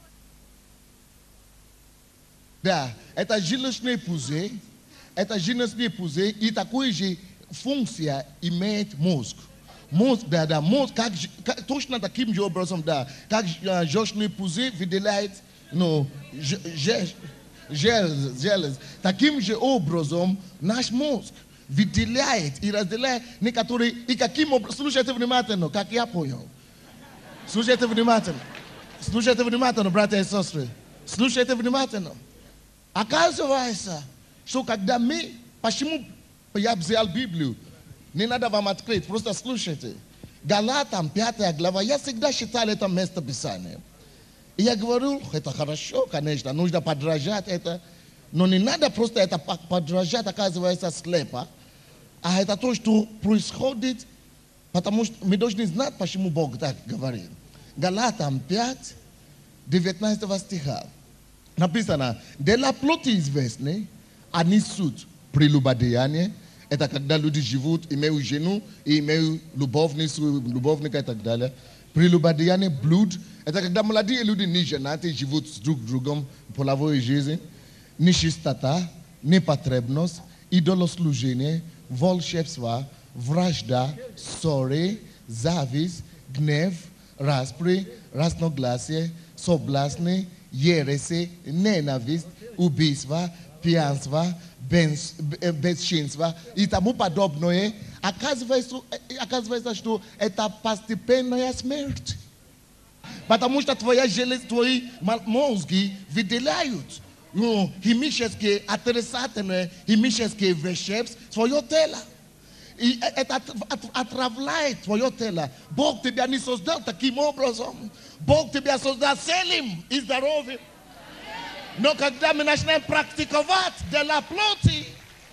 Да, это желчный пузырь, и такую же функцию имеет мозг. Мозг, мозг, точно таким же образом, как желчный пузырь выделяет, желез. Таким же образом наш мозг выделяет и разделяет некоторые, и каким образом, слушайте внимательно, как я понял. Слушайте внимательно, братья и сестры, слушайте внимательно. Оказывается, что когда почему я взял Библию, не надо вам открыть, просто слушайте. Галатам 5 глава, я всегда считал это место Писания. И я говорю, это хорошо, конечно, нужно подражать это, но не надо просто это подражать, оказывается, слепо, а это то, что происходит, потому что мы должны знать, почему Бог так говорит. Галатам 5, 19 стиха. Написано, для плоти известны, они суть прелюбодеяние. Это когда люди живут, имеют жену, и имеют любовника и так далее. Прелюбодеяние, блуд. Это когда молодые люди не женаты, живут с друг другом половой жизни. Нечистота, непотребность, идолослужение, волшебство, вражда, ссоры, зависть, гнев, распри, разногласие, соблазны, ереси, ненависть, убийство, пьянство, бесчинство и тому подобное. Оказывается, что это постепенная смерть. Потому что твои мозги выделяют химические отрицательные, химические вещества в свое тело. И это отравляет твое тело. Бог тебя не создал таким образом. Бог тебя создал целым и здоровым. Но когда мы начинаем практиковать для плоти,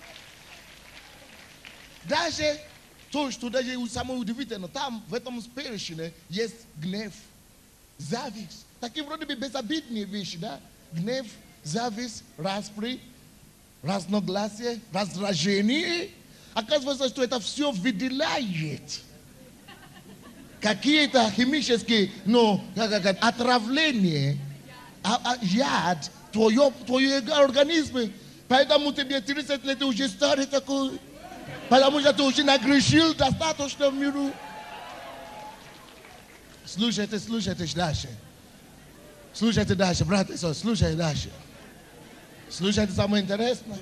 даже то, что даже самое удивительное, там в этом перечне есть гнев, зависть, такие вроде бы безобидные вещи, да? Гнев, зависть, распри, разногласие, раздражение. Оказывается, что это все выделяет какие-то химические, отравления, яд в твоем организме. Поэтому тебе 30 лет, ты уже старый такой. Потому что ты уже нагрешил достаточно в миру. Слушайте дальше. Слушайте дальше, брат и сестра, слушайте дальше. Слушайте самое интересное.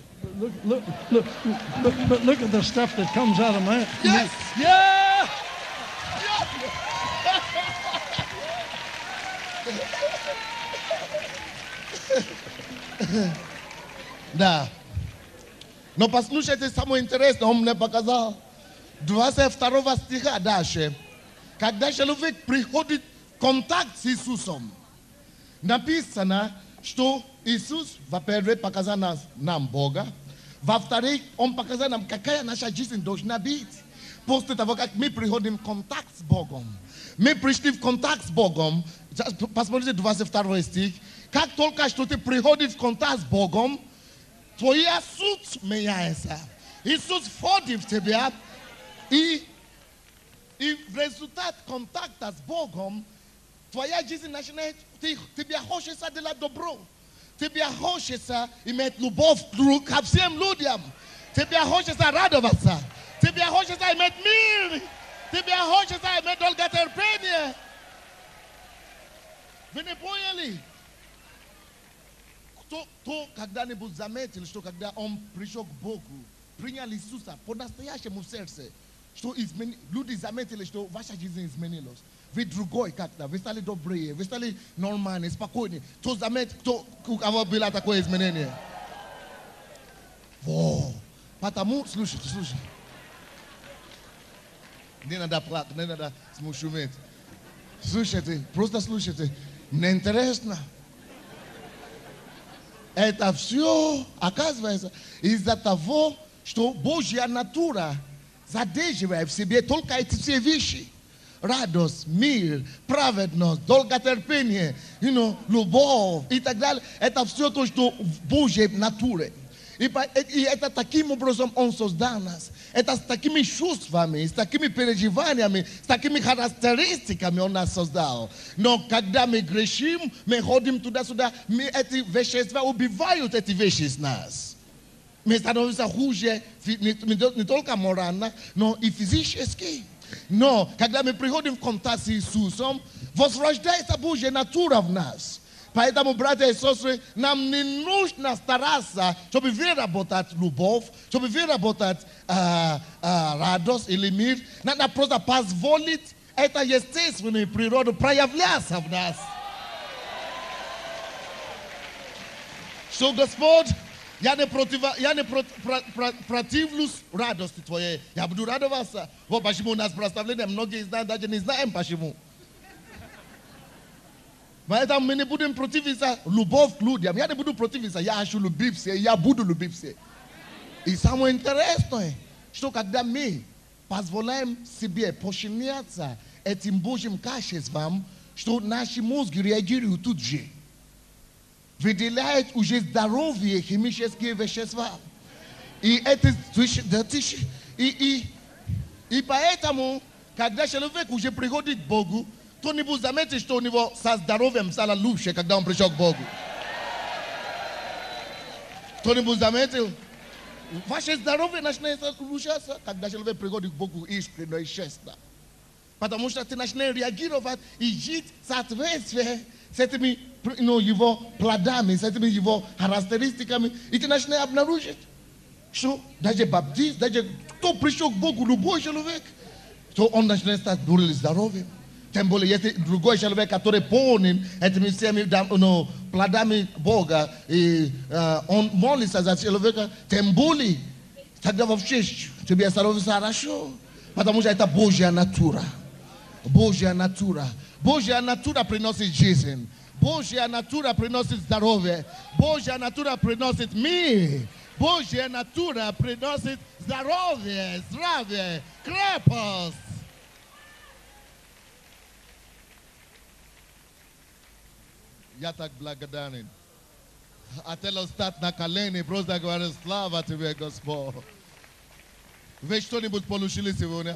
Look at the stuff that comes out of my... Yes! Yeah! Да. Но послушайте самое интересное, он мне показал. 22 стиха дальше. Когда человек приходит в контакт с Иисусом, написано, что Иисус, во-первых, показал нам Бога. Во-вторых, Он показал нам, какая наша жизнь должна быть. После того, как мы приходим в контакт с Богом. Мы пришли в контакт с Богом. Посмотрите 22 стих. Как только что ты приходишь в контакт с Богом, твоя суть меняется. Иисус входит в тебя, и в результат контакта с Богом, твоя жизнь начинает, тебе хочется делать добро. Тебе хочется иметь любовь ко всем людям. Тебе хочется радоваться. Тебе хочется иметь мир. Тебе хочется иметь долготерпение. Вы не поняли? Кто когда-нибудь заметил, что когда он пришел к Богу, принял Иисуса по-настоящему в сердце, что люди заметили, что ваша жизнь изменилась. Вы другой как-то, вы стали добрые, вы стали нормальные, спокойные. Кто заметил, у кого было такое изменение? Во! Потому, слушайте. Не надо плакать, не надо смущать. Слушайте, просто слушайте. Мне интересно. Это все, оказывается, из-за того, что Божья натура задерживает в себе только эти все вещи. Радость, мир, праведность, долготерпение, любовь и так далее. Это все то, что в Божьей натуре. И это таким образом Он создал нас. Это с такими чувствами, с такими переживаниями, с такими характеристиками Он нас создал. Но когда мы грешим, мы ходим туда-сюда, эти вещества убивают эти вещи из нас. Мы становимся хуже не только морально, но и физически. Но когда мы приходим в контакт с Иисусом, возрождается Божья натура в нас. Поэтому, братья и сестры, нам не нужно стараться, чтобы выработать любовь, чтобы выработать радость или мир. Надо просто позволить этой естественной природе проявляться в нас. Что, Господь, я не противлюсь радости Твоей. Я буду радоваться. Вот почему у нас прославление, многие из нас даже не знаем почему. Поэтому мы не будем противиться любовь к людям. Я не буду противиться, я хочу любить все, я буду любить все. И самое интересное, что когда мы позволяем себе подчиняться этим Божьим качествам, что наши мозги реагируют тут же. Выделяют уже здоровые химические вещества. И поэтому, когда человек уже приходит к Богу, кто-нибудь заметит, что у него со здоровьем стало лучше, когда он пришел к Богу. Кто-нибудь заметил? Ваше здоровье начинает улучшаться, когда человек приходит к Богу искренне и честно. Потому что ты начинаешь реагировать и жить в соответствии с этими его плодами, с этими его характеристиками. И ты начинаешь обнаружить, что даже баптист, даже кто пришел к Богу, любой человек, то он начинает стать более здоровым. Тем более, если другой человек, который полон этими всеми плодами Бога, и он молится за человека, тем более, тогда вообще тебе становится хорошо. Потому что это Божья натура. Божья натура. Божья натура приносит жизнь. Божья натура приносит здоровье. Божья натура приносит мир. Божья натура приносит здоровье, крепость. Я так благодарен. Атело стать на колени, просто говорю, слава Тебе, Господь. Вы что-нибудь получили сегодня?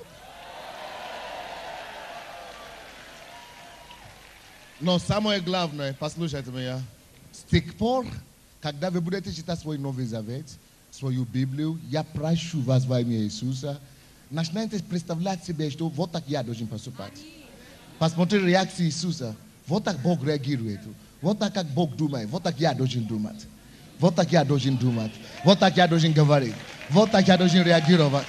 Но самое главное, послушайте меня, с тех пор, когда вы будете читать свой Новый Завет, свою Библию, я прошу вас во имя Иисуса, начинайте представлять себе, что вот так я должен поступать. Посмотрите реакцию Иисуса. Вот так Бог реагирует. Вот так, как Бог думает. Вот так я должен думать. Вот так я должен думать. Вот так я должен говорить. Вот так я должен реагировать.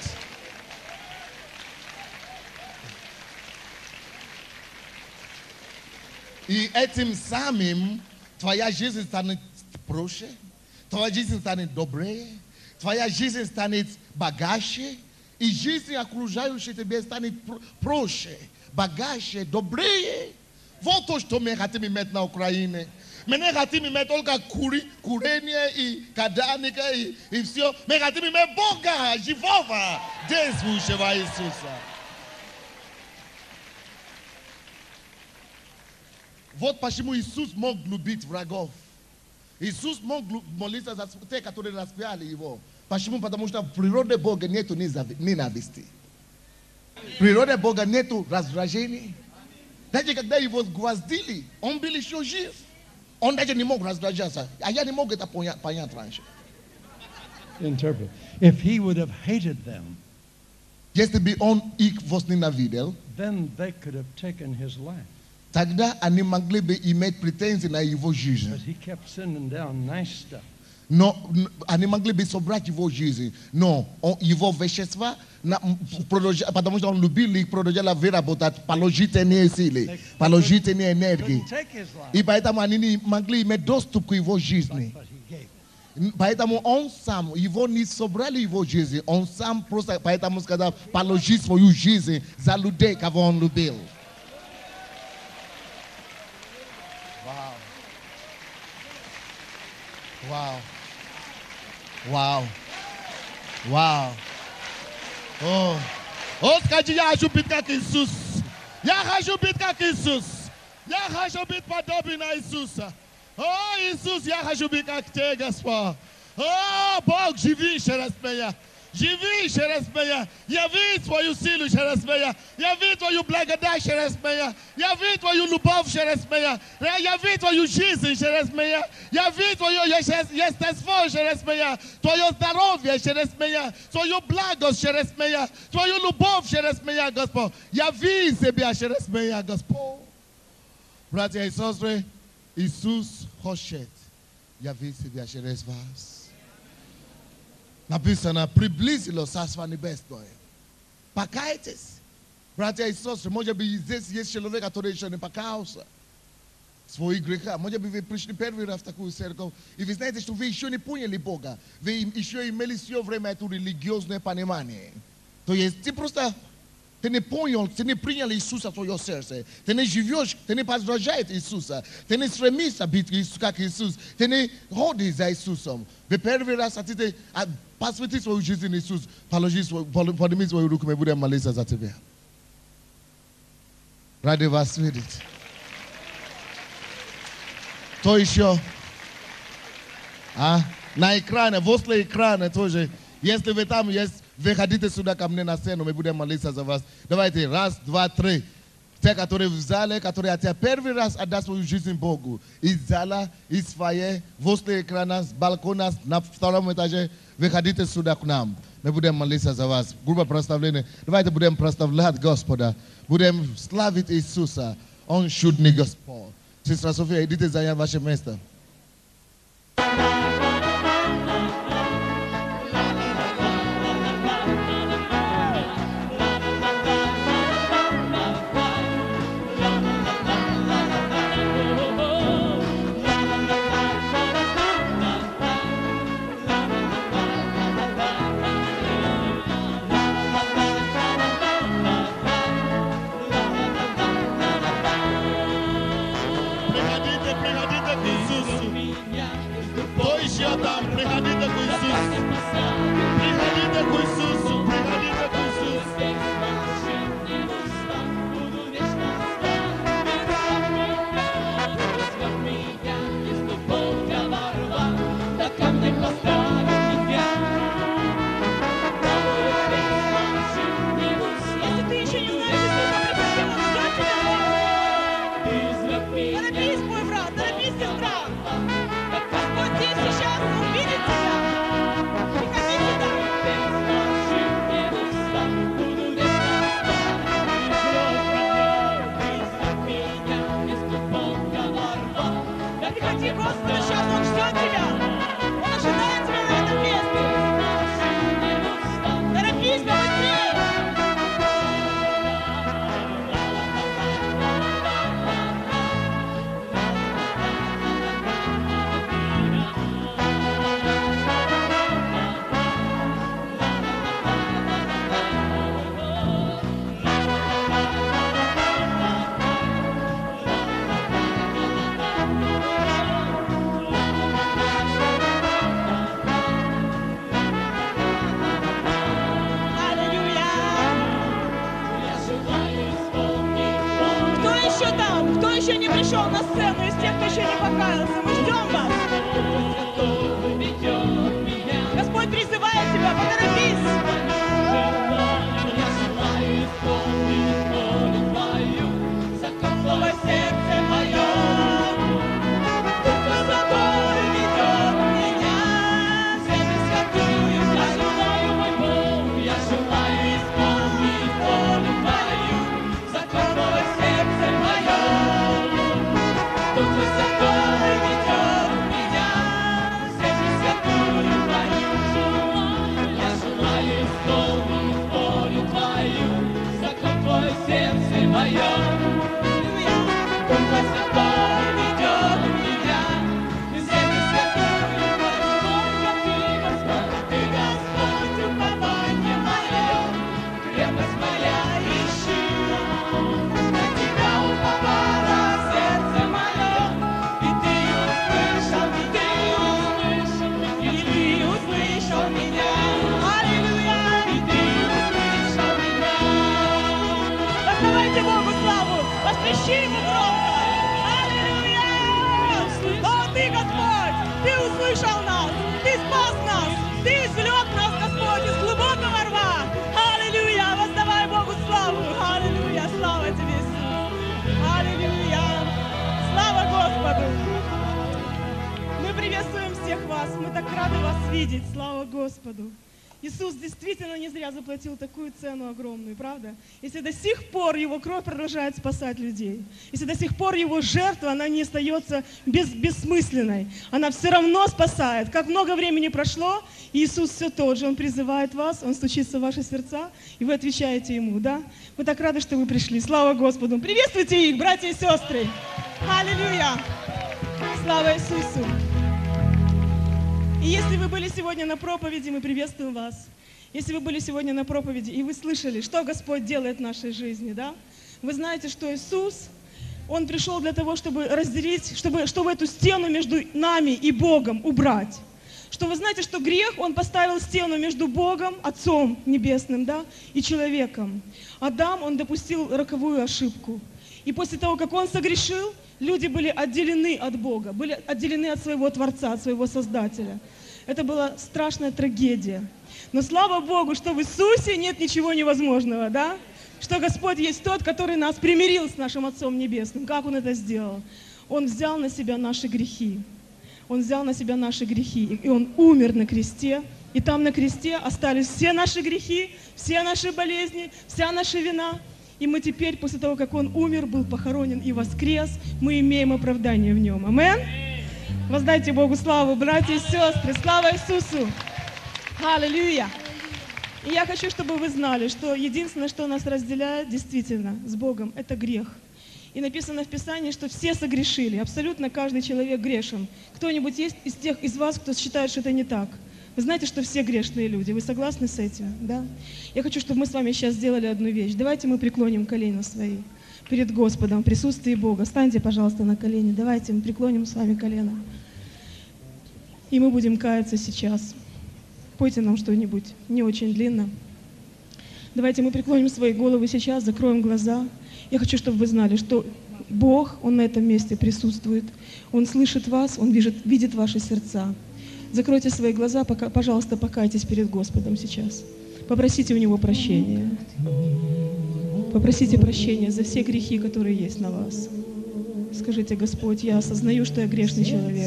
И этим самым твоя жизнь станет проще, твоя жизнь станет добрее, твоя жизнь станет богаче, и жизнь окружающая тебе станет проще, богаче, добрее. Вот то, что мы хотим иметь на Украине. Мы не хотим иметь только курение и каданика и все. Мы хотим иметь Бога, живого, действующего Иисуса. Вот почему Иисус мог любить врагов. Иисус мог молиться за те, которые распяли его. Почему? Потому что в природе Бога нету ненависти. В природе Бога нету раздражений. Даже когда его гвоздили, он был еще жив. Он даже не мог раздражаться. А я не мог это понять раньше. Interpret. If he would have hated them, Если бы он их возненавидел, then they could have taken his life. тогда они могли бы иметь претензии на его But жизнь. he kept sending down nice stuff. Но они могли бы собрать его жизнь. Но его вещества, потому что он любил их, продолжали работать, положительные силы, положительные энергии. Couldn't take his life, И поэтому они не могли иметь доступ к его жизни. but he gave it. Поэтому он сам, его не собрали его жизнь, он сам просто, поэтому сказал, положи свою жизнь за людей, кого он любил. Вау. Вау. Вау. Вау. О, скажи, я хочу быть как Иисус. Я хочу быть как Иисус. Я хочу быть подобен на Иисуса. О, Иисус, я хочу быть как Ты, Господь. О, Бог, живи через меня. Живи через меня. Яви Твою силу через меня. Яви Твою благодать через меня. Яви Твою любовь через меня. Яви Твою жизнь через меня. Яви Твое естество через меня. Твое здоровье через меня. Твою благость через меня. Твою любовь через меня, Господь. Яви себя через меня, Господь. Братья и сестры, Иисус хочет явить себя через вас. Написано, приблизило Царство Небесное. Покайтесь. Братья и сестры, может быть, здесь есть человек, который еще не покаялся свои греха. Может быть, вы пришли первый раз в такую церковь, и вы знаете, что вы еще не поняли Бога. Вы еще имели все время это религиозное понимание. То есть, ты не понял, ты не принял Иисуса в свое сердце. Ты не живешь, ты не подражаешь Иисуса. Ты не стремишься быть как Иисус. Ты не ходишь за Иисусом. Вы первый раз хотите посвятить свою жизнь Иисусу. Подними свою руку, мы будем молиться за тебя. Ради вас видеть. То еще. На экране, возле экрана тоже. Если вы там есть, выходите сюда ко мне на сцену, мы будем молиться за вас. Давайте, раз, два, три. Те, которые в зале, которые первый раз отдали свою жизнь Богу. Из зала, из фойе, возле экрана, с балкона, на втором этаже, выходите сюда к нам. Мы будем молиться за вас. Группа прославления. Давайте будем прославлять Господа. Будем славить Иисуса. Он чудный Господь. Сестра София, идите занять ваше место. Приходите к Иисусу. сейчас Он ждет тебя. Он ожидает тебя на этом месте. Торопись побыстрее. Кто еще не пришел на сцену, из тех, кто еще не покаялся, мы ждем вас. Господь призывает тебя, поторопись. Слово сердце мое, Дух Святой ведет меня, землю святую я желаю, исполнить волю Твою, закон Твой сердце мое. Дух Святой ведет меня, землю святую Твою, я желаю исполнить волю Твою, закон Твой сердце мое. Дух Святой ведет меня, землю святую Твою, Ты, Господь, упование мое, крепость моя ищи. На Тебя уповало сердце мое, и Ты услышал меня. Аллилуйя, и Ты услышал меня. Воздавайте Богу славу, воспрещи Ему громко. Аллилуйя! О, Ты, Господь, Ты услышал нас, Ты спас нас, Ты извлек нас, Господь, из глубокого рва. Аллилуйя! Воздавай Богу славу. Аллилуйя! Слава Тебе, Иисус. Аллилуйя! Слава Господу! Мы приветствуем всех вас. Мы так рады вас видеть. Слава Господу! Иисус действительно не зря заплатил такую цену огромную, правда? Если до сих пор Его кровь продолжает спасать людей, если до сих пор Его жертва, она не остается бессмысленной, она все равно спасает. Как много времени прошло, Иисус все тот же, Он призывает вас, Он стучится в ваши сердца, и вы отвечаете Ему, да? Мы так рады, что вы пришли. Слава Господу! Приветствуйте их, братья и сестры! Аллилуйя! Слава Иисусу! И если вы были сегодня на проповеди, мы приветствуем вас. Если вы были сегодня на проповеди, и вы слышали, что Господь делает в нашей жизни, да? Вы знаете, что Иисус, Он пришел для того, чтобы разделить, чтобы эту стену между нами и Богом убрать. Что вы знаете, что грех, он поставил стену между Богом, Отцом Небесным, да, и человеком. Адам, он допустил роковую ошибку. И после того, как он согрешил, люди были отделены от Бога, были отделены от своего Творца, от своего Создателя. Это была страшная трагедия. Но слава Богу, что в Иисусе нет ничего невозможного, да? Что Господь есть тот, который нас примирил с нашим Отцом Небесным. Как Он это сделал? Он взял на себя наши грехи. Он взял на себя наши грехи. И Он умер на кресте. И там на кресте остались все наши грехи, все наши болезни, вся наша вина. И мы теперь, после того, как Он умер, был похоронен и воскрес, мы имеем оправдание в Нем. Амин? Воздайте Богу славу, братья и сестры. Слава Иисусу! Аллилуйя! И я хочу, чтобы вы знали, что единственное, что нас разделяет действительно с Богом, это грех. И написано в Писании, что все согрешили, абсолютно каждый человек грешен. Кто-нибудь есть из тех из вас, кто считает, что это не так? Вы знаете, что все грешные люди. Вы согласны с этим? Да? Я хочу, чтобы мы с вами сейчас сделали одну вещь. Давайте мы преклоним колени свои перед Господом в присутствии Бога. Станьте, пожалуйста, на колени. Давайте мы преклоним с вами колено. И мы будем каяться сейчас. Пойте нам что-нибудь не очень длинно. Давайте мы преклоним свои головы сейчас, закроем глаза. Я хочу, чтобы вы знали, что Бог, Он на этом месте присутствует. Он слышит вас, Он видит ваши сердца. Закройте свои глаза, пожалуйста, покайтесь перед Господом сейчас. Попросите у Него прощения. Попросите прощения за все грехи, которые есть на вас. Скажите: Господь, я осознаю, что я грешный человек.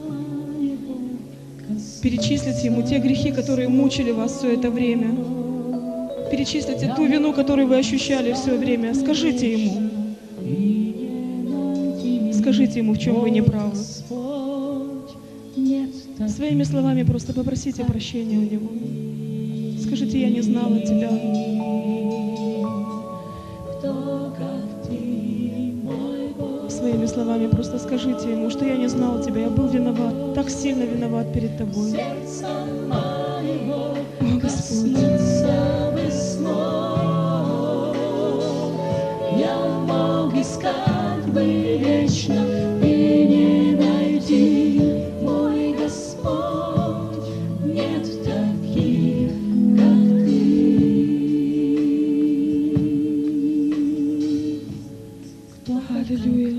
Перечислите Ему те грехи, которые мучили вас все это время. Перечислите ту вину, которую вы ощущали все время. Скажите Ему. Скажите Ему, в чем вы не правы. Своими словами просто попросите прощения у Него. Скажите, я не знала Тебя. Своими словами просто скажите Ему, что я не знал Тебя, я был виноват, так сильно виноват перед Тобой. О, Господь. Я мог искать бы вечно и не найти, мой Господь, нет таких, как Ты. Кто Аллилуйя.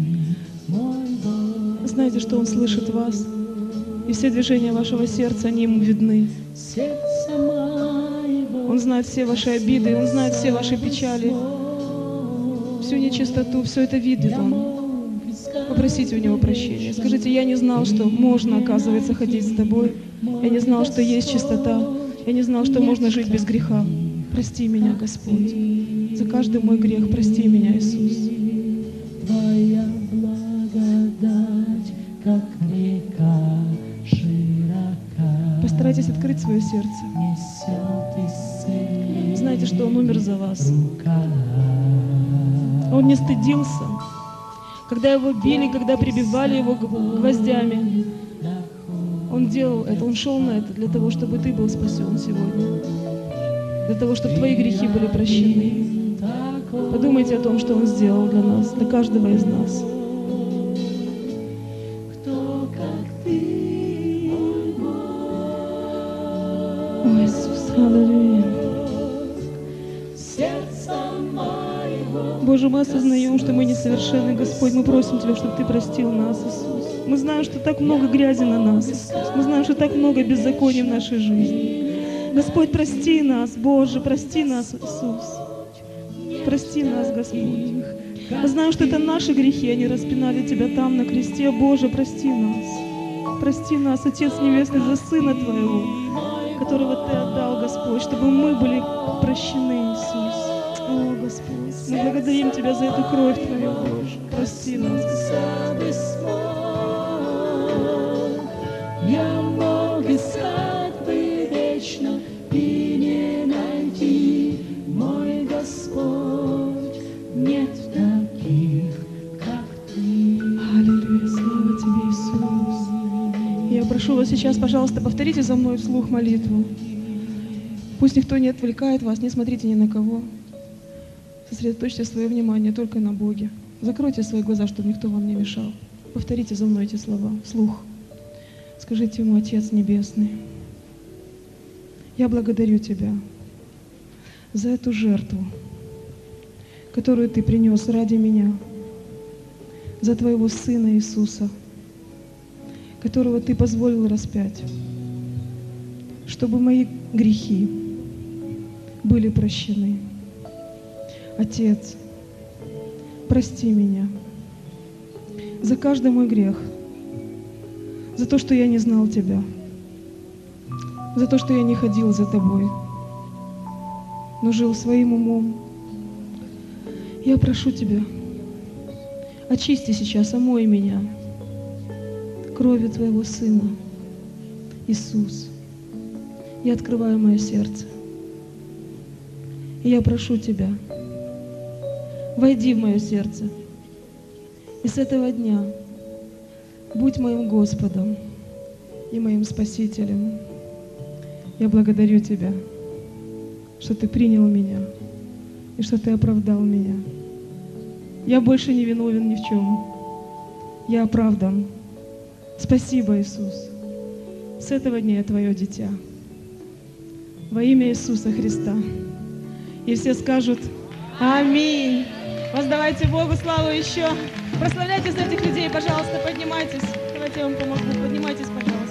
Знаете, что Он слышит вас, и все движения вашего сердца, они Ему видны. сердца моего, Он знает все ваши обиды, Он знает все ваши печали, всю нечистоту, все это видит Он. Попросите у Него прощения. Скажите, я не знал, что можно, оказывается, ходить с Тобой. Я не знал, что есть чистота. Я не знал, что можно жить без греха. Прости меня, Господь. За каждый мой грех прости меня, Иисус. Твоя благодать, как река широка, Постарайтесь открыть свое сердце. несет исцеление Знаете, что Он умер за вас. рука. Он не стыдился. Когда Его били, когда прибивали Его гвоздями, Он делал это, Он шел на это для того, чтобы ты был спасен сегодня. Для того, чтобы твои грехи были прощены. Подумайте о том, что Он сделал для нас, для каждого из нас. Кто как Ты, мой Бог, О, Иисус, аллилуйя. сердца моего, Боже, мы осознаем, что мы несовершенны, Господь. Мы просим Тебя, чтобы Ты простил нас, Иисус. Мы знаем, что так много грязи на нас, Иисус. Мы знаем, что так много беззаконий в нашей жизни. Господь, прости нас, Боже, прости нас, Иисус. Прости нас, Господь. Мы знаем, что это наши грехи, они распинали Тебя там на кресте. Боже, прости нас. Прости нас, Отец Небесный, за Сына Твоего, которого Ты отдал, Господь, чтобы мы были прощены, Иисус. О, Господь, мы благодарим Тебя за эту кровь Твою, Боже. Прости нас, Господь. я мог искать бы вечно и не найти, мой Господь, нет таких, как Ты. Аллилуйя, слава Тебе, Иисус. Я прошу вас сейчас, пожалуйста, повторите за мной вслух молитву. Пусть никто не отвлекает вас, не смотрите ни на кого. Сосредоточьте свое внимание только на Боге. Закройте свои глаза, чтобы никто вам не мешал. Повторите за мной эти слова вслух. Скажите Ему: Отец Небесный, я благодарю Тебя за эту жертву, которую Ты принес ради меня, за Твоего Сына Иисуса, которого Ты позволил распять, чтобы мои грехи были прощены. Отец, прости меня за каждый мой грех, за то, что я не знал Тебя, за то, что я не ходил за Тобой, но жил своим умом. Я прошу Тебя, очисти сейчас, омой меня кровью Твоего Сына, Иисус. Я открываю мое сердце. И я прошу Тебя, войди в мое сердце. И с этого дня будь моим Господом и моим Спасителем. Я благодарю Тебя, что Ты принял меня и что Ты оправдал меня. Я больше не виновен ни в чем. Я оправдан. Спасибо, Иисус. С этого дня я Твое дитя. Во имя Иисуса Христа. И все скажут аминь. Воздавайте Богу славу еще. Прославляйте за этих людей, пожалуйста, поднимайтесь. Давайте я вам помогу. Поднимайтесь, пожалуйста.